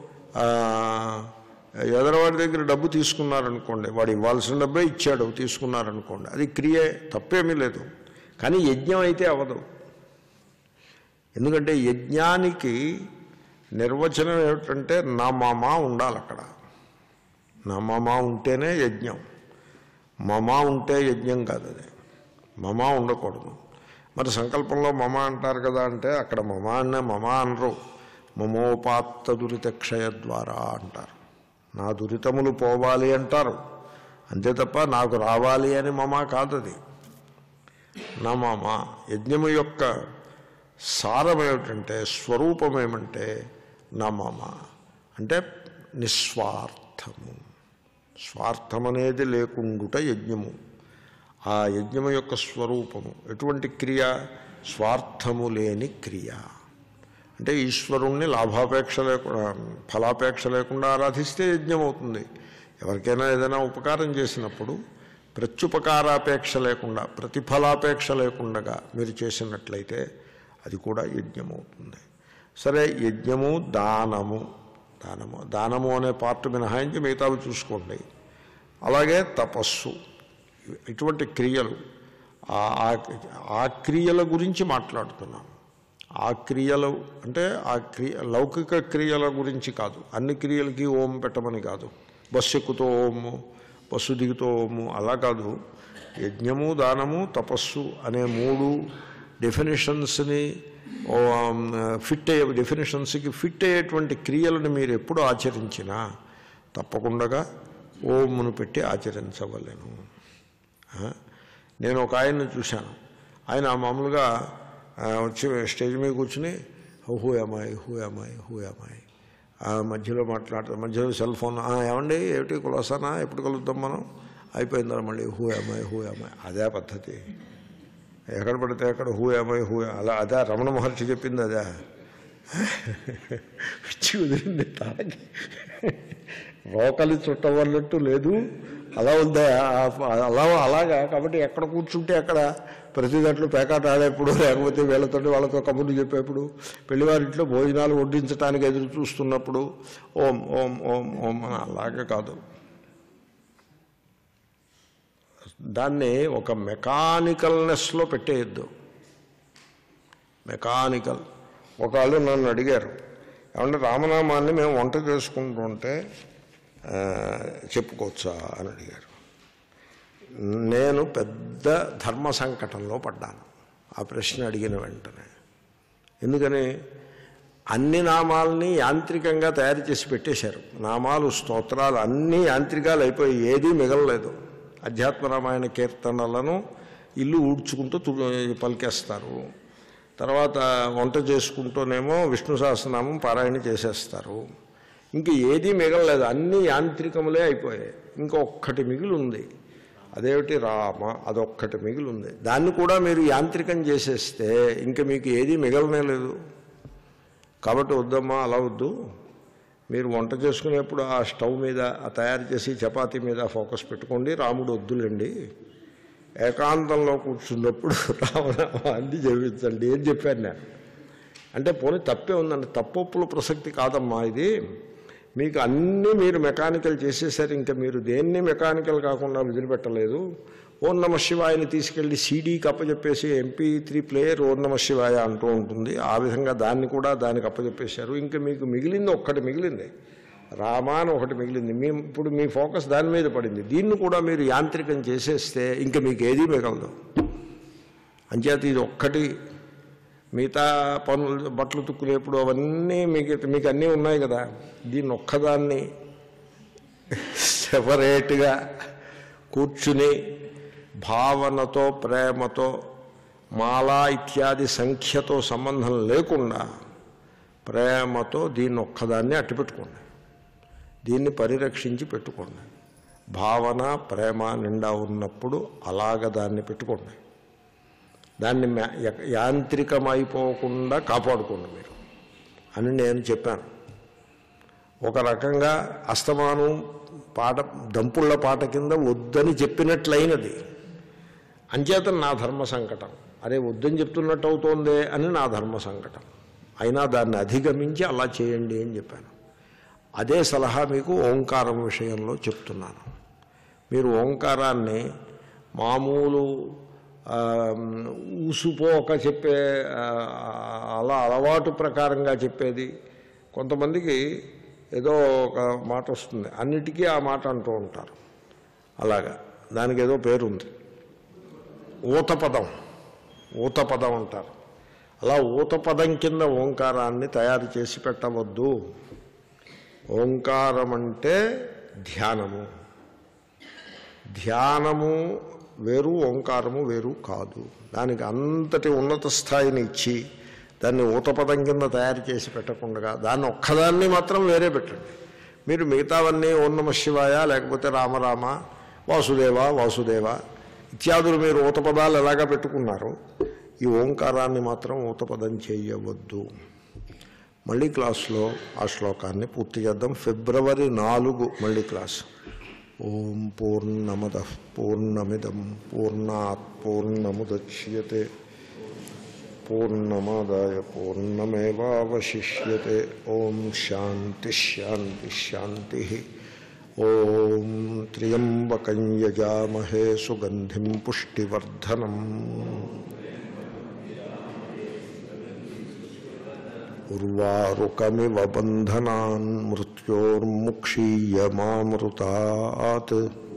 ఎదరవాడి దగ్గర డబ్బు తీసుకున్నారనుకోండి, వాడు ఇవ్వాల్సిన డబ్బే ఇచ్చాడు, తీసుకున్నారనుకోండి, అది క్రియే, తప్పేమీ లేదు. కానీ యజ్ఞం అయితే అవ్వదు. ఎందుకంటే యజ్ఞానికి నిర్వచనం ఏమిటంటే నమమా ఉండాలి. అక్కడ నమమా ఉంటేనే యజ్ఞం. మమ ఉంటే యజ్ఞం కాదు, అది మమ ఉండకూడదు. మరి సంకల్పంలో మమ అంటారు కదా, అంటే అక్కడ మమ అన్న మమ అనరు, మమోపాత్త దురితక్షయ ద్వారా అంటారు. నా దురితములు పోవాలి అంటారు, అంతే తప్ప నాకు రావాలి అని మమ కాదది. నా మమ యజ్ఞము యొక్క సారం ఏమిటంటే, స్వరూపం ఏమంటే నా మమ అంటే నిస్వార్థము. స్వార్థం అనేది లేకుండుట యజ్ఞము. ఆ యజ్ఞము యొక్క స్వరూపము ఎటువంటి క్రియ? స్వార్థము లేని క్రియ. అంటే ఈశ్వరుణ్ణి లాభాపేక్ష లేకుండా, ఫలాపేక్ష లేకుండా ఆరాధిస్తే యజ్ఞం అవుతుంది. ఎవరికైనా ఏదైనా ఉపకారం చేసినప్పుడు ప్రత్యుపకారాపేక్ష లేకుండా, ప్రతిఫలాపేక్ష లేకుండా మీరు చేసినట్లయితే అది కూడా యజ్ఞం అవుతుంది. సరే, యజ్ఞము దానము దానము దానము అనే పార్ట్ మినహాయించి మిగతావి చూసుకోండి. అలాగే తపస్సు, ఇటువంటి క్రియలు, ఆ క్రియల గురించి మాట్లాడుతున్నాం. ఆ క్రియలు అంటే ఆ క్రియ లౌకిక క్రియల గురించి కాదు. అన్ని క్రియలకి ఓం పెట్టమని కాదు. బస్సు ఎక్కుతో ఓము, బస్సు దిగుతూ ఓము అలా కాదు. యజ్ఞము, దానము, తపస్సు అనే మూడు డెఫినేషన్స్ని ఫిట్ అయ్యే డెఫినేషన్స్కి ఫిట్ అయ్యేటువంటి క్రియలను మీరు ఎప్పుడు ఆచరించినా తప్పకుండా ఓమును పెట్టి ఆచరించవలేను. నేను ఒక ఆయన్ని చూశాను. ఆయన మామూలుగా వచ్చి స్టేజ్ మీద కూర్చుని హూ అమ్మాయి హూ అమ్మాయి హూ అమ్మాయి మధ్యలో మాట్లాడతారు. మధ్యలో సెల్ ఫోన్ ఏమండి ఏమిటి కులాసానా ఎప్పుడు కలుద్దాం మనం అయిపోయిందా మళ్ళీ హూ అమ్మాయి హూ అమ్మాయి. అదే పద్ధతి. ఎక్కడ పడితే అక్కడ హూ అమ్మాయి హూ అలా అదే రమణ మహర్షి చెప్పింది. అదే పిచ్చి కుదిరింది తాగి రోకలి చుట్టవన్నట్టు లేదు. అలా ఉందా అలా అలాగా. కాబట్టి ఎక్కడ కూర్చుంటే అక్కడ ప్రతి దాంట్లో పేకాట ఆడేప్పుడు, లేకపోతే వీళ్ళతో వాళ్ళతో కబుర్లు చెప్పేప్పుడు, పెళ్లివారింట్లో భోజనాలు వడ్డించడానికి ఎదురు చూస్తున్నప్పుడు ఓం ఓం ఓం ఓం అని అలాగే కాదు. దాన్ని ఒక మెకానికల్నెస్లో పెట్టేయద్దు. మెకానికల్. ఒకళ్ళు నన్ను అడిగారు, ఏమంటే రామనామాన్ని మేము వంట చేసుకుంటుంటే చెప్పుకోవచ్చా అని అడిగారు. నేను పెద్ద ధర్మ సంకటంలో పడ్డాను ఆ ప్రశ్న అడిగిన వెంటనే. ఎందుకని అన్ని నామాలని యాంత్రికంగా తయారు చేసి పెట్టేశారు. నామాలు, స్తోత్రాలు అన్నీ యాంత్రికాలు అయిపోయి ఏదీ మిగలలేదు. అధ్యాత్మ రామాయణ కీర్తనలను ఇల్లు ఊడ్చుకుంటూ పలికేస్తారు. తర్వాత వంట చేసుకుంటూనేమో విష్ణు సహస్రనామం పారాయణ చేసేస్తారు. ఇంక ఏదీ మిగలలేదు, అన్నీ యాంత్రికములే అయిపోయాయి. ఇంకొక్కటి మిగిలి ఉంది, అదేమిటి రామ, అదొక్కటి మిగిలి ఉంది. దాన్ని కూడా మీరు యాంత్రికం చేసేస్తే ఇంక మీకు ఏదీ మిగలనే లేదు. కాబట్టి వద్దమ్మా, అలా వద్దు. మీరు వంట చేసుకునేప్పుడు ఆ స్టవ్ మీద ఆ తయారు చేసి చపాతీ మీద ఫోకస్ పెట్టుకోండి. రాముడు వద్దులేండి. ఏకాంతంలో కూర్చున్నప్పుడు రామనామాన్ని జపించండి ఏం చెప్పాను నేను. అంటే పోనీ తప్పే ఉందండి. తప్పొప్పుల ప్రసక్తి కాదమ్మా ఇది. మీకు అన్నీ మీరు మెకానికల్ చేసేసరి ఇంకా మీరు దేన్ని మెకానికల్ కాకుండా వదిలిపెట్టలేదు. ఓం నమ శివాయని తీసుకెళ్ళి సీడీకి అప్పచెప్పేసి ఎంపీ త్రీ ప్లేయర్ ఓం నమ శివాయ అంటూ ఉంటుంది. ఆ విధంగా దాన్ని కూడా దానికి అప్పచెప్పేశారు. ఇంకా మీకు మిగిలింది ఒక్కటి మిగిలింది, రామాను ఒకటి మిగిలింది. మీ ఇప్పుడు మీ ఫోకస్ దాని మీద పడింది. దీన్ని కూడా మీరు యాంత్రికం చేసేస్తే ఇంకా మీకు ఏదీ మిగలదు. అంచేత ఇది ఒక్కటి. మిగతా పనులు, బట్టలు తుక్కునేప్పుడు అవన్నీ మీకు మీకు అన్నీ ఉన్నాయి కదా, దీన్ని ఒక్కదాన్ని సెపరేట్గా కూర్చుని భావనతో, ప్రేమతో, మాలా ఇత్యాది సంఖ్యతో సంబంధం లేకుండా ప్రేమతో దీన్ని ఒక్కదాన్ని అట్టిపెట్టుకోండి. దీన్ని పరిరక్షించి పెట్టుకోండి. భావన, ప్రేమ నిండా ఉన్నప్పుడు అలాగ దాన్ని పెట్టుకోండి. దాన్ని యాంత్రికమైపోకుండా కాపాడుకోండి మీరు అని నేను చెప్పాను. ఒక రకంగా అస్తమానం పాట దంపుళ్ళ పాట కింద వద్దని చెప్పినట్లయినది. అంచేత నా ధర్మ సంకటం, అరే వద్దని చెప్తున్నట్టు అవుతోందే అని నా ధర్మ సంకటం. అయినా దాన్ని అధిగమించి అలా చేయండి అని చెప్పాను. అదే సలహా మీకు ఓంకారం విషయంలో చెప్తున్నాను. మీరు ఓంకారాన్ని మామూలు ఊసుపోక చెప్పే అలా అలవాటు ప్రకారంగా చెప్పేది. కొంతమందికి ఏదో ఒక మాట వస్తుంది, అన్నిటికీ ఆ మాట అంటూ ఉంటారు. అలాగా దానికి ఏదో పేరుంది, ఊతపదం. ఊతపదం అంటారు. అలా ఊతపదం కింద ఓంకారాన్ని తయారు చేసి పెట్టవద్దు. ఓంకారం అంటే ధ్యానము. ధ్యానము వేరు, ఓంకారము వేరు కాదు. దానికి అంతటి ఉన్నత స్థాయిని ఇచ్చి దాన్ని ఊతపదం కింద తయారు చేసి పెట్టకుండా దాన్ని ఒక్కదాన్ని మాత్రం వేరే పెట్టండి. మీరు మిగతావన్నీ ఓం నమ శివాయ, లేకపోతే రామరామ, వాసుదేవ వాసుదేవ ఇత్యాదులు మీరు ఊతపదాలు ఎలాగా పెట్టుకున్నారు, ఈ ఓంకారాన్ని మాత్రం ఊతపదం చేయవద్దు. మళ్ళీ క్లాసులో ఆ శ్లోకాన్ని పూర్తి చేద్దాం. ఫిబ్రవరి నాలుగు మళ్ళీ క్లాసు. ఓం పూర్ణమదః పూర్ణమిదం పూర్ణాత్ పూర్ణముదచ్యతే పూర్ణమాదాయ పూర్ణమేవావశిష్యతే. ఓం శాంతి శాంతి శాంతి. ఓం త్ర్యంబకం యజామహే సుగంధిం పుష్టివర్ధనం. ఉర్వారుకమివ బంధనాన్ మృత్యోర్ముక్షీయమామృతాత్.